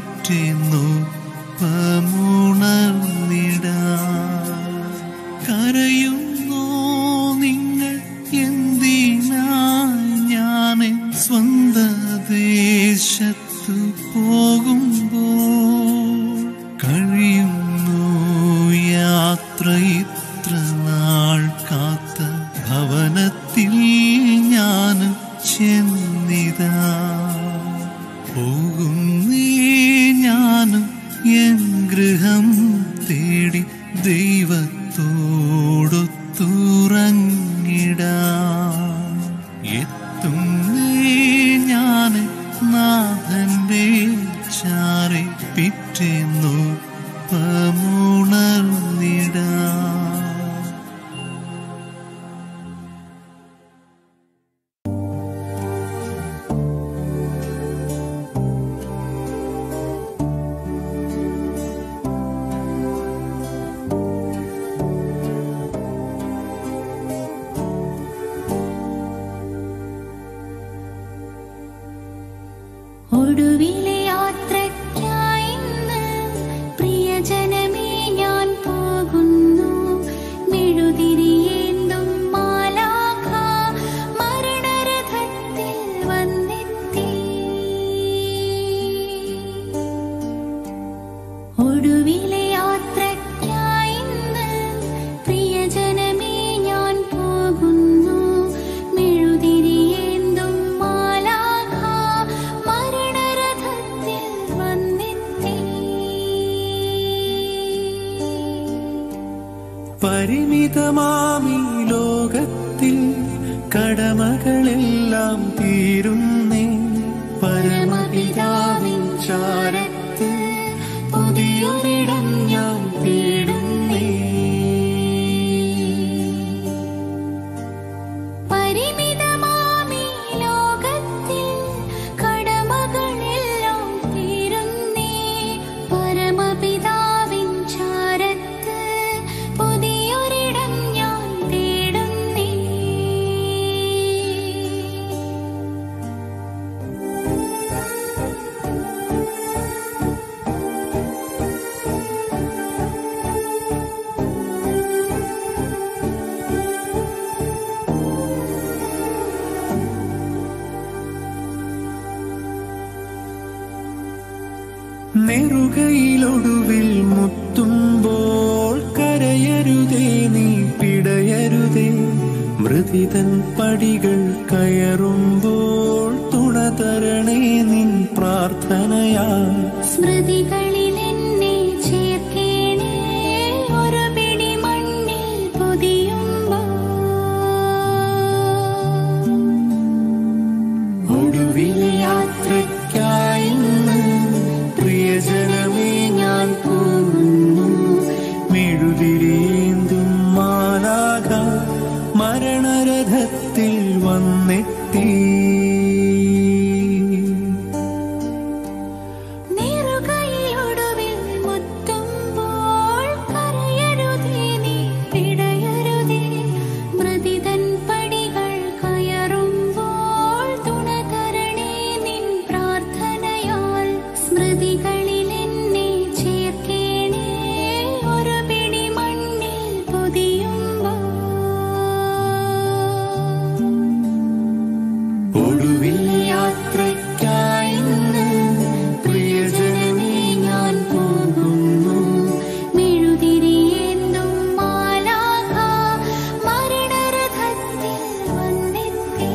പിറ്റേന്നൊപ്പമുണർന്നിടാം. കരയുന്നോ നിങ്ങൾ എന്തിനായി ഞാൻ സ്വന്ത ദേശത്തു പോകുമ്പോൾ? കഴിയുന്നു യാത്ര ഇത്ര നാൾ കാത്ത ഭവനത്തിൽ ഞാൻ ചെന്നിതാ. പോകുന്നേ ഞാനും എൻ ഗൃഹം തേടി ദൈവത്തോടൊത്തുറങ്ങിടാം. എത്തുന്നേ ഞാൻ നാഥന്റെ ചാരെ പിറ്റേന്നൊപ്പമുണർന്നിടാം. ഒടുവിലെ യാത്രയ്ക്കായിന്ന് പ്രിയജനമേ പരിമിതമാമി ലോകത്തിൽ കടമകളെല്ലാം തീരുന്നേ. പരമപിതാവിൻ ചാരത്ത് പുതിയൊരിടം ഞാൻ തേടുന്നേ. പരിമിതമാമി ലോകത്തിൽ കടമകളെല്ലാം തീരുന്നേ. പരമപിതാവിൻ ചാരത്ത് പുതിയൊരിടം ഞാൻ തേടുന്നേ. നെറുകയിലൊടുവിൽ മുത്തുമ്പോൾ കരയരുതേ, നീ പിടയരുതേ. മൃതിതൻ പടികൾ കയറുമ്പോൾ തുണ തരണേ നിൻ പ്രാർത്ഥനയാ. സ്മൃതികളിൽ എന്നെ ചേർക്കേണേ, ഒരു പിടി മണ്ണിൽ പൊതിയുമ്പോൾ. ഒടുവിലെ യാത്രയ്ക്കായി പ്രിയജനമേ ഞാൻ പോകുന്നു. മെഴുതിരിയേന്തും മാലാഖ മരണരഥത്തിൽ വന്നെത്തി. നെറുകയിലൊടുവിൽ മുത്തുമ്പോൾ കരയരുതേ, നീ പിടയരുതേ. മൃതിതൻ പടികൾ കയറുമ്പോൾ തുണ തരണേ നിൻ പ്രാർത്ഥനയാൽ. സ്മൃതികളിൽ എന്നെ ചേർക്കേണേ, ഒരു പിടി മണ്ണിൽ പൊതിയുമ്പോൾ. ഒടുവിൽ യാത്രയ്ക്കായി പ്രിയജനമേ ഞാൻ പോകുന്നു. മെഴുതിരിയേന്തും മാലാഖ മരണരഥത്തിൽ വന്നെത്തി.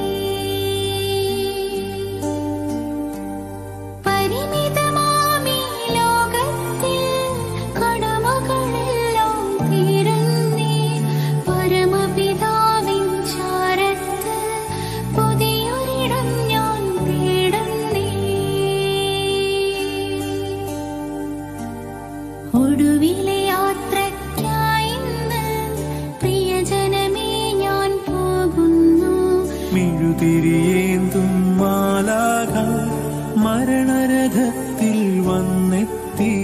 പരിമിതമാമി ലോകത്തിൽ കടമകളെല്ലാം തീരുന്നേ. പരമപിതാവിൻ ചാരത്ത് പുതിയൊരിടം ഞാൻ തേടുന്നേ. ഒടുവിലെ യാത്രയ്ക്കായി പ്രിയജനമേ ഞാൻ പോകുന്നു. മെഴുതിരിയേന്തും മാലാഖ മരണരഥത്തിൽ വന്നെത്തി.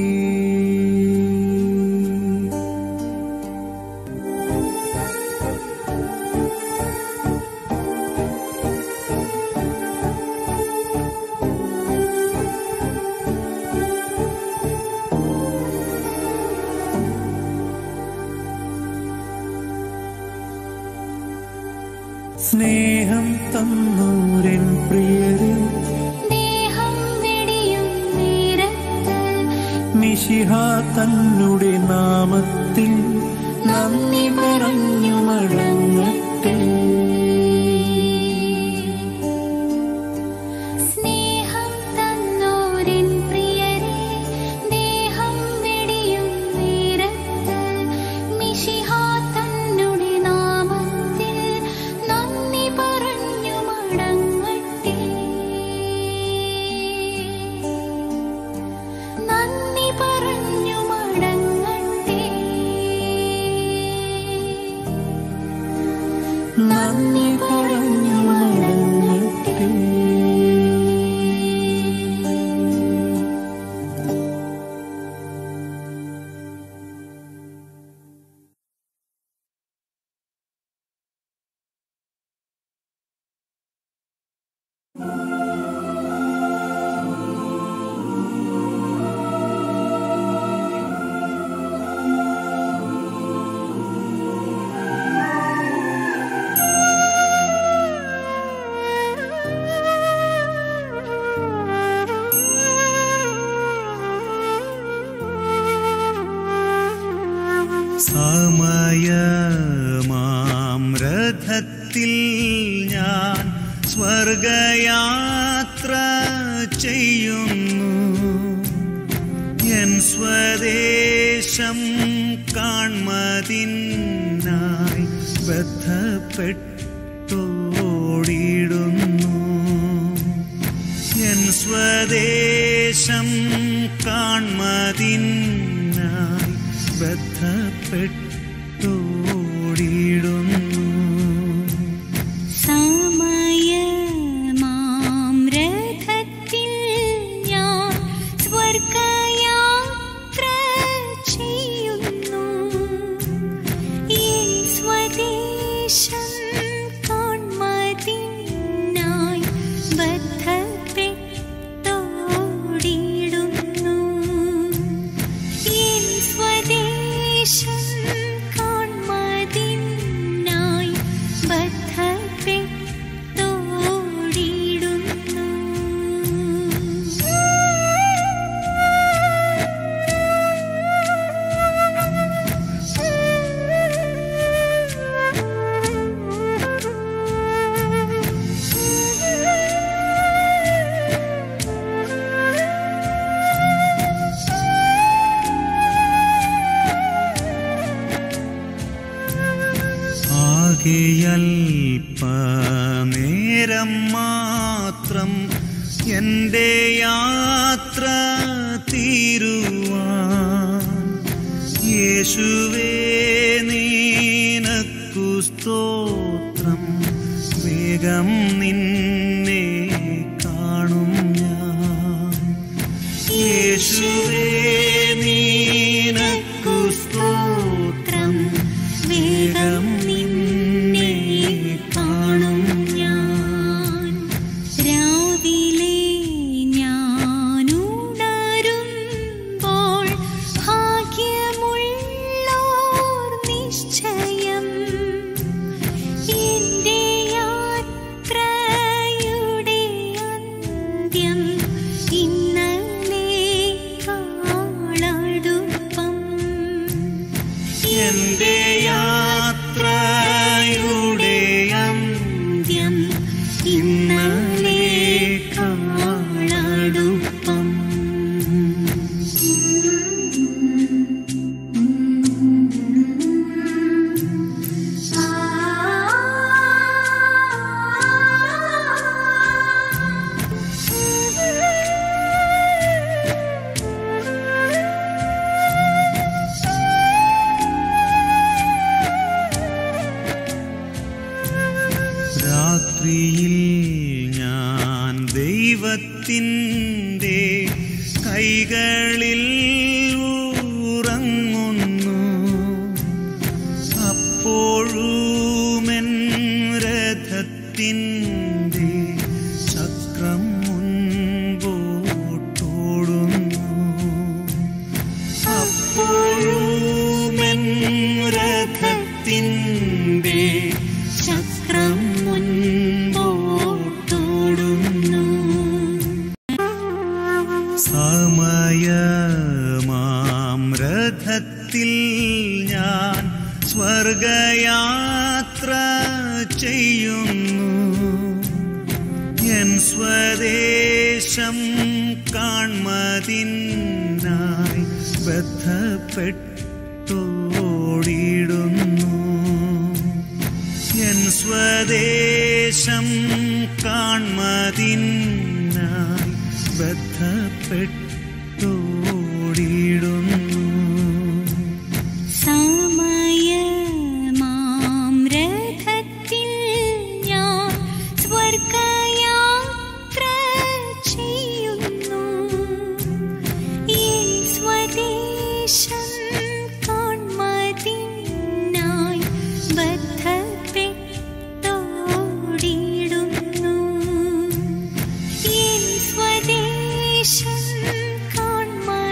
സ്നേഹം തന്നൂരൻ പ്രിയരെ, ദേഹം വെടിയും നേരത്ത് മിശിഹ തന്നുടെ നാമത്തിൽ നന്ദി പറഞ്ഞു മടങ്ങട്ടെ. സ്നേഹം തന്നോരൻ പ്രിയരെ, ദേഹം വെടിയും നേരത്ത് മിശിഹ തന്നുടെ നാമത്തിൽ നന്ദി പറഞ്ഞു മടങ്ങട്ടെ. നന്ദി പറഞ്ഞു മടങ്ങട്ടെ. നന്ദി പറഞ്ഞു മടങ്ങട്ടെ. സമയമാം രഥത്തിൽ ഞാൻ സ്വർഗയാത്ര ചെയ്യുന്നു. എൻ സ്വദേശം കാൺമതിനായി ബന്ധപ്പെട്ടോടിടുന്നു. എൻ സ്വദേശം കാൺമതിനായി ബന്ധപ്പെട്ടോടിടുന്നു. സമയമാം രഥത്തിൽ ഞാൻ സ്വർഗയാത്ര ചെയ്യുന്നു. എൻ സ്വദേശം കാൺമതിനായി ബന്ധപ്പെട്ടോടിടുന്നു. എൻ സ്വദേശം കാൺമതിനായി ബന്ധപ്പെട്ടോടിടുന്നു. അല്പനേരം മാത്രം എൻ്റെ യാത്ര തീരുവാൻ യേശുവേ നിനക്കു സ്തോത്രം. വേഗം നിന്നെ കാണും ഞാൻ. യേശുവേ നിനക്കു സ്തോത്രം. വേഗം നിന്നെ കാണും ഞാൻ. രാവിലെ ഞാനുണരുമ്പോൾ ഭാഗ്യമുള്ളോർ നിശ്ചയം എൻ്റെ യാത്രയുടെ അന്ത്യം ഇന്നലേക്കാളടുപ്പം. എൻ്റെ യാത്രയുടെ അന്ത്യം ഇന്നലേക്കാളടുപ്പം. രാത്രിയിൽ ഞാൻ ദൈവത്തിൻ്റെ കൈകളിൽ ഉറങ്ങുന്നു. അപ്പോഴുമെൻ രഥത്തിൻ്റെ ചക്രം മുൻപോട്ടോടുന്നു. അപ്പോഴുമെൻ രഥത്തിൻ്റെ ചക്രം മുൻപോട്ടോടുന്നു. സമയമാം രഥത്തിൽ ഞാൻ സ്വർഗയാത്ര ചെയ്യുന്നു. എൻ സ്വദേശം കാൺമതിനായി ബന്ധപ്പെട്ടോടിടുന്നു. എൻ സ്വദേശം കാൺമതിനായി ബന്ധപ്പെട്ടോടിടുന്നു. സമയമാം രഥത്തിൽ ഞാൻ സ്വർഗയാത്ര ചെയ്യുന്നു. എൻ സ്വദേശം കാൺമതിനായി ബന്ധപ്പെട്ടോടിടുന്നു. എൻ സ്വദേശം കാൺമതിനായി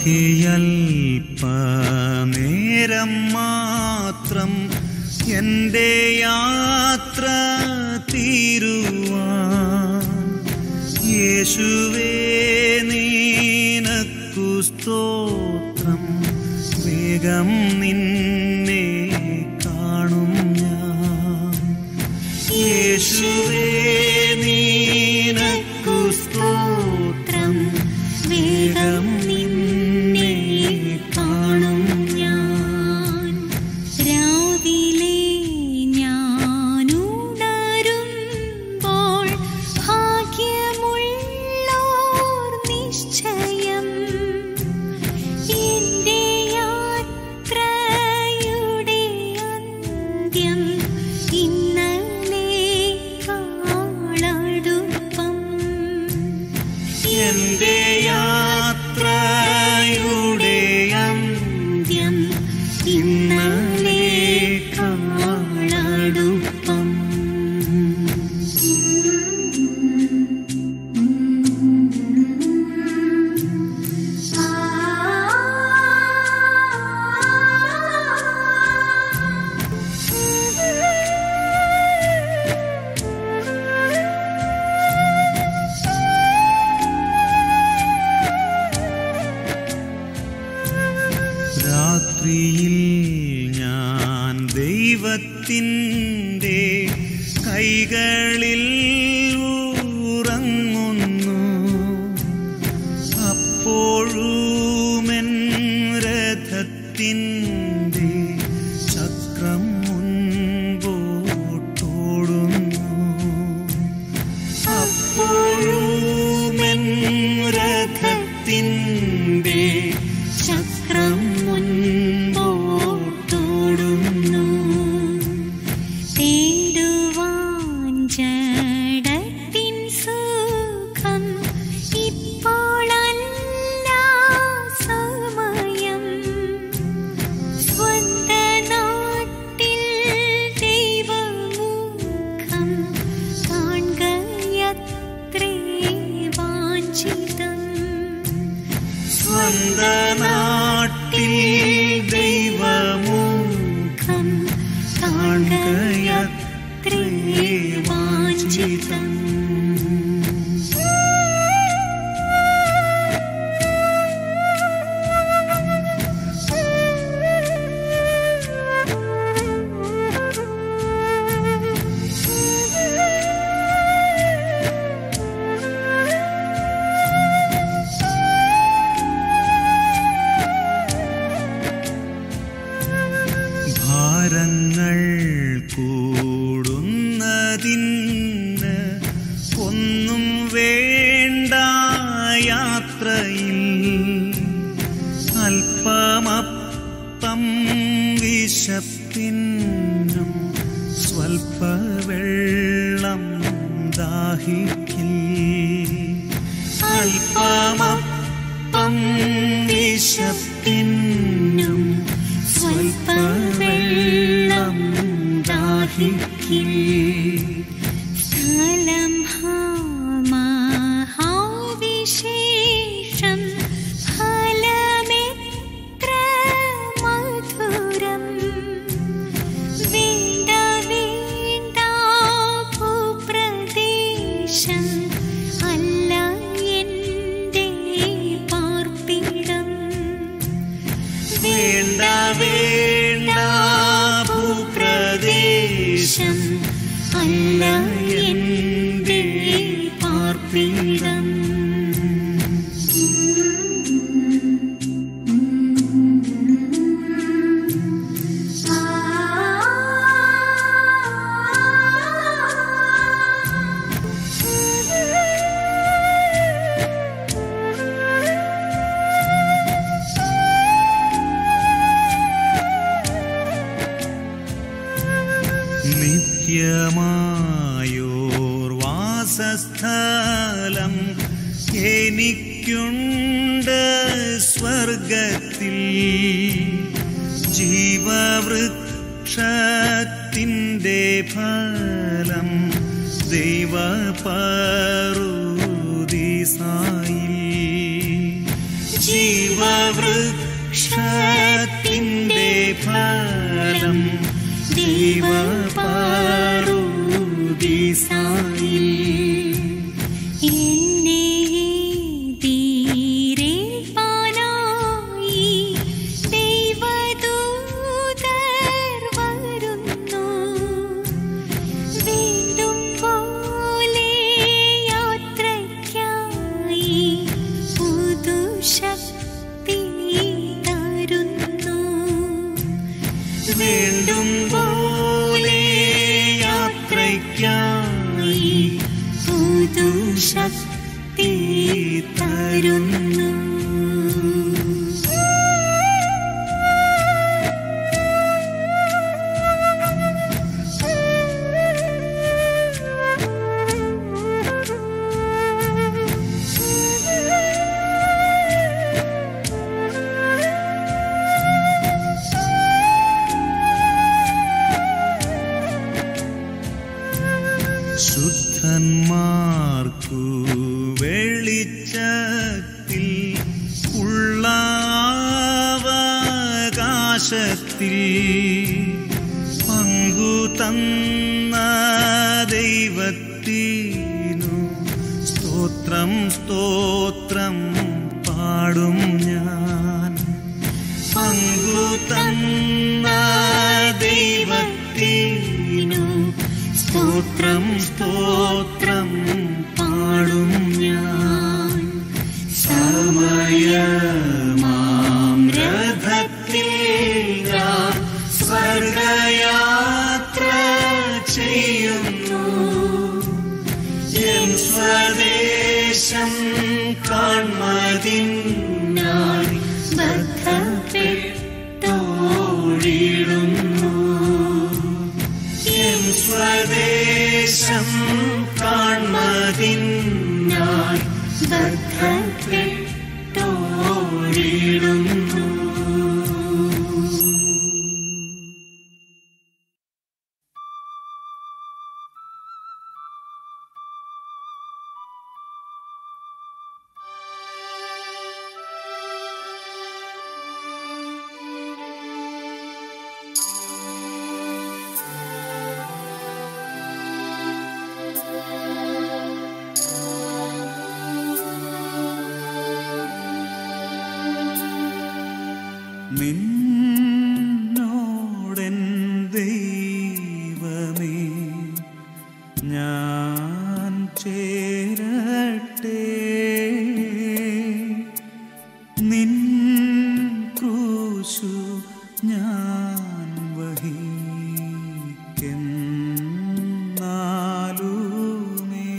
അല്പനേരം മാത്രം എൻ്റെ യാത്ര തീരുവാൻ യേശുവേ നിനക്കു സ്തോത്രം. വേഗം നിന്നെ കാണും ഞാൻ. യേശുവേ നിനക്കു സ്തോത്രം. വേഗം നിന്നെ കാണും ഞാൻ. രാവിലെ ഞാനുണരുമ്പോൾ ഭാഗ്യമുള്ളോർ നിശ്ചയം എൻ്റെ യാത്രയുടെ അന്ത്യം ഇന്നലെക്കാളടുപ്പം. എൻ്റെ യാത്രയുടെ അന്ത്യം ഇന്നലെക്കാളടുപ്പം. രാത്രിയിൽ ഞാൻ ദൈവത്തിൻ്റെ കൈകളിൽ ഉറങ്ങുന്നു. അപ്പോഴുമെൻ രഥത്തിൻ്റെ ചക്രം മുൻപോട്ടോടുന്നു. അപ്പോഴുമെൻ രഥത്തിൻ്റെ ചക്രം മുൻപോട്ടോടുന്നു. തേടുവാൻ ജഡത്തിൻ സുഖം ഇപ്പോഴല്ല സമയം. സ്വന്ത നാട്ടിൽ ദൈവമുഖം കാൺകയത്രേ വാഞ്ചിതം. സ്വന്ത നാട്ടിൽ ദൈവമുഖം കാണുകയത്രേ വാഞ്ചിതം. ഭാരങ്ങൾ കൂടുന്നതിന് ഒന്നും വേണ്ട യാത്രയിൽ. അല്പമപ്പം വിശപ്പിനും സ്വൽപ്പ വെള്ളം ദാഹിക്കിൽ. അല്പമപ്പം വിശപ്പിനും സ്വൽപ്പ വെള്ളം ദാഹിക്കിൽ. സ്ഥലം മഹാവിശേഷം ഫലമെത്ര മധുരം. വേണ്ട വേണ്ട ഭൂപ്രദേശം അല്ല എൻ്റെ പാർപ്പിടം. വേണ്ട വേണ്ട ഭൂപ്രദേശം അല്ല എൻ്റെ പാർപ്പിടം. നിത്യമായോർ വാസസ്ഥലം എനിക്കുണ്ട് സ്വർഗത്തിൽ. ജീവവൃക്ഷത്തിൻ്റെ ഫലം ദൈവപറുദീസായിൽ. ജീവവൃക്ഷത്തിൻ്റെ ഫലം ദൈവപാറുദീസായിൽ എന്നെ ധീരേൽപ്പാനായി ദൈവദൂതർ വരുന്നു. വീണ്ടും പോലെ യാത്രയ്ക്കായി പുതുശക്തി തരുന്നു. വീണ്ടും പോലെ യാത്രയ്ക്കായി പുതുശക്തി തരുന്നു. ശുദ്ധന്മാർക്കു വെളിച്ചത്തിൽ ഉള്ള അവകാശത്തിൽ പങ്കു തന്ന ദൈവത്തിനു സ്തോത്രം സ്തോത്രം പാടും ഞാൻ. പങ്കു തന്ന ദൈവത്തിനു സ്തോത്രം സ്തോത്രം പാടും ഞാൻ. സമയമാം രഥത്തിൽ ഞാൻ സ്വർഗയാത്ര ചെയ്യുന്നു. എൻ സ്വദേശം കാൺമതിനായി ബദ്ധപ്പെട്ടോടിടുന്നു. എൻ സ്വദേശം കാൺമതിനായി ബദ്ധപ്പെട്ടോടിടുന്നു. നിന്നോടൻ ദൈവമേ ഞാൻ ചേരട്ടെ. നിൻ ക്രൂശു ഞാൻ വഹിക്കെന്നാലുമേ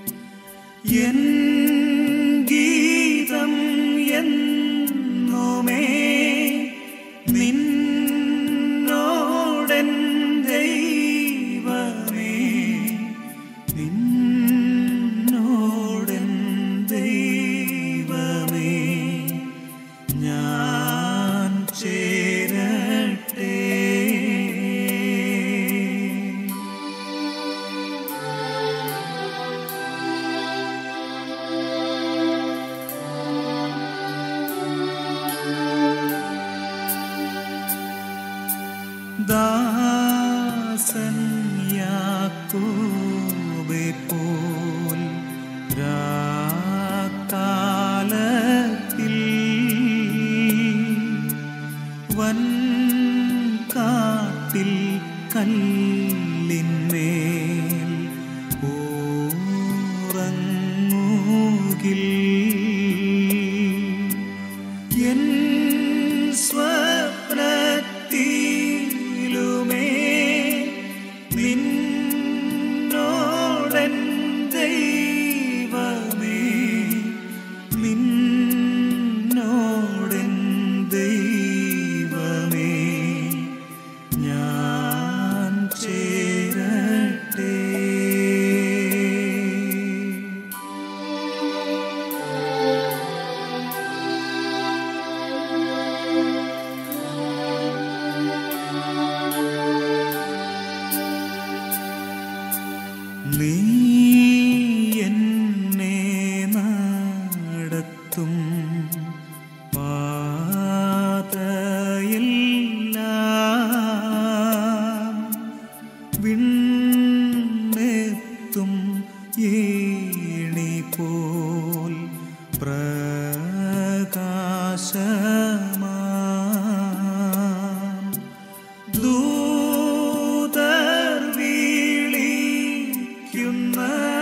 എൻ ഗീതം എന്നുമേ വിണ്ണെത്തും പാതയെല്ലാം വിണ്ണെത്തും ഏണി പോൽ പ്രകാശമാം ദൂതർ വിളിക്കുന്ന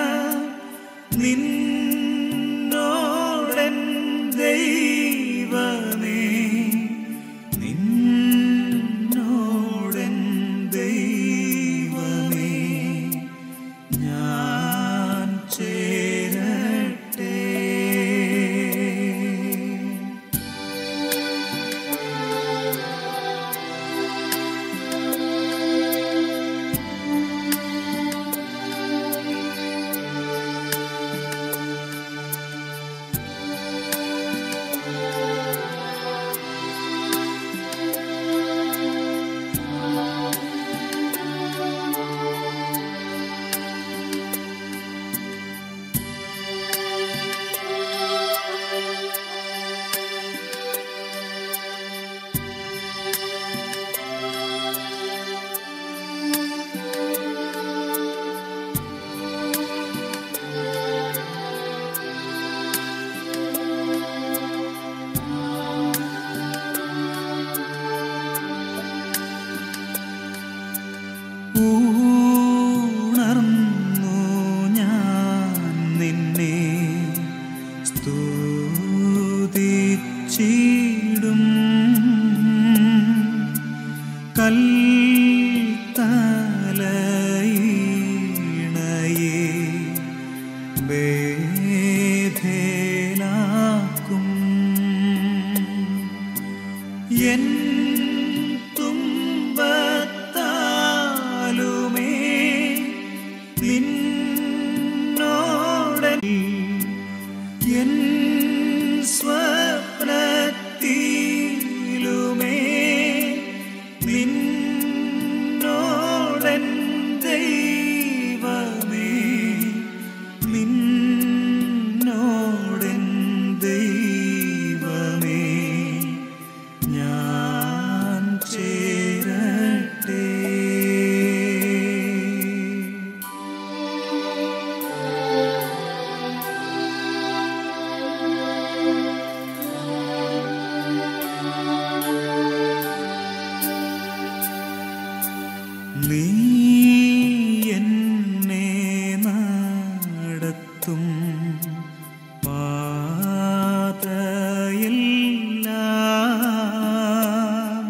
നിന്നോടൻ ദൈവമേ നിന്നോടൻ ദൈവമേ ഞാൻ ചേരട്ടെ. ഉണർന്നു ഞാൻ നിന്നെ സ്തുതിച്ചിടും കൽത്തലയിണയെ ബേധേലാക്കും എൻ തുമ്പത്താലുമേ നിന്നോടൻ എൻ സ്വപ്നത്തിലുമേ നിന്നോടൻ ദൈവമേ നിന്നോടൻ ദൈവമേ ഞാൻ ചേരട്ടെ. നീ എന്നെ നടത്തും പാതയെല്ലാം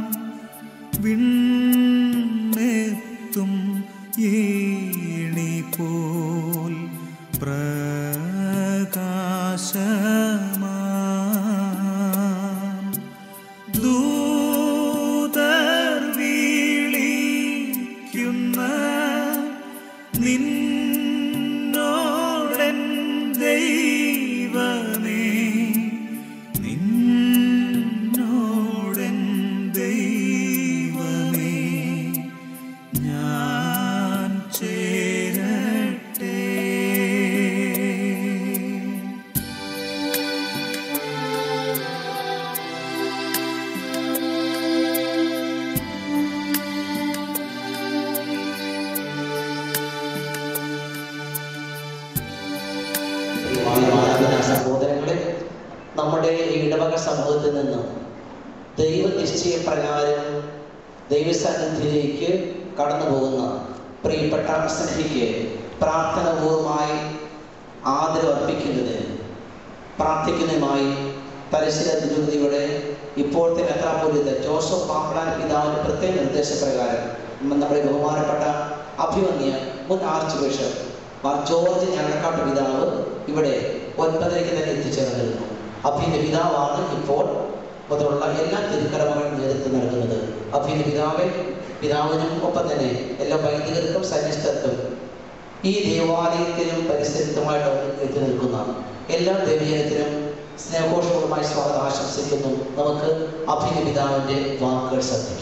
വിണ്ണെത്തും ഏണി പോൽ പ്രകാശമാം ദൂതർ വിളിക്കുന്ന നിന്നോടൻ ദൈവമേ നിന്നോടൻ ദൈവമേ ഞാൻ ചേരട്ടെ. സഹോദരങ്ങളെ, നമ്മുടെ ഈ ഇടവക സമൂഹത്തിൽ നിന്നും ദൈവനിശ്ചയപ്രകാരം ദൈവസന്നിധിയിലേക്ക് കടന്നു പോകുന്ന പ്രിയപ്പെട്ട സ്നേഹിക്ക് പ്രാർത്ഥനാപൂർവമായി ആദരവ് അർപ്പിക്കുന്നതിന് പ്രാർത്ഥിക്കുന്നതിനുമായി തലശ്ശേരി അതിരൂപതയുടെ ഇപ്പോഴത്തെ മെത്രാപ്പോലീത്ത ജോസഫ് പാപ്പളാൻ പിതാവിൻ്റെ പ്രത്യേക നിർദ്ദേശപ്രകാരം നമ്മുടെ ബഹുമാനപ്പെട്ട അഭിമന്യ മുൻ archbishop Mar George Njangalakkattu പിതാവ് ഇവിടെ 9:30 തന്നെ എത്തിച്ചേർന്നിരുന്നു. അഭിന്റെ പിതാവാണ് ഇപ്പോൾ മുതലുള്ള എല്ലാ തിരുക്കർമ്മങ്ങളും നേതൃത്വം നൽകുന്നത്. അഭിന്റെ പിതാവിനും ഒപ്പം തന്നെ എല്ലാ വൈദികർക്കും സന്യസ്തർക്കും ഈ ദേവാലയത്തിനും പരിസരത്തുമായിട്ട് എത്തി നിൽക്കുന്ന എല്ലാ ദേവീജനത്തിനും സ്നേഹോഷപൂർവ്വമായി സ്വാഗതം ആശംസിക്കുന്നു. നമുക്ക് അഭിന്റെ പിതാവിൻ്റെ വാക്കുകൾ ശ്രദ്ധിക്കാം.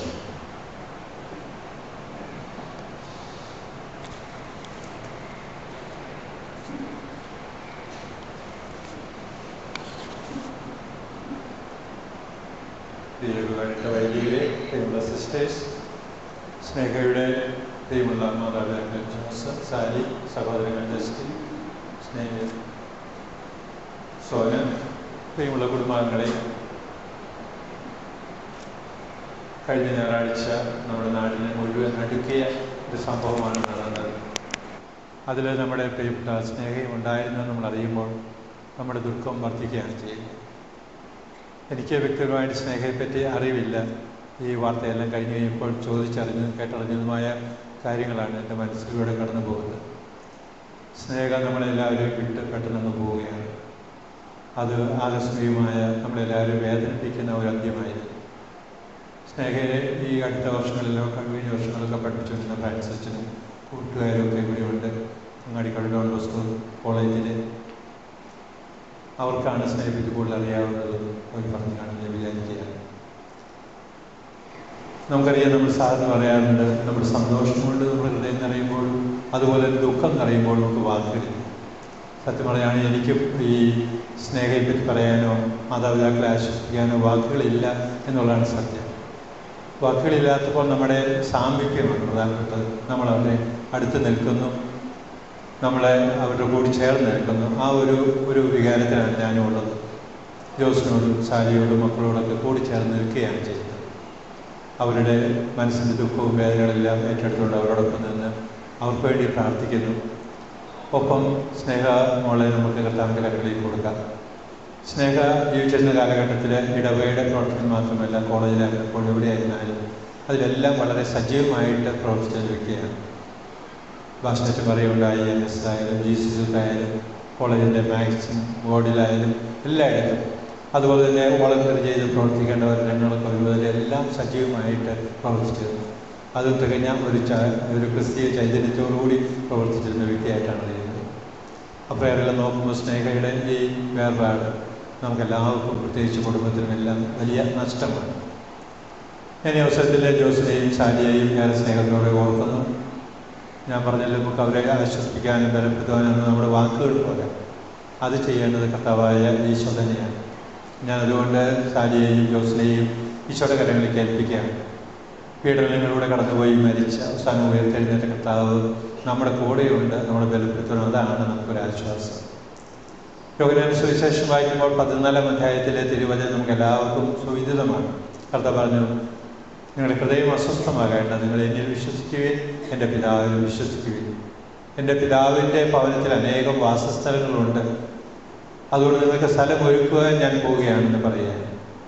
പ്രിയപ്പെട്ട വൈദികരെ, പ്രിയമുള്ള സിസ്റ്റേഴ്സ്, സ്നേഹയുടെ പ്രിയമുള്ള മാതാപിതാക്കൾ ജോസ്, സാലി, സഹോദരങ്ങൾ ജസ്റ്റിൻ, സ്നേഹ സോന, പ്രിയമുള്ള കുടുംബാംഗങ്ങളെ, കഴിഞ്ഞ ഞായറാഴ്ച നമ്മുടെ നാടിനെ മുഴുവൻ അടുക്കിയ ഒരു സംഭവമാണ് നടന്നത്. അതിൽ നമ്മുടെ പ്രിയപ്പെട്ട സ്നേഹയും ഉണ്ടായിരുന്നു നമ്മൾ അറിയുമ്പോൾ നമ്മുടെ ദുഃഖം വർദ്ധിക്കുകയാണ് ചെയ്യുന്നത്. എനിക്ക് വ്യക്തിപരമായിട്ട് സ്നേഹയെപ്പറ്റി അറിവില്ല. ഈ വാർത്തയെല്ലാം കഴിഞ്ഞ് കഴിയുമ്പോൾ ചോദിച്ചറിഞ്ഞതും കേട്ടറിഞ്ഞതുമായ കാര്യങ്ങളാണ് എൻ്റെ മനസ്സിലൂടെ കടന്നു പോകുന്നത്. സ്നേഹ നമ്മളെല്ലാവരും വിട്ട് പെട്ടെന്ന് പോവുകയാണ്. അത് ആകസ്മികമായ നമ്മളെല്ലാവരും വേദനിപ്പിക്കുന്ന ഒരു അന്ത്യമായിരുന്നു. സ്നേഹയെ ഈ അടുത്ത വർഷങ്ങളിലോ കഴിഞ്ഞ വർഷങ്ങളൊക്കെ പഠിപ്പിച്ചുകൊണ്ടിരുന്ന ഫ്രാൻസിനും കൂട്ടുകാരും ഒക്കെ ഇവിടെയുണ്ട്. അങ്ങാടിക്കട ഡോൺ ബോസ്കോ കോളേജിൽ അവർക്കാണ് സ്നേഹത്തെ കൂടുതൽ അറിയാവുന്നത്. അവർ പറഞ്ഞു കാണുന്നത് ഞാൻ വിചാരിക്കുകയാണ്. നമുക്കറിയാം, നമ്മൾ സാധാരണ പറയാറുണ്ട്, നമ്മുടെ സന്തോഷം കൊണ്ട് നമ്മുടെ ഹൃദയം നിറയുമ്പോഴും അതുപോലെ ദുഃഖം നിറയുമ്പോഴും നമുക്ക് വാക്കുകളില്ല. സത്യം പറയുകയാണെങ്കിൽ എനിക്കും ഈ സ്നേഹത്തെപ്പറ്റി പറയാനോ മാതാപിതാക്കളെ ആശ്വസിപ്പിക്കാനോ വാക്കുകളില്ല എന്നുള്ളതാണ് സത്യം. വാക്കുകളില്ലാത്തപ്പോൾ നമ്മുടെ സാമീപ്യമാണ് പ്രധാനപ്പെട്ടത്. നമ്മളവരെ അടുത്ത് നിൽക്കുന്നു, നമ്മളെ അവരുടെ കൂടി ചേർന്ന് നിൽക്കുന്നു. ആ ഒരു വികാരത്തിലാണ് ഞാനും ഉള്ളത്. ജോസിനോടും സാലിയോടും മക്കളോടൊക്കെ കൂടി ചേർന്ന് നിൽക്കുകയാണ് ചെയ്യുന്നത്. അവരുടെ മനസ്സിൻ്റെ ദുഃഖവും വേദനകളെല്ലാം ഏറ്റെടുത്തുകൊണ്ട് അവരോടൊപ്പം നിന്ന് അവർക്ക് വേണ്ടി പ്രാർത്ഥിക്കുന്നു. ഒപ്പം സ്നേഹ മോളെ നമുക്ക് കർത്താവിൻ്റെ കരകളിൽ കൊടുക്കാം. സ്നേഹ ജീവിച്ചിരുന്ന കാലഘട്ടത്തിൽ ഇടവകയുടെ പ്രവർത്തനം മാത്രമല്ല, കോളേജിലായിരുന്നപ്പോൾ എവിടെയായിരുന്നാലും അതിലെല്ലാം വളരെ സജീവമായിട്ട് പ്രവർത്തിച്ച വ്യക്തിയാണ്. ഭാഷണറ്റ് പറയുണ്ടായി, NS ആയാലും GCC ആയാലും കോളേജിൻ്റെ മാക്സിമം ബോർഡിലായാലും എല്ലായിടത്തും, അതുപോലെ തന്നെ വോളണ്ടിയർ ചെയ്ത് പ്രവർത്തിക്കേണ്ടവർ രംഗങ്ങളൊക്കെ വരുന്നതിലെല്ലാം സജീവമായിട്ട് പ്രവർത്തിച്ചിരുന്നു. അത് തികഞ്ഞ ഒരു ക്രിസ്തീയ ചൈതന്യത്തോടുകൂടി പ്രവർത്തിച്ചിരുന്ന വ്യക്തിയായിട്ടാണ് അറിയുന്നത്. അപ്പോൾ അതെല്ലാം നോക്കുമ്പോൾ സ്നേഹയുടെ ഈ വേർപാട് നമുക്കെല്ലാവർക്കും, പ്രത്യേകിച്ച് കുടുംബത്തിനുമെല്ലാം വലിയ നഷ്ടമാണ്. ഞാൻ ഈ അവസരത്തിൽ ജോസിനെയും സാലിയെയും ഞാൻ സ്നേഹത്തോടെ ഓർക്കുന്നു. ഞാൻ പറഞ്ഞല്ലോ, നമുക്ക് അവരെ ആശ്വസിപ്പിക്കാനും ബലപ്പെടുത്താനും നമ്മുടെ വാക്കുകൾ പോലെ അത് ചെയ്യേണ്ടത് കർത്താവായ ഈശോ തന്നെയാണ്. ഞാൻ അതുകൊണ്ട് സാലിയെയും ജോസിനെയും ഈശോയുടെ കരങ്ങളിലേക്ക് ഏൽപ്പിക്കുകയാണ്. പീഡനങ്ങളിലൂടെ കടന്നുപോയി മരിച്ച അവസാനം ഉയർത്തെഴുന്നേറ്റ കർത്താവ് നമ്മുടെ കൂടെയുണ്ട്, നമ്മുടെ ബലപ്പെടുത്തണം. അതാണ് നമുക്കൊരാശ്വാസം. യോഹന്നാൻ സുവിശേഷം വായിക്കുമ്പോൾ 14-ാം അധ്യായത്തിലെ തിരുവചനം നമുക്ക് എല്ലാവർക്കും സുവിദിതമാണ്. കർത്താവ് പറഞ്ഞു, നിങ്ങളുടെ ഹൃദയം അസ്വസ്ഥമാകേണ്ട, നിങ്ങൾ എന്നിൽ വിശ്വസിക്കുകയും എൻ്റെ പിതാവിൽ വിശ്വസിക്കുകയും. എൻ്റെ പിതാവിൻ്റെ ഭവനത്തിൽ അനേകം വാസസ്ഥലങ്ങളുണ്ട്, അതുകൊണ്ട് നിങ്ങൾക്ക് സ്ഥലം ഒരുക്കുവാൻ ഞാൻ പോവുകയാണെന്ന് പറയുകയാണ്.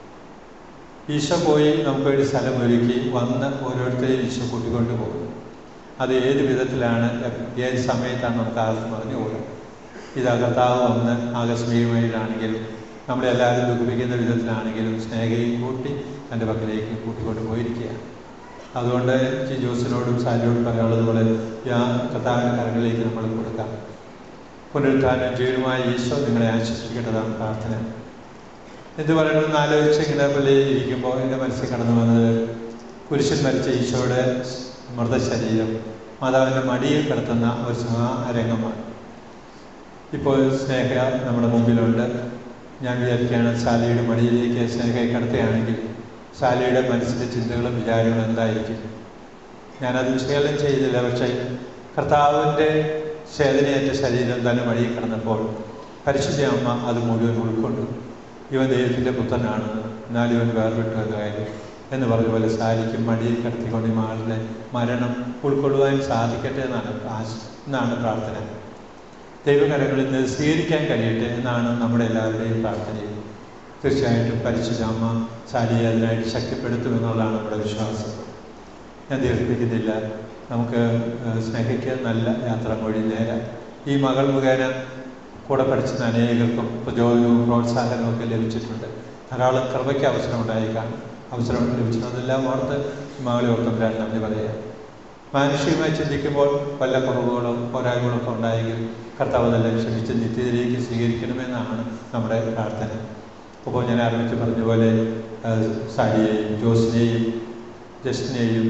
ഈശോ പോയി നമുക്ക് വേണ്ടി സ്ഥലം ഒരുക്കി വന്ന് ഓരോരുത്തരെയും ഈശോ കൂട്ടിക്കൊണ്ട് പോകും. അത് ഏത് വിധത്തിലാണ്, ഏത് സമയത്താണ് നമുക്ക് ആർക്കും അറിഞ്ഞുകൂടാ. ഇത് കർത്താവ് വന്ന് ആകസ്മികമായിട്ടാണെങ്കിലും നമ്മളെല്ലാവരും ദുഃഖിപ്പിക്കുന്ന വിധത്തിലാണെങ്കിലും സ്നേഹയും കൂട്ടി തൻ്റെ പക്കലേക്ക് കൂട്ടിക്കൊണ്ട് പോയിരിക്കുകയാണ്. അതുകൊണ്ട് ജോസിനോടും സാലിയോടും പറയാനുള്ളതുപോലെ കർത്താവിൻ്റെ കരങ്ങളിലേക്ക് നമ്മൾ കൊടുക്കാം. പുനരുത്ഥാനം ജീവനുമായ ഈശോ നിങ്ങളെ ആശ്വസിക്കേണ്ടതാണ് പ്രാർത്ഥന. എന്ത് പറയണമെന്ന് ആലോചിച്ച് ഇങ്ങനെ പള്ളിയിൽ ഇരിക്കുമ്പോൾ എൻ്റെ മനസ്സിൽ കടന്നു വന്നത് കുരിശിൽ മരിച്ച ഈശോയുടെ മൃതശരീരം മാതാവിൻ്റെ മടിയിൽ കിടത്തുന്ന ഒരു രംഗമാണ്. ഇപ്പോൾ സ്നേഹ നമ്മുടെ മുമ്പിലുണ്ട്. ഞാൻ വിചാരിക്കുകയാണ്, സാലിയുടെ മടിയിലേക്ക് സ്നേഹയെ കിടത്തുകയാണെങ്കിൽ സാലിയുടെ മനസ്സിലെ ചിന്തകളും വിചാരങ്ങളും എന്തായിരിക്കും? ഞാനത് വിശകലനം ചെയ്തില്ല. പക്ഷേ കർത്താവിൻ്റെ ചേതനയേറ്റ ശരീരം തന്നെ മടിയിൽ കിടന്നപ്പോൾ പരിശുദ്ധ അമ്മ അത് മുഴുവൻ ഉൾക്കൊണ്ടു. ഇവൻ ദൈവത്തിൻ്റെ പുത്രനാണ്, എന്നാലും ഇവൻ വേർപെട്ടു എന്ന കാര്യം എന്ന് പറഞ്ഞ പോലെ സാലിക്കും മടിയിൽ കിടത്തിക്കൊണ്ട് ഈ മകളുടെ മരണം ഉൾക്കൊള്ളുവാൻ സാധിക്കട്ടെ എന്നാണ് പ്രാർത്ഥന. ദൈവകരങ്ങളിൽ നിന്ന് സ്വീകരിക്കാൻ കഴിയട്ടെ എന്നാണ് നമ്മുടെ എല്ലാവരുടെയും പ്രാർത്ഥനയും. തീർച്ചയായിട്ടും പരിശുദ്ധ അമ്മ സാലിയെ അതിനായിട്ട് ശക്തിപ്പെടുത്തുമെന്നുള്ളതാണ് നമ്മുടെ വിശ്വാസം. ഞാൻ ദീർഘിപ്പിക്കുന്നില്ല. നമുക്ക് സ്നേഹിക്ക് നല്ല യാത്ര വഴി നേരം ഈ മകൾ മുഖേന കൂടെ പഠിച്ചിരുന്ന അനേകർക്കും പ്രചോദനവും പ്രോത്സാഹനവും ഒക്കെ ലഭിച്ചിട്ടുണ്ട്. ധാരാളം കൃപയ്ക്ക് അവസരം ലഭിച്ചിട്ടുണ്ടെല്ലാം ഓർത്ത് മകളെ ഓർത്തവരാണ് നന്ദി പറയുക. മാനുഷികമായി ചിന്തിക്കുമ്പോൾ വല്ല കുറവുകളും പോരായ്മകളൊക്കെ ഉണ്ടായെങ്കിൽ കർത്താവ് നല്ല ക്ഷമിച്ച് നിത്യത്തിലേക്ക് സ്വീകരിക്കണമെന്നാണ് നമ്മുടെ പ്രാർത്ഥന. അപ്പോൾ ഞാൻ ആരംഭിച്ച് പറഞ്ഞ പോലെ സാലിയെയും ജോസിനെയും ജസ്റ്റിനെയും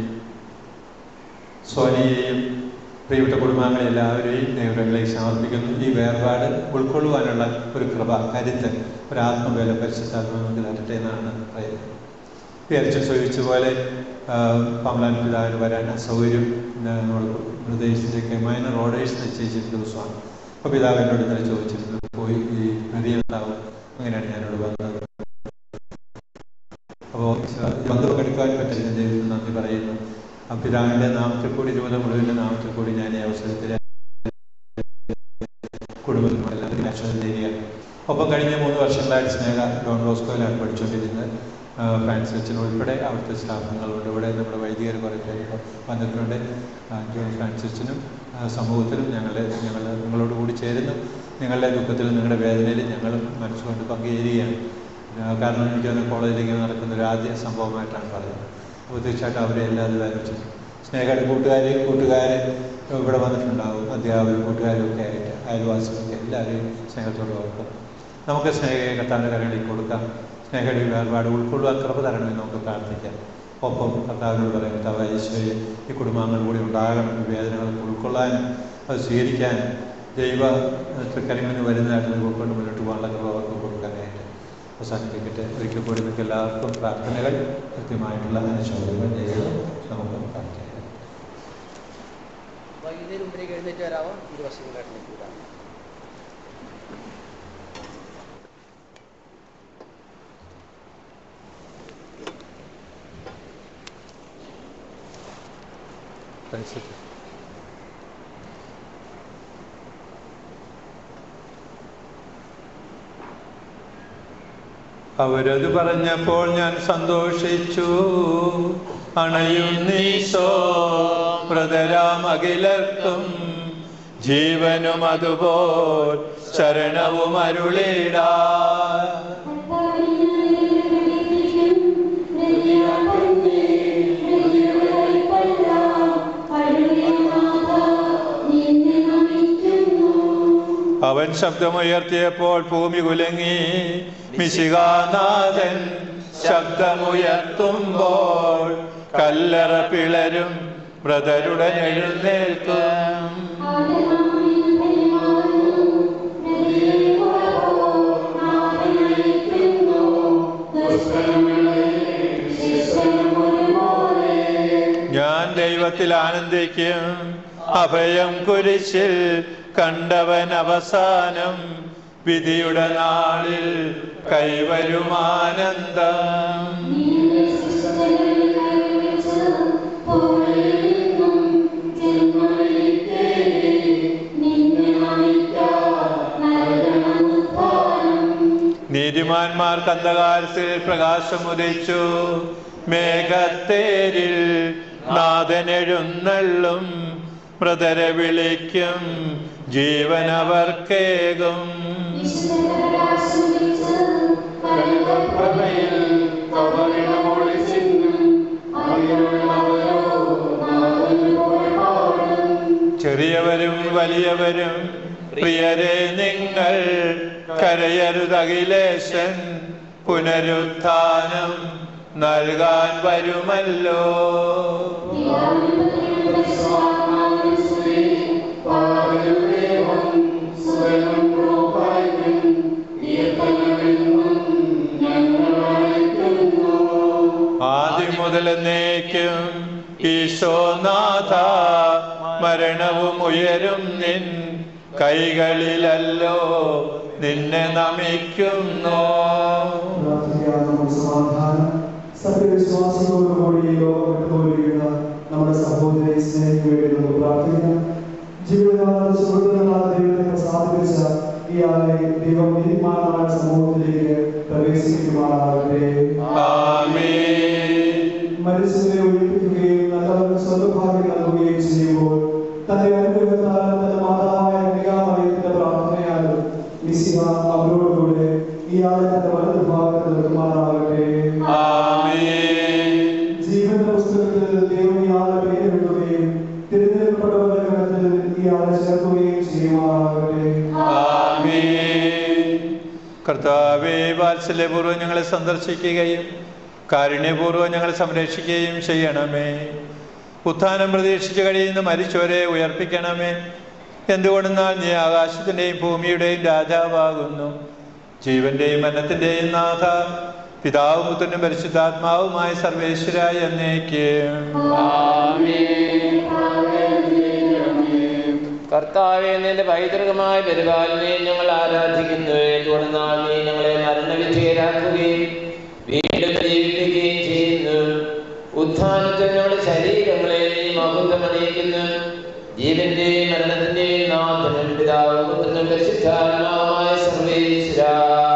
സോനിയെയും പ്രിയപ്പെട്ട കുടുംബാംഗങ്ങളെ എല്ലാവരെയും ദൈവങ്ങളിലേക്ക് സമർപ്പിക്കുന്നു. ഈ വേർപാട് ഉൾക്കൊള്ളുവാനുള്ള ഒരു കൃപ, കരുത്ത്, ഒരു ആത്മബലം പരിശുദ്ധാത്മ നമുക്ക് തരട്ടെ എന്നാണ് പറയുന്നത്. വിചാരിച്ച് സൂചിച്ചതുപോലെ പമ്പലാൻ പിതാവിന് വരാൻ അസൗകര്യം നമ്മൾ പ്രദേശത്തേക്ക് മൈനർ ഓർഡേഴ്സ് നിശ്ചയിച്ചിരുന്ന ദിവസമാണ്. അപ്പോൾ പിതാവ് എന്നോട് ഇന്നലെ ചോദിച്ചിരുന്നു, പോയി ഈ നദിയുണ്ടാവും. അങ്ങനെയാണ് ഞാനോട് വന്നത്. അപ്പോൾ പങ്കെടുക്കാൻ പറ്റില്ല, ദൈവത്തിന് നന്ദി പറയുന്നു. ആ പിതാവിൻ്റെ നാമത്തിൽ കൂടി, രൂപത മുഴുവൻ്റെ നാമത്തിൽ കൂടി ഞാൻ ഈ അവസരത്തിൽ കുടുംബത്തിനെല്ലാം ചെയ്യുകയാണ്. ഒപ്പം കഴിഞ്ഞ 3 വർഷങ്ങളായിട്ട് സ്നേഹ ഡോൺ ബോസ്കോയിലാണ് പഠിച്ചുകൊണ്ടിരുന്നത്. ഫ്രാൻസ് അച്ഛനുൾപ്പെടെ അവിടുത്തെ സ്റ്റാഫുകളുണ്ട്. ഇവിടെ നമ്മുടെ വൈദികർ കുറേ പേര് വന്നിട്ടുണ്ട്. ജോൺ ഫ്രാൻസ് അച്ഛനും സമൂഹത്തിലും നിങ്ങളോട് കൂടി ചേരുന്നു. നിങ്ങളുടെ ദുഃഖത്തിലും നിങ്ങളുടെ വേദനയിലും ഞങ്ങളും മനസ്സുകൊണ്ട് പങ്കുചേരുകയാണ്. കാരണം എനിക്കത് കോളേജിലേക്ക് നടക്കുന്ന ഒരു ആദ്യ സംഭവമായിട്ടാണ് പറയുന്നത്. അപ്പോൾ തീർച്ചയായിട്ടും അവരെ എല്ലാവരും ആലോചിച്ചു. സ്നേഹയുടെ കൂട്ടുകാർ ഇവിടെ വന്നിട്ടുണ്ടാകും, അധ്യാപകരും കൂട്ടുകാരും ഒക്കെ ആയിട്ട്, അയൽവാസികളൊക്കെ എല്ലാവരെയും സ്നേഹത്തോട് ഓർക്കും. നമുക്ക് സ്നേഹയെ കർത്താവിൻ്റെ കരങ്ങളിൽ കൊടുക്കാം. സ്നേഹയുടെ വേർപാട് ഉൾക്കൊള്ളുവാൻ കൃപ തരണമെന്ന് നമുക്ക് പ്രാർത്ഥിക്കാം. ഒപ്പം കർത്താവിനോട് പറയാം, കർത്താവ് ഈശോയെ ഈ കുടുംബാംഗങ്ങൾ കൂടി ഉണ്ടാകണം, ഈ വേദനകളൊക്കെ ഉൾക്കൊള്ളാനും അത് സ്വീകരിക്കാനും ദൈവ തൃക്കരങ്ങളിൽ വരുന്നതായിട്ട് ഉൾക്കൊണ്ട് മുന്നോട്ട് പോകാനുള്ള കൃപ അവർക്ക് കൊടുക്കാനായിട്ട് അവസാനിപ്പിക്കട്ടെ. ഒരിക്കൽ കൂടി നിങ്ങൾക്ക് എല്ലാവർക്കും പ്രാർത്ഥനകൾ, കൃത്യമായിട്ടുള്ള അനുശോചനങ്ങൾ ചെയ്ത് നമുക്ക് പ്രാർത്ഥിക്കാം. വൈകുന്നേരം മുമ്പിലേക്ക് എഴുന്നേറ്റ് വരാമോ? ഇരുവശങ്ങളായിട്ട് അവരത് പറഞ്ഞപ്പോൾ ഞാൻ സന്തോഷിച്ചു. അണയുന്നീശോ മൃതരാം അഖിലർക്കും ജീവനും അതുപോൽ ശരണവും അരുളിടാ. അവൻ ശബ്ദമുയർത്തിയപ്പോൾ ഭൂമി കുലുങ്ങി. മിശിഹാനാഥൻ ശബ്ദമുയർത്തുമ്പോൾ കല്ലറ പിളരും, മൃതരുടൻ എഴുന്നേൽക്കും. ഞാൻ ദൈവത്തിൽ ആനന്ദിക്കും, അഭയം കുരിശിൽ കണ്ടവൻ അവസാനം, വിധിയുടെ നാളിൽ കൈവരുമാനന്ദം. നീതിമാന്മാർക്ക് അന്ധകാരത്തിൽ പ്രകാശം ഉദിച്ചു. മേഘത്തേരിൽ നാഥനെഴുന്നള്ളും, മൃതരെ വിളിക്കും, ജീവനവർക്കേകും. ചെറിയവരും വലിയവരും പ്രിയരെ നിങ്ങൾ കരയരുതഖിലേശൻ, പുനരുത്ഥാനം നൽകാൻ വരുമല്ലോ. ആദ്യം മുതൽ എന്നേക്കും ഈശോനാഥ, മരണവും ഉയരും നിൻ കൈകളിലല്ലോ, നിന്നെ നമിക്കുന്നു. സത്യവിശ്വാസത്തോടുകൂടി ലോകത്തോടുകയുള്ള നമ്മുടെ സഹോദരി സ്നേഹിക്കുവേണ്ടി നമുക്ക് പ്രാർത്ഥിക്കാം. ജീവിതകാലത്ത് സുഹൃത്തുക്കളായ ദൈവത്തെ പ്രസാദിപ്പിച്ച ഇയാളെ ദൈവം നീതിമാനായ സമൂഹത്തിലേക്ക് പ്രവേശിക്കുമാറാകട്ടെ. മരിച്ചവരെ ഒഴിപ്പിക്കുകയും നല്ലവർക്ക് സ്വന്തഭാഗ്യം നൽകുകയും ചെയ്യുമ്പോൾ തന്റെ അനുഗ്രഹത്താലും തന്റെ മാതാവായ കന്യകാമറിയത്തിന്റെ പ്രാർത്ഥനയാലും മിശിഹ അവരോടുകൂടെ ഇയാളെ തന്റെ വലതു ഭാഗത്ത് നിർത്തുമാറാകട്ടെ. ജീവന്റെ പുസ്തകത്തിൽ ദൈവം ഇയാളെ പേരിടുകയും തിരഞ്ഞെടുക്കപ്പെട്ടവരുടെ ഗണത്തിൽ ഇയാളെ ചേർക്കുകയും ചെയ്യുമാറാകട്ടെ. കർത്താവേ, വാത്സല്യപൂർവ്വം ഞങ്ങളെ സന്ദർശിക്കുകയും കാരുണ്യപൂർവ്വം ഞങ്ങളെ സംരക്ഷിക്കുകയും ചെയ്യണമേ. ഉത്ഥാനം പ്രതീക്ഷിച്ച് കഴിയുന്ന മരിച്ചവരെ ഉയർപ്പിക്കണമേ. എന്തുകൊണ്ടെന്നാൽ നീ ആകാശത്തിൻ്റെയും ഭൂമിയുടെയും രാജാവാകുന്നു. ജീവന്റെയും മരണത്തിൻ്റെയും നാഥ, പിതാവും പുത്രനും പരിശുദ്ധാത്മാവുമായ സർവേശ്വരായ എന്നേക്ക്. കർത്താവേ, നിന്റെ പൈതൃകമായ പരിപാലനയെ ഞങ്ങൾ ആരാധിക്കുന്നു. തുടർന്നാൽ നീ ഞങ്ങളെ മരണവിധേയരാക്കുകയും വീണ്ടും ജീവിപ്പിക്കുകയും ചെയ്യുന്നു. ഉത്ഥാനത്തിൽ ഞങ്ങളുടെ ശരീരങ്ങളെ നീ മഹത്വമണിയിക്കുന്നു. ജീവന്റെയും മരണത്തിന്റെയും നാഥനും പിതാവും പുത്രനും പരിശുദ്ധാത്മാവുമായ സർവേശ്വരാ.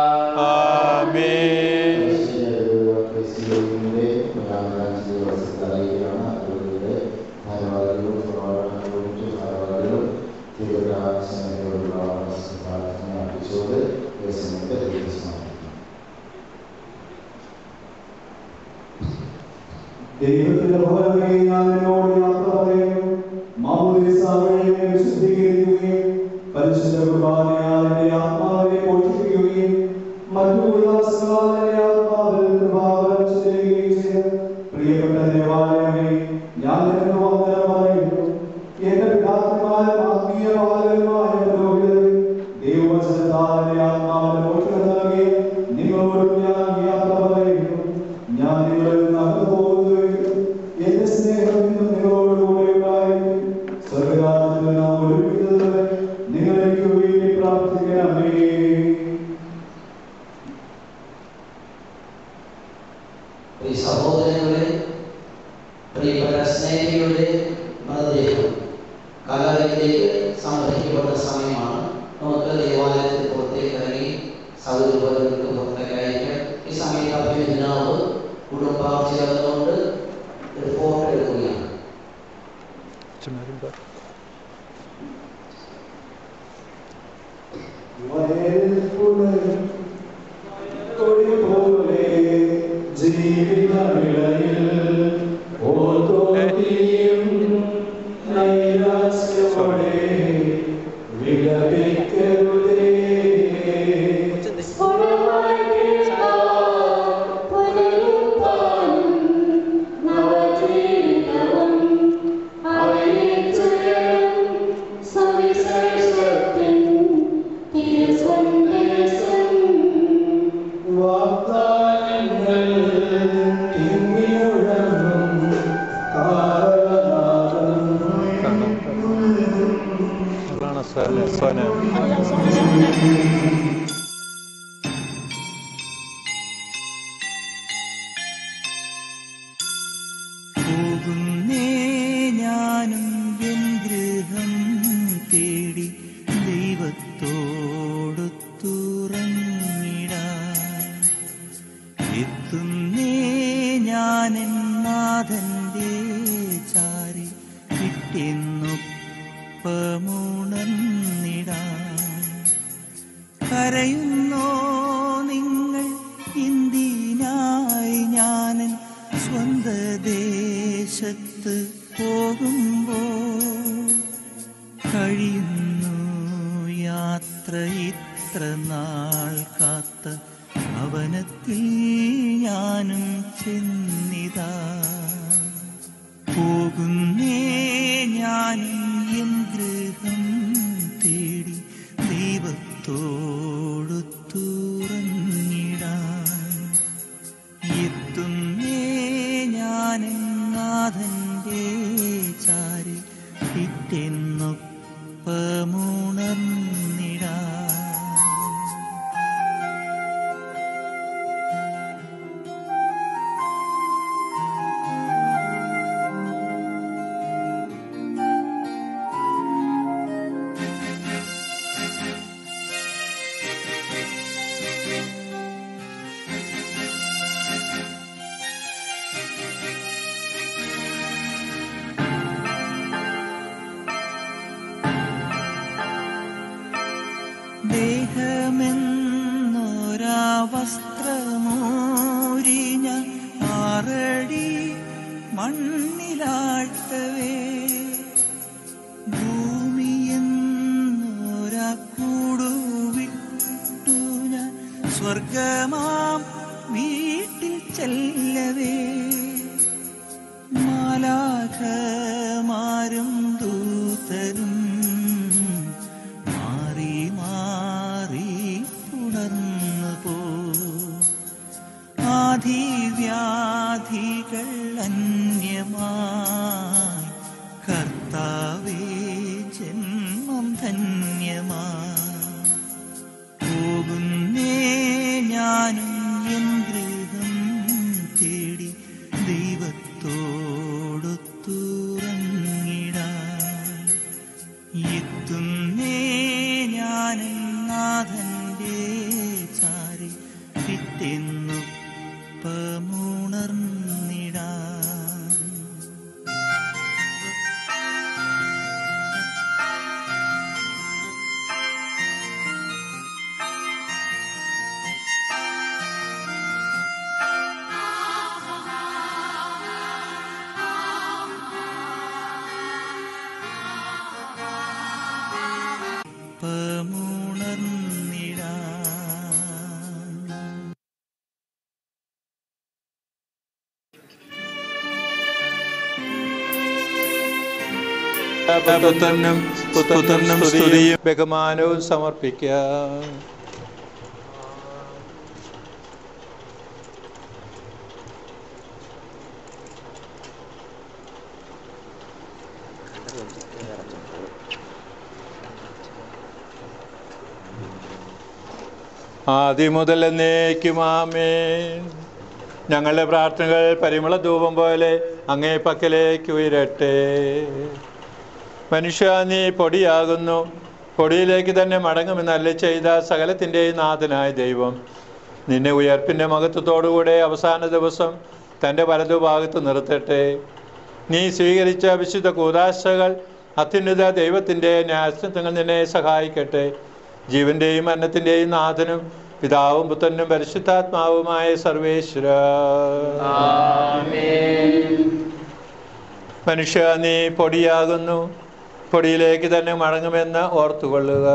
ദൈവത്തിന്റെ ഭവനമേ, ഞാൻ നിന്നോട് യാത്ര പറയുന്നു. മാമോദീസ വഴി എന്നെ വിശുദ്ധീകരിക്കുകയും പരിശുദ്ധ കുർബാനയാൽ എന്റെ ആത്മാവിനെ പോഷിപ്പിക്കുകയും മറ്റു ഉല്ലാസങ്ങളാൽ എന്റെ ആത്മാവിൽ കൃപാവരം ചെയ്യുകയും ചെയ്ത പ്രിയപ്പെട്ട ദേവാലയമേ, ഞാൻ നിനക്ക് വന്ദനം പറയുന്നു. എന്റെ പിതാക്കന്മാരും ആത്മീയ പാലകരുമായ പുരോഹിതരെ, ദൈവവചനത്താൽ എന്റെ ആത്മാവിന് പോഷണം നൽകി നിങ്ങളോടും ഞാൻ യാത്ര പറയുന്നു. ഞാൻ നിങ്ങളിൽ നടന്നു പോകുകയും എന്റെ സ്നേഹം ഇന്നും നിങ്ങളോടുകൂടെ ഉണ്ടായിരിക്കും. സ്വർഗ്ഗരാജ്യത്തിൽ നാം ഒരുമിക്കുന്നതുവരെ നിങ്ങൾ എനിക്ക് വേണ്ടി പ്രാർത്ഥിക്കണമേ. സഹോദരങ്ങളെ, പ്രിയപ്പെട്ട സ്നേഹികളുടെ മൃതദേഹം കല്ലറയിലേക്ക് സംരക്ഷിക്കപ്പെട്ട സമയമാണ്. നമുക്ക് ദേവാലയത്തിൽ പുറത്തേക്ക് ഇറങ്ങി സൗകര്യങ്ങൾക്ക് പുറത്തേക്ക് അയക്കാം. ഈ സമയത്ത് അഭിനന്ദനാവ് കുടുംബം ചേർന്നുകൊണ്ട് ഒരു ഫോട്ടോ എടുക്കുകയാണ്. പോകുന്നേ ഞാനും എൻ ഗൃഹം തേടി ദൈവത്തോടൊത്തുറങ്ങിടാൻ. എത്തുന്നേ ഞാനെൻ നാഥന്റെ ചാരി കിട്ടിയെന്നൊപ്പമുണർന്നിടാൻ. കരയുന്നോ നിങ്ങൾ ഇന്ത്യനായി ഞാനൻ സ്വന്ത ദേശത്ത് പോകുമ്പോൾ? കഴിയുന്നു യാത്ര ഇത്ര നാൾ കാത്ത ഭവനത്തിൽ ഞാനും ചെന്നിതാ. പോകുന്നേ ഞാനും എൻ ഗൃഹം തേടി ദൈവത്തോടൊത്തുറങ്ങിടാൻ. എത്തുന്നേ ഞാനെൻ നാഥന്റെ ചാരി പിറ്റെന്നൊപ്പമുണർന്നിടാൻ. ദേഹമെന്നൊരാ വസ്ത്രമൂരി ഞാൻ 6 അടി മണ്ണിലാഴ്ത്തവേ, ഭൂമിയെന്നൊരാ കൂടുവിട്ടു ഞാൻ സ്വർഗമാം വീട്ടിൽ ചെല്ലവേ. മാലാഖമാരും ദൂതരും മാറി മാറി പുണർന്നു പോ. ആധിവ്യാധികൾ അന്യമായി കർത്താവേ ജന്മം ധന്യമായി പോകുന്നേ ഞാനും എൻ ഗൃഹം തേടി ദൈവത്തോടൊത്തുറങ്ങിടാൻ എത്തുന്നേ ഞാനും നാഥന്റെ ചാരി പിറ്റെന്നൊപ്പമുണർന്നിടാൻ പുത്രനും സ്തുതിയും ബഹുമാനവും സമർപ്പിക്കാം. ആദ്യം മുതൽ എന്നേക്കും ആമേൻ. ഞങ്ങളുടെ പ്രാർത്ഥനകൾ പരിമള ധൂപം പോലെ അങ്ങേ പക്കലേക്ക് ഉയരട്ടെ. മനുഷ്യ നീ പൊടിയാകുന്നു, പൊടിയിലേക്ക് തന്നെ മടങ്ങുമെന്ന് അരുളി ചെയ്ത സകലത്തിൻ്റെയും നാഥനായ ദൈവം നിന്നെ ഉയർപ്പിൻ്റെ മഹത്വത്തോടുകൂടെ അവസാന ദിവസം തൻ്റെ വലതുഭാഗത്ത് നിർത്തട്ടെ. നീ സ്വീകരിച്ച വിശുദ്ധ കൂദാശകൾ അത്യുന്നത ദൈവത്തിൻ്റെ ന്യായസ്ഥങ്ങൾ നിന്നെ സഹായിക്കട്ടെ. ജീവന്റെയും മരണത്തിൻ്റെയും നാഥനും പിതാവും പുത്രനും പരിശുദ്ധാത്മാവുമായ സർവേശ്വര. മനുഷ്യ നീ പൊടിയാകുന്നു, പൊടിയിലേക്ക് തന്നെ മടങ്ങുമെന്ന് ഓർത്തുകൊള്ളുക.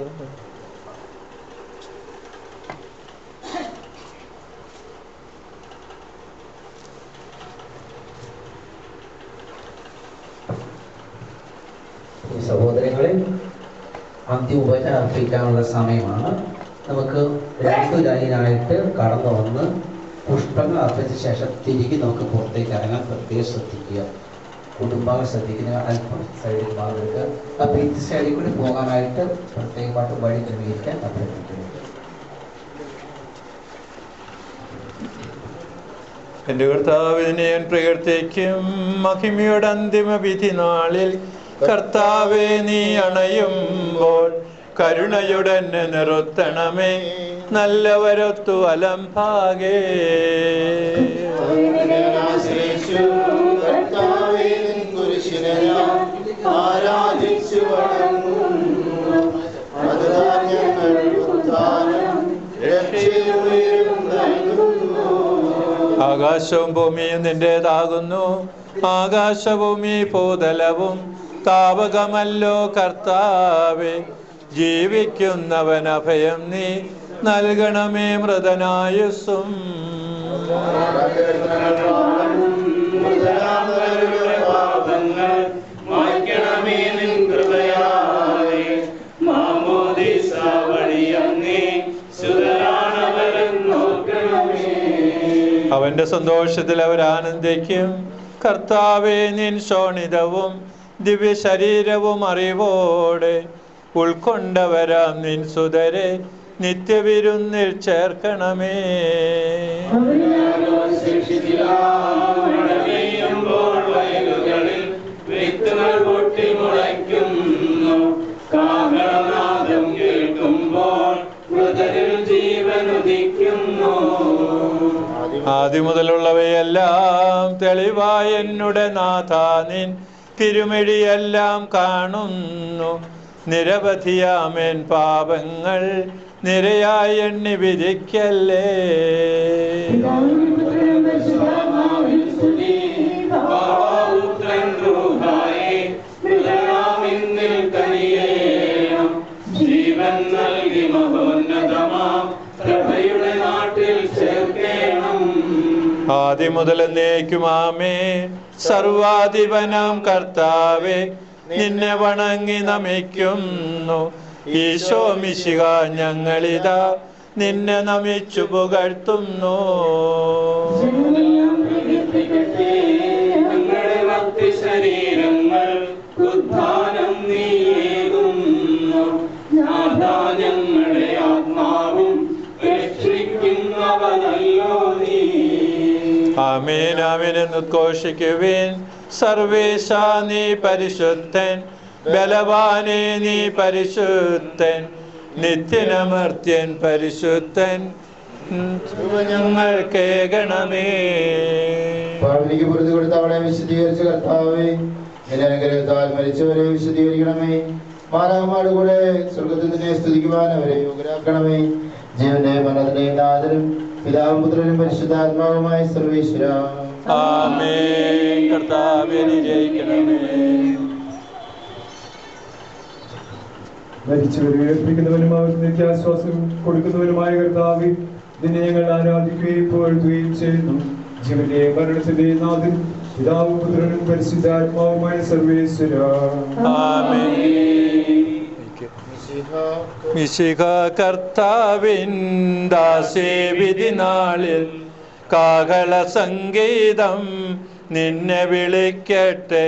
സഹോദരങ്ങളെ, അന്ത്യോപചാരം അർപ്പിക്കാനുള്ള സമയമാണ്. നമുക്ക് രണ്ടു ലൈനായിട്ട് കടന്നു വന്ന് പുഷ്പങ്ങൾ അർപ്പിച്ച ശേഷം തിരികെ നമുക്ക് പുറത്തേക്ക് ഇറങ്ങാൻ പ്രത്യേകം ശ്രദ്ധിക്കുക. കുടുംബങ്ങൾ ശ്രദ്ധിക്കുന്ന അല്പം സൈഡിൽ മാറുക. അപ്പോൾ ഈ സൈഡിൽ കൂടി പോകാനായിട്ട് പ്രത്യേകമായിട്ട് വഴി ക്രമീകരിക്കാൻ അഭ്യർത്ഥിക്കുന്നു. എൻ്റെ കർത്താവിനെ ഞാൻ പ്രകീർത്തിക്കും. മഹിമയുടെ അന്തിമ വിധി നാളിൽ കർത്താവെ നീ അണയുമ്പോൾ കരുണയുടെ എന്നെ നിർത്തണമേ. നല്ലവരൊത്തു അലംഭാഗേ ആകാശവും ഭൂമിയും നിന്റേതാകുന്നു. ആകാശഭൂമി ഭൂതലവും താപകമല്ലോ കർത്താവേ. ജീവിക്കുന്നവൻ അഭയം നീ നൽകണമേ മൃതനായുസ്സും. അവന്റെ സന്തോഷത്തിൽ അവരാനന്ദിക്കും. കർത്താവേ നിൻ ശോണിതവും ദിവ്യ ശരീരവും അറിവോടെ ഉൾക്കൊണ്ടവരാം നിൻ സുതരെ നിത്യവിരുന്നിൽ ചേർക്കണമേ. ആദ്യം മുതലുള്ളവയെല്ലാം തെളിവായ എന്നുടെ നാഥ നിൻ തിരുമിഴിയെല്ലാം കാണുന്നു. നിരവധിയാമേൻ പാപങ്ങൾ നിരയായി എണ്ണി വിധിക്കല്ലേ. ആദ്യം മുതൽ എന്നേക്കും ആമേൻ. സർവാധിപനാം കർത്താവേ നിന്നെ വണങ്ങി നമിക്കുന്നു. ഈശോ മിശിഹ ഞങ്ങളിതാ നിന്നെ നമിച്ചു പുകഴ്ത്തുന്നു. ശരീരങ്ങൾ ഉദ്ധാനം നീയേകുന്നു. ഞങ്ങളുടെ ആത്മാവും രക്ഷിക്കുന്നവനല്ലോ നീ. ആമേൻ ആമേൻ എന്ന് ഉദ്ഘോഷിക്കുവിൻ. സർവേശ നീ പരിശുദ്ധൻ, ബലവാനേ നീ പരിശുദ്ധൻ, നിത്യനമർത്യൻ പരിശുദ്ധൻ ഞങ്ങൾ കേൾക്കണമേ. പാവനിക്ക് പുറത്തു കൊടുത്ത അവളെ വിശദീകരിച്ച കർത്താവേ, എന്റെ അനുഗ്രഹത്താൽ മരിച്ചവരെ വിശദീകരിക്കണമേ. മാലാഖമാരുടെ കൂടെ സ്വർഗത്തിൽ നിന്നെ സ്തുതിക്കുവാൻ അവരെ യോഗ്യരാക്കണമേ. ജീവന്റെ മരണത്തിന്റെയും നാഥനും പിതാവും പുത്രനും പരിശുദ്ധാത്മാവുമായ സർവേശ്വര. ആമേൻ. കർത്താവേ അനുഗ്രഹിക്കണമേ. മരിച്ചവരെ ഉയർപ്പിക്കുന്നവനും അവർക്ക് നിത്യാശ്വാസം കൊടുക്കുന്നവനുമായ കർത്താവേ, നിന്നെ ഞങ്ങൾ ആരാധിക്കുകയും പുകഴ്ത്തുകയും ചെയ്യുന്നു. ജീവന്റെയും മരണത്തിന്റെയും നാഥൻ പിതാവും പുത്രനും പരിശുദ്ധാത്മാവുമായ സർവേശ്വര. മിശിഹ കർത്താവിൻ ദാസേവിധി നാളിൽ കാഹള സംഗീതം നിന്നെ വിളിക്കട്ടെ.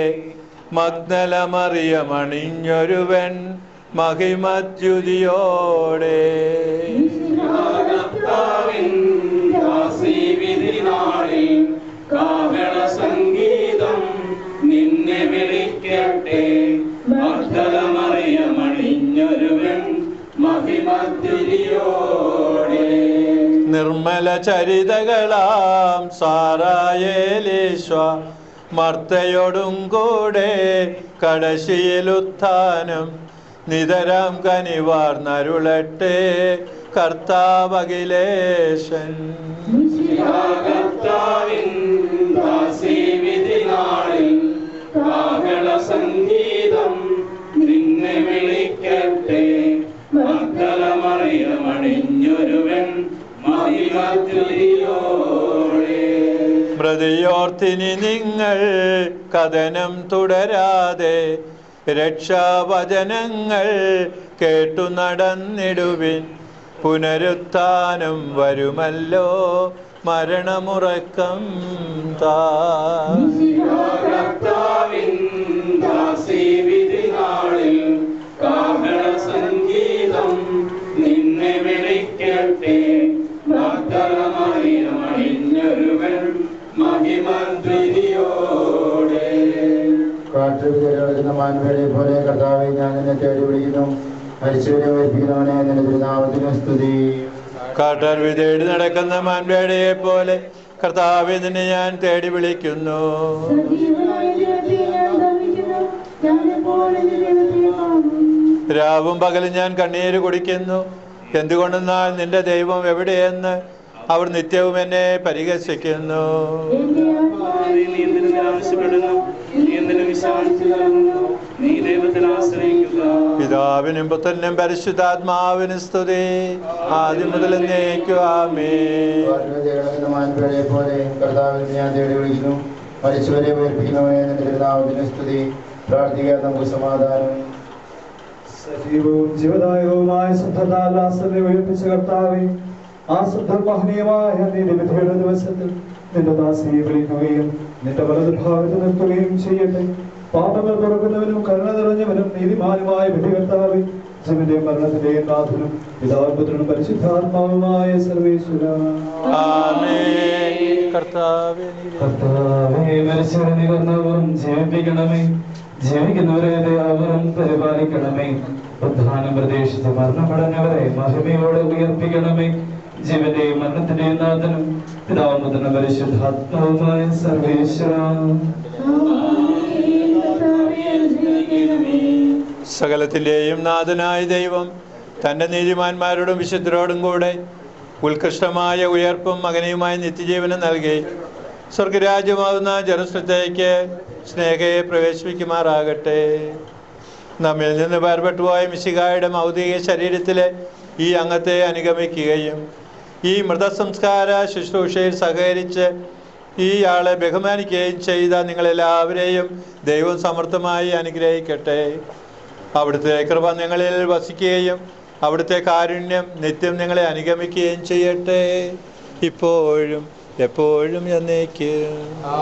മഗ്ദലമറിയമണിഞ്ഞൊരുവൻ മഹിമദ്യുതിയോടെ സംഗീതം നിന്നെ വിളിക്കട്ടെ. മഗ്ദലമറിയമണിഞ്ഞൊരുവൻ മഹിമദ്യുതിയോടെ. നിർമ്മല ചരിതകളാം സാറായേലീശ്വ മർത്തയോടും കൂടെ കടശിയിലുത്ഥാനം നിതരാം കനിവാർന്നരുളട്ടെ കർത്താവകിലേശൻ. സംഗീതം നിന്നെ വിളിക്കട്ടെ. മഗ്ദലമറിയമണിഞ്ഞൊരുവൻ മഹിമദ്യുതിയോടെ. മൃതിയോർത്തിനി നിങ്ങൾ കഥനം തുടരാതെ രക്ഷാവചനങ്ങൾ കേട്ടു നടന്നിടുവിൻ. പുനരുത്ഥാനം വരുമല്ലോ മരണമുറക്കം സംഗീതം നിന്നെ വിളിക്കട്ടെ. മഗ്ദലമറിയമണിഞ്ഞൊരുവൻ മഹിമദ്യുതിയോടെ. കാട്ടിൽ കിടക്കുന്ന മാൻപേടെ പോലെ കർത്താവെ, ഞാൻ നിന്നെ തേടി വിളിക്കുന്നു. മരിച്ചവരെ ഉയർപ്പിക്കുന്നവനെ നിന്റെ തിരുനാമത്തിന് സ്തുതി. കാട്ടാർ തേടി നടക്കുന്ന മാൻപേടയെ പോലെ കർത്താവെ, നിന്നെ ഞാൻ തേടി വിളിക്കുന്നു. രാവും പകലും ഞാൻ കണ്ണീര് കുടിക്കുന്നു. എന്തുകൊണ്ടെന്നാൽ നിന്റെ ദൈവം എവിടെയെന്ന് അവർ നിത്യവും എന്നെ പരിഹസിക്കുന്നു. പിതാവിനും പുത്രനും പരിശുദ്ധാത്മാവിനും സ്തുതി, ആദ്യം മുതൽ എന്നേക്കും ആമേൻ. പോലെ കർത്താവിനെ ഞാൻ തേടി വിളിക്കുന്നു. മരിച്ചവരെ ഉയർപ്പിക്കുന്നവനെ നിന്റെ തിരുനാമത്തിന് സ്തുതി. പ്രാർത്ഥിക്കാൻ നമുക്ക് സമാധാനം. സജീവവും ജീവദായകവുമായ ശുദ്ധത്താൽ ആശ്രയെ ഉയർപ്പിച്ച കർത്താവേ, ആ ശുദ്ധ മഹനീയമായ നിന്റെ വിധിയുടെ ദിവസത്തിൽ നിന്റെ ദാസിയെ വിളിക്കുകയും നിന്റെ വലതുഭാഗത്ത് നിർത്തുകയും ചെയ്യട്ടെ. പാപങ്ങൾ തുറക്കുന്നവനും കരുണ നിറഞ്ഞവനും നീതിമാനുമായ വിധികർത്താവേ, ജീവന്റെ മരണത്തിന്റെയും നാഥനും പിതാവും പുത്രനും പരിശുദ്ധാത്മാവുമായ സർവേശ്വര. കർത്താവേ, മരിച്ചവരെ നികർന്നവരും ജീവിപ്പിക്കണമേ. ജീവിക്കുന്നവരെ ദയാവരം പരിപാലിക്കണമേ. ഉദ്ധാനം പ്രതീക്ഷിച്ച് മരണമടഞ്ഞവരെ മഹിമയോടെ ഉയർപ്പിക്കണമേ. ജീവന്റെയും മരണത്തിന്റെയും നാഥനും പിതാവും പുത്രനും പരിശുദ്ധാത്മാവുമായ സർവേശ്വര. സകലത്തിന്റെയും നാഥനായ ദൈവം തന്റെ നീതിമാന്മാരോടും വിശുദ്ധരോടും കൂടെ ഉത്കൃഷ്ടമായ ഉയർപ്പും മകനയുമായ നിത്യജീവനം നൽകി സ്വർഗരാജ്യമാകുന്ന ജെറുസലേമിലേക്ക് സ്നേഹയെ പ്രവേശിപ്പിക്കുമാറാകട്ടെ. നമ്മിൽ നിന്ന് വേർപെട്ടുപോയ മിശിഹായുടെ ഭൗതിക ശരീരത്തിലെ ഈ അംഗത്തെ അനുഗമിക്കുകയും ഈ മൃതസംസ്കാര ശുശ്രൂഷയിൽ സഹകരിച്ച് ഈ ആളെ ബഹുമാനിക്കുകയും ചെയ്ത നിങ്ങളെല്ലാവരെയും ദൈവം സമർത്ഥമായി അനുഗ്രഹിക്കട്ടെ. അവിടുത്തെ കൃപ നിങ്ങളിൽ വസിക്കുകയും അവിടുത്തെ കാരുണ്യം നിത്യം നിങ്ങളെ അനുഗമിക്കുകയും ചെയ്യട്ടെ, ഇപ്പോഴും എപ്പോഴും എന്നേക്കും.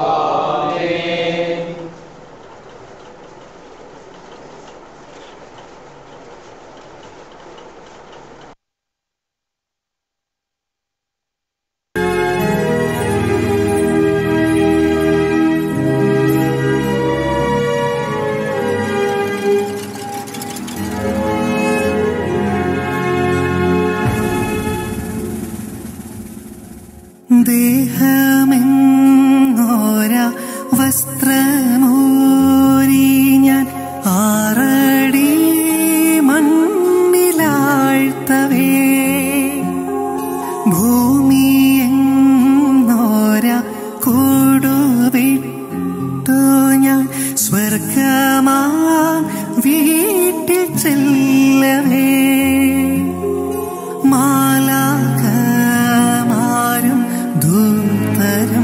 ദേഹമെങ്ങോര വസ്ത്രമോരി ഞാൻ ആറടി മണ്ണിലാഴ്ത്തവേ, ഭൂമിയെങ്ങോര കൂടുവിട്ടു ഞാൻ സ്വർഗമാ വീട്ടിൽ ചെല്ലവേ, മാലാഖമാരും ദൂതരും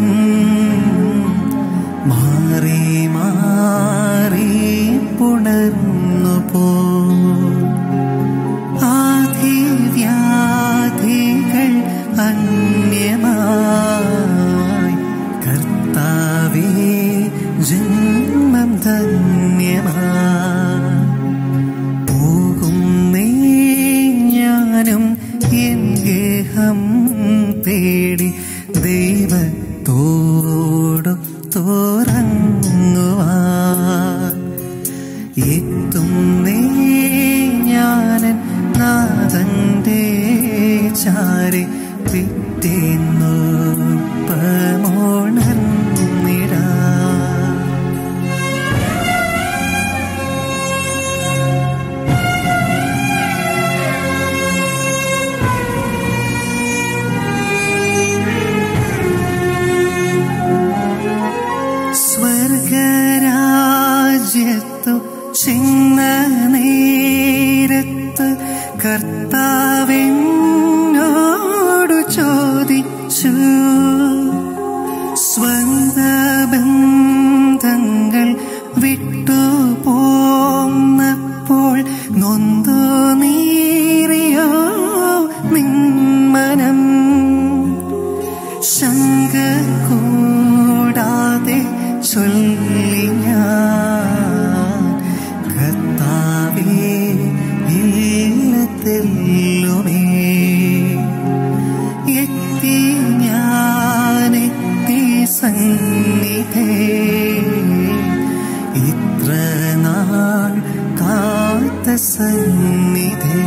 മാറി മാറി പുണർന്നു പോ, ആധിവ്യാധികൾ അന്യമായി കർത്താവേ ജന്മം ധന്യമായി, പോകുന്നേ ഞാനും എൻ ഗേഹം തേടി ദൈവത്തോടു തുറങ്ങുവാൻ, എത്തുന്നേ ഞാനൻ നാഥന്റെ ചാരെ പിറ്റേന്നു പമോണർന്നിടാ. സ്വർഗരാജ്യത്തു ചെന്ന നേരത്ത് കർത്താവെന്നോടു ചോദിച്ചു, സ്വന്ത ബന്ധങ്ങൾ വിട്ടു പോന്നപ്പോൾ നൊന്തു നീറിയോ നിന്മനം, ശങ്ക കൂടാതെ ചൊല്ലി ഞാൻ കർത്താവേ ഇല്ലത്തെല്ലുമേ, എത്തി ഞാനെത്തി സന്നിധേ, ഇത്ര നാൾ കാത്ത സന്നിധേ,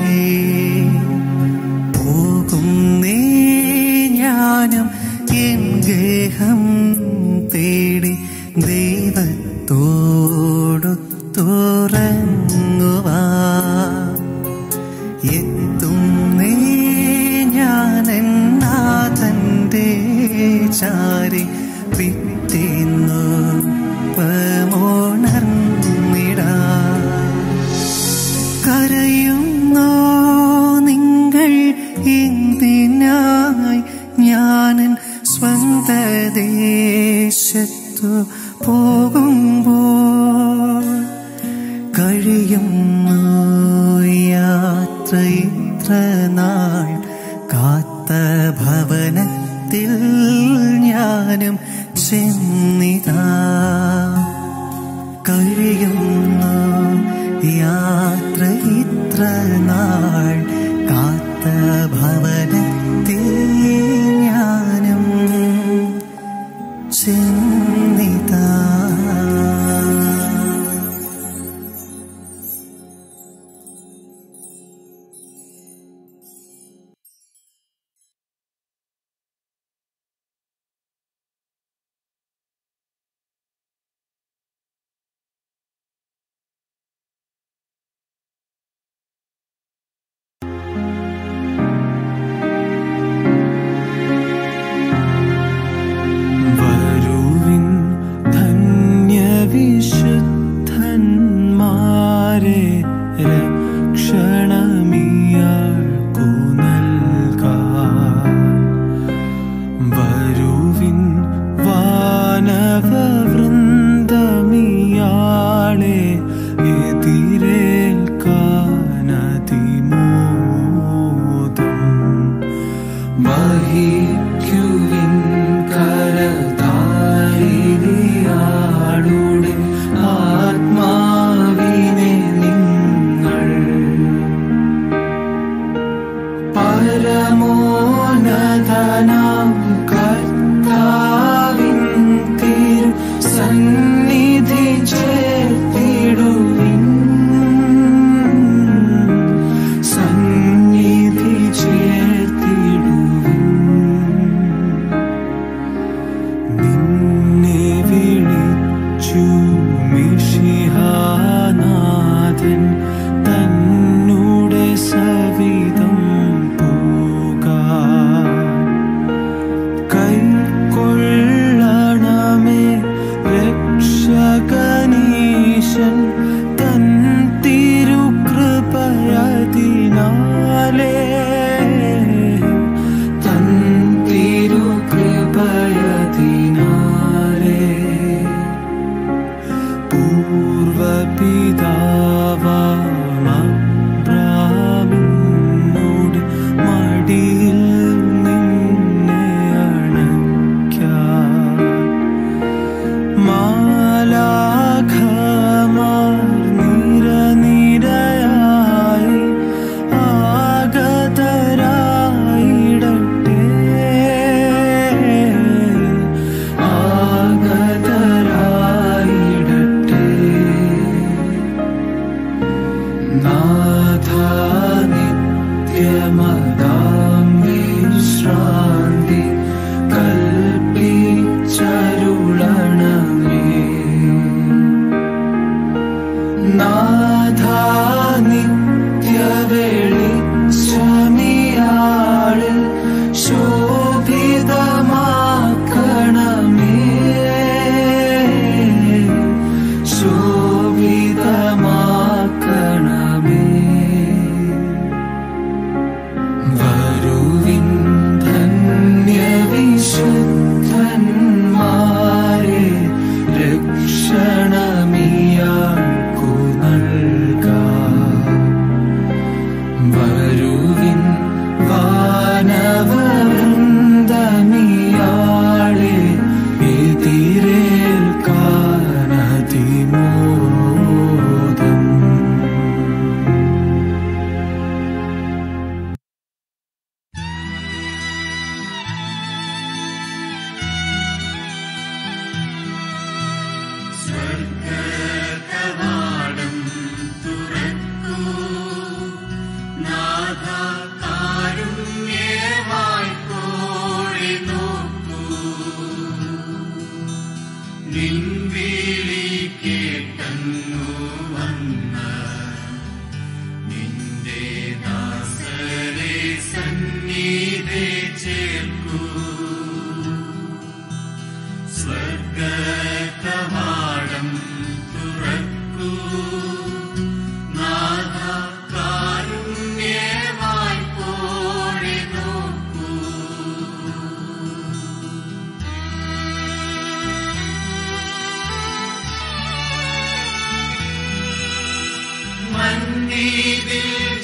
പോകുന്നേ ഞാനും എൻ ഗേഹം തേടി ദൈവത്തോടു തുറങ്ങുവാൻ, എത്തുന്നേ ഞാനൻ നാഥന്റെ ചാരി പിറ്റേന്നു പമോണർന്നിടാ. കരയുന്നോ നിങ്ങൾ എന്തിനായി, ഞാനൻ സ്വന്ത ദേശത്തു പോകുമ്പോൾ, കഴിയുന്നു യാത്ര ഇത്ര നാൾ കാത്ത ഭവനത്തിൽ ഞാനും ചെന്നിതാ, കഴിയുന്നു യാത്ര ഇത്ര നാൾ കാത്ത ഭവനത്തിൽ ഞാനും ചെന്നിതാ.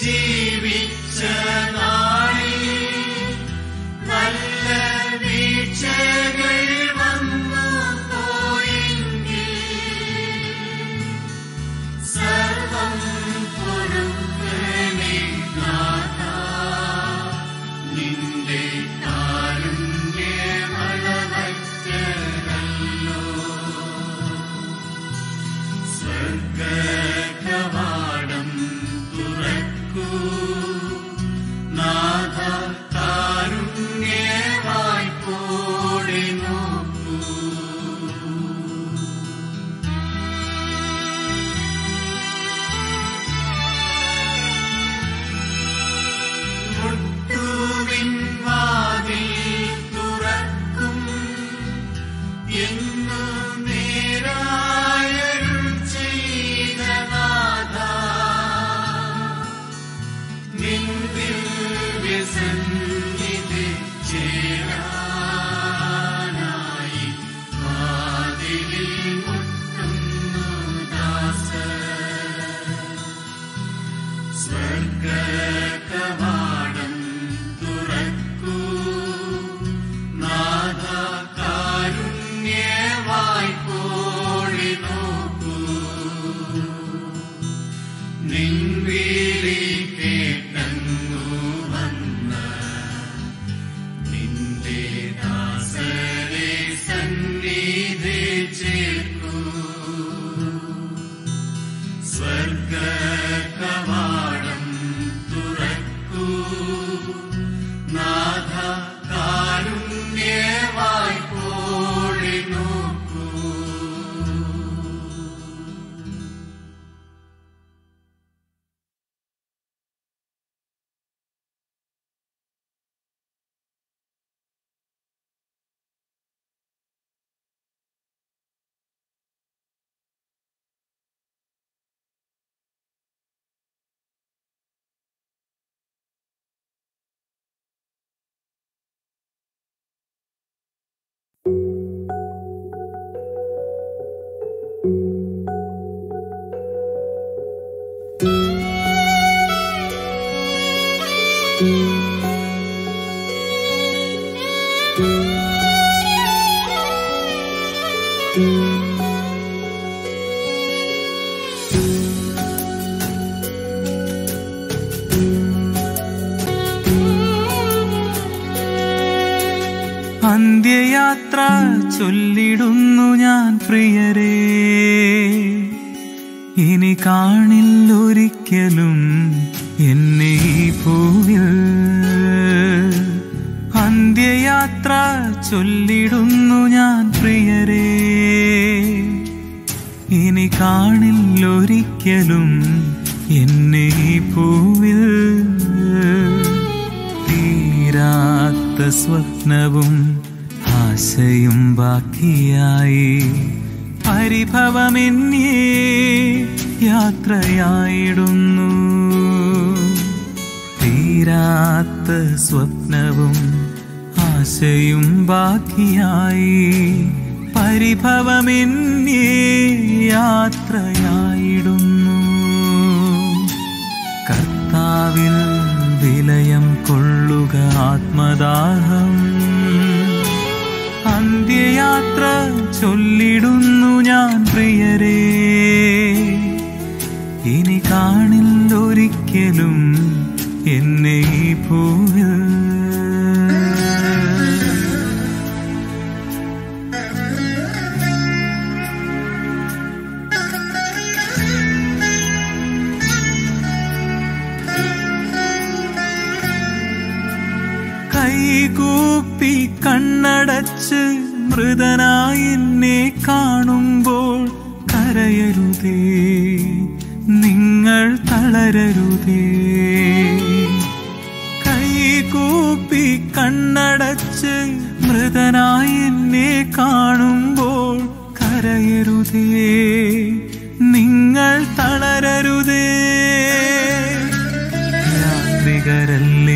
ജീവിച്ച നാളിൽ നല്ല വീഴ്ചകൾ വന്നു പോയെങ്കിൽ സർവം പൊറുക്കണേ നാഥാ, നിന്റെ കാരുണ്യമളവറ്റതല്ലോ. സ്വർഗ്ഗകവാടം തുറക്കൂ നാഥ, കാരുണ്യവായ്പോടെ നോക്കൂ. മുട്ടുവിൻ വാതിൽ തുറക്കും എന്നു നേരായരുൾ ചെയ്ത നാഥാ, നിൻ ദിവ്യസന്നിധി ചേരാനായി വാതിലിൽ മുട്ടുന്നു ദാസർ. സ്വർഗ്ഗകവാടം തുറക്കൂ നാഥ, കാരുണ്യവായ്പോടെ നോക്കൂ. നിൻ വിളി കേട്ടങ്ങു വന്ന നിന്റെ ദാസരെ സന്നിധി ചേർക്കൂ. സ്വർഗ്ഗകവാടം തുറക്കൂ നാഥ, കാരുണ്യവായ്പോടെ നോക്കൂ. അന്ത്യയാത്ര ചൊല്ലിടുന്നു ഞാൻ പ്രിയരേ, ഇനി കാണില്ലൊരിക്കലും എന്നെ ഈ ഭൂവിൽ. അന്ത്യയാത്ര ചൊല്ലിടുന്നു ഞാൻ പ്രിയരേ, ഇനി കാണില്ലൊരിക്കലും എന്നെ ഈ ഭൂവിൽ. തീരാത്ത സ്വപ്നവും ആശയും ബാക്കിയായി പരിഭവമെന്നേ യാത്രയായിടുന്നു. തീരാത്ത സ്വപ്നവും ആശയും ബാക്കിയായി പരിഭവമെന്നേ യാത്രയായിടുന്നു. കർത്താവിൽ വിലയം കൊള്ളുക ആത്മദാഹം. അന്ത്യയാത്ര ചൊല്ലിടുന്നു ഞാൻ പ്രിയരേ, ഇനി കാണില്ലൊരിക്കലും എന്നെ ഈ ഭൂവിൽ. കൈകൂപ്പി കണ്ണടച്ച് മൃതനായി എന്നെ കാണുമ്പോൾ കരയരുതേ, നിങ്ങൾ തളരരുതേ. കൈകൂപ്പി കണ്ണടച്ച് മൃതനായി എന്നെ കാണുമ്പോൾ കരയരുതേ, നിങ്ങൾ തളരരുതേ. യാത്രികരല്ലേ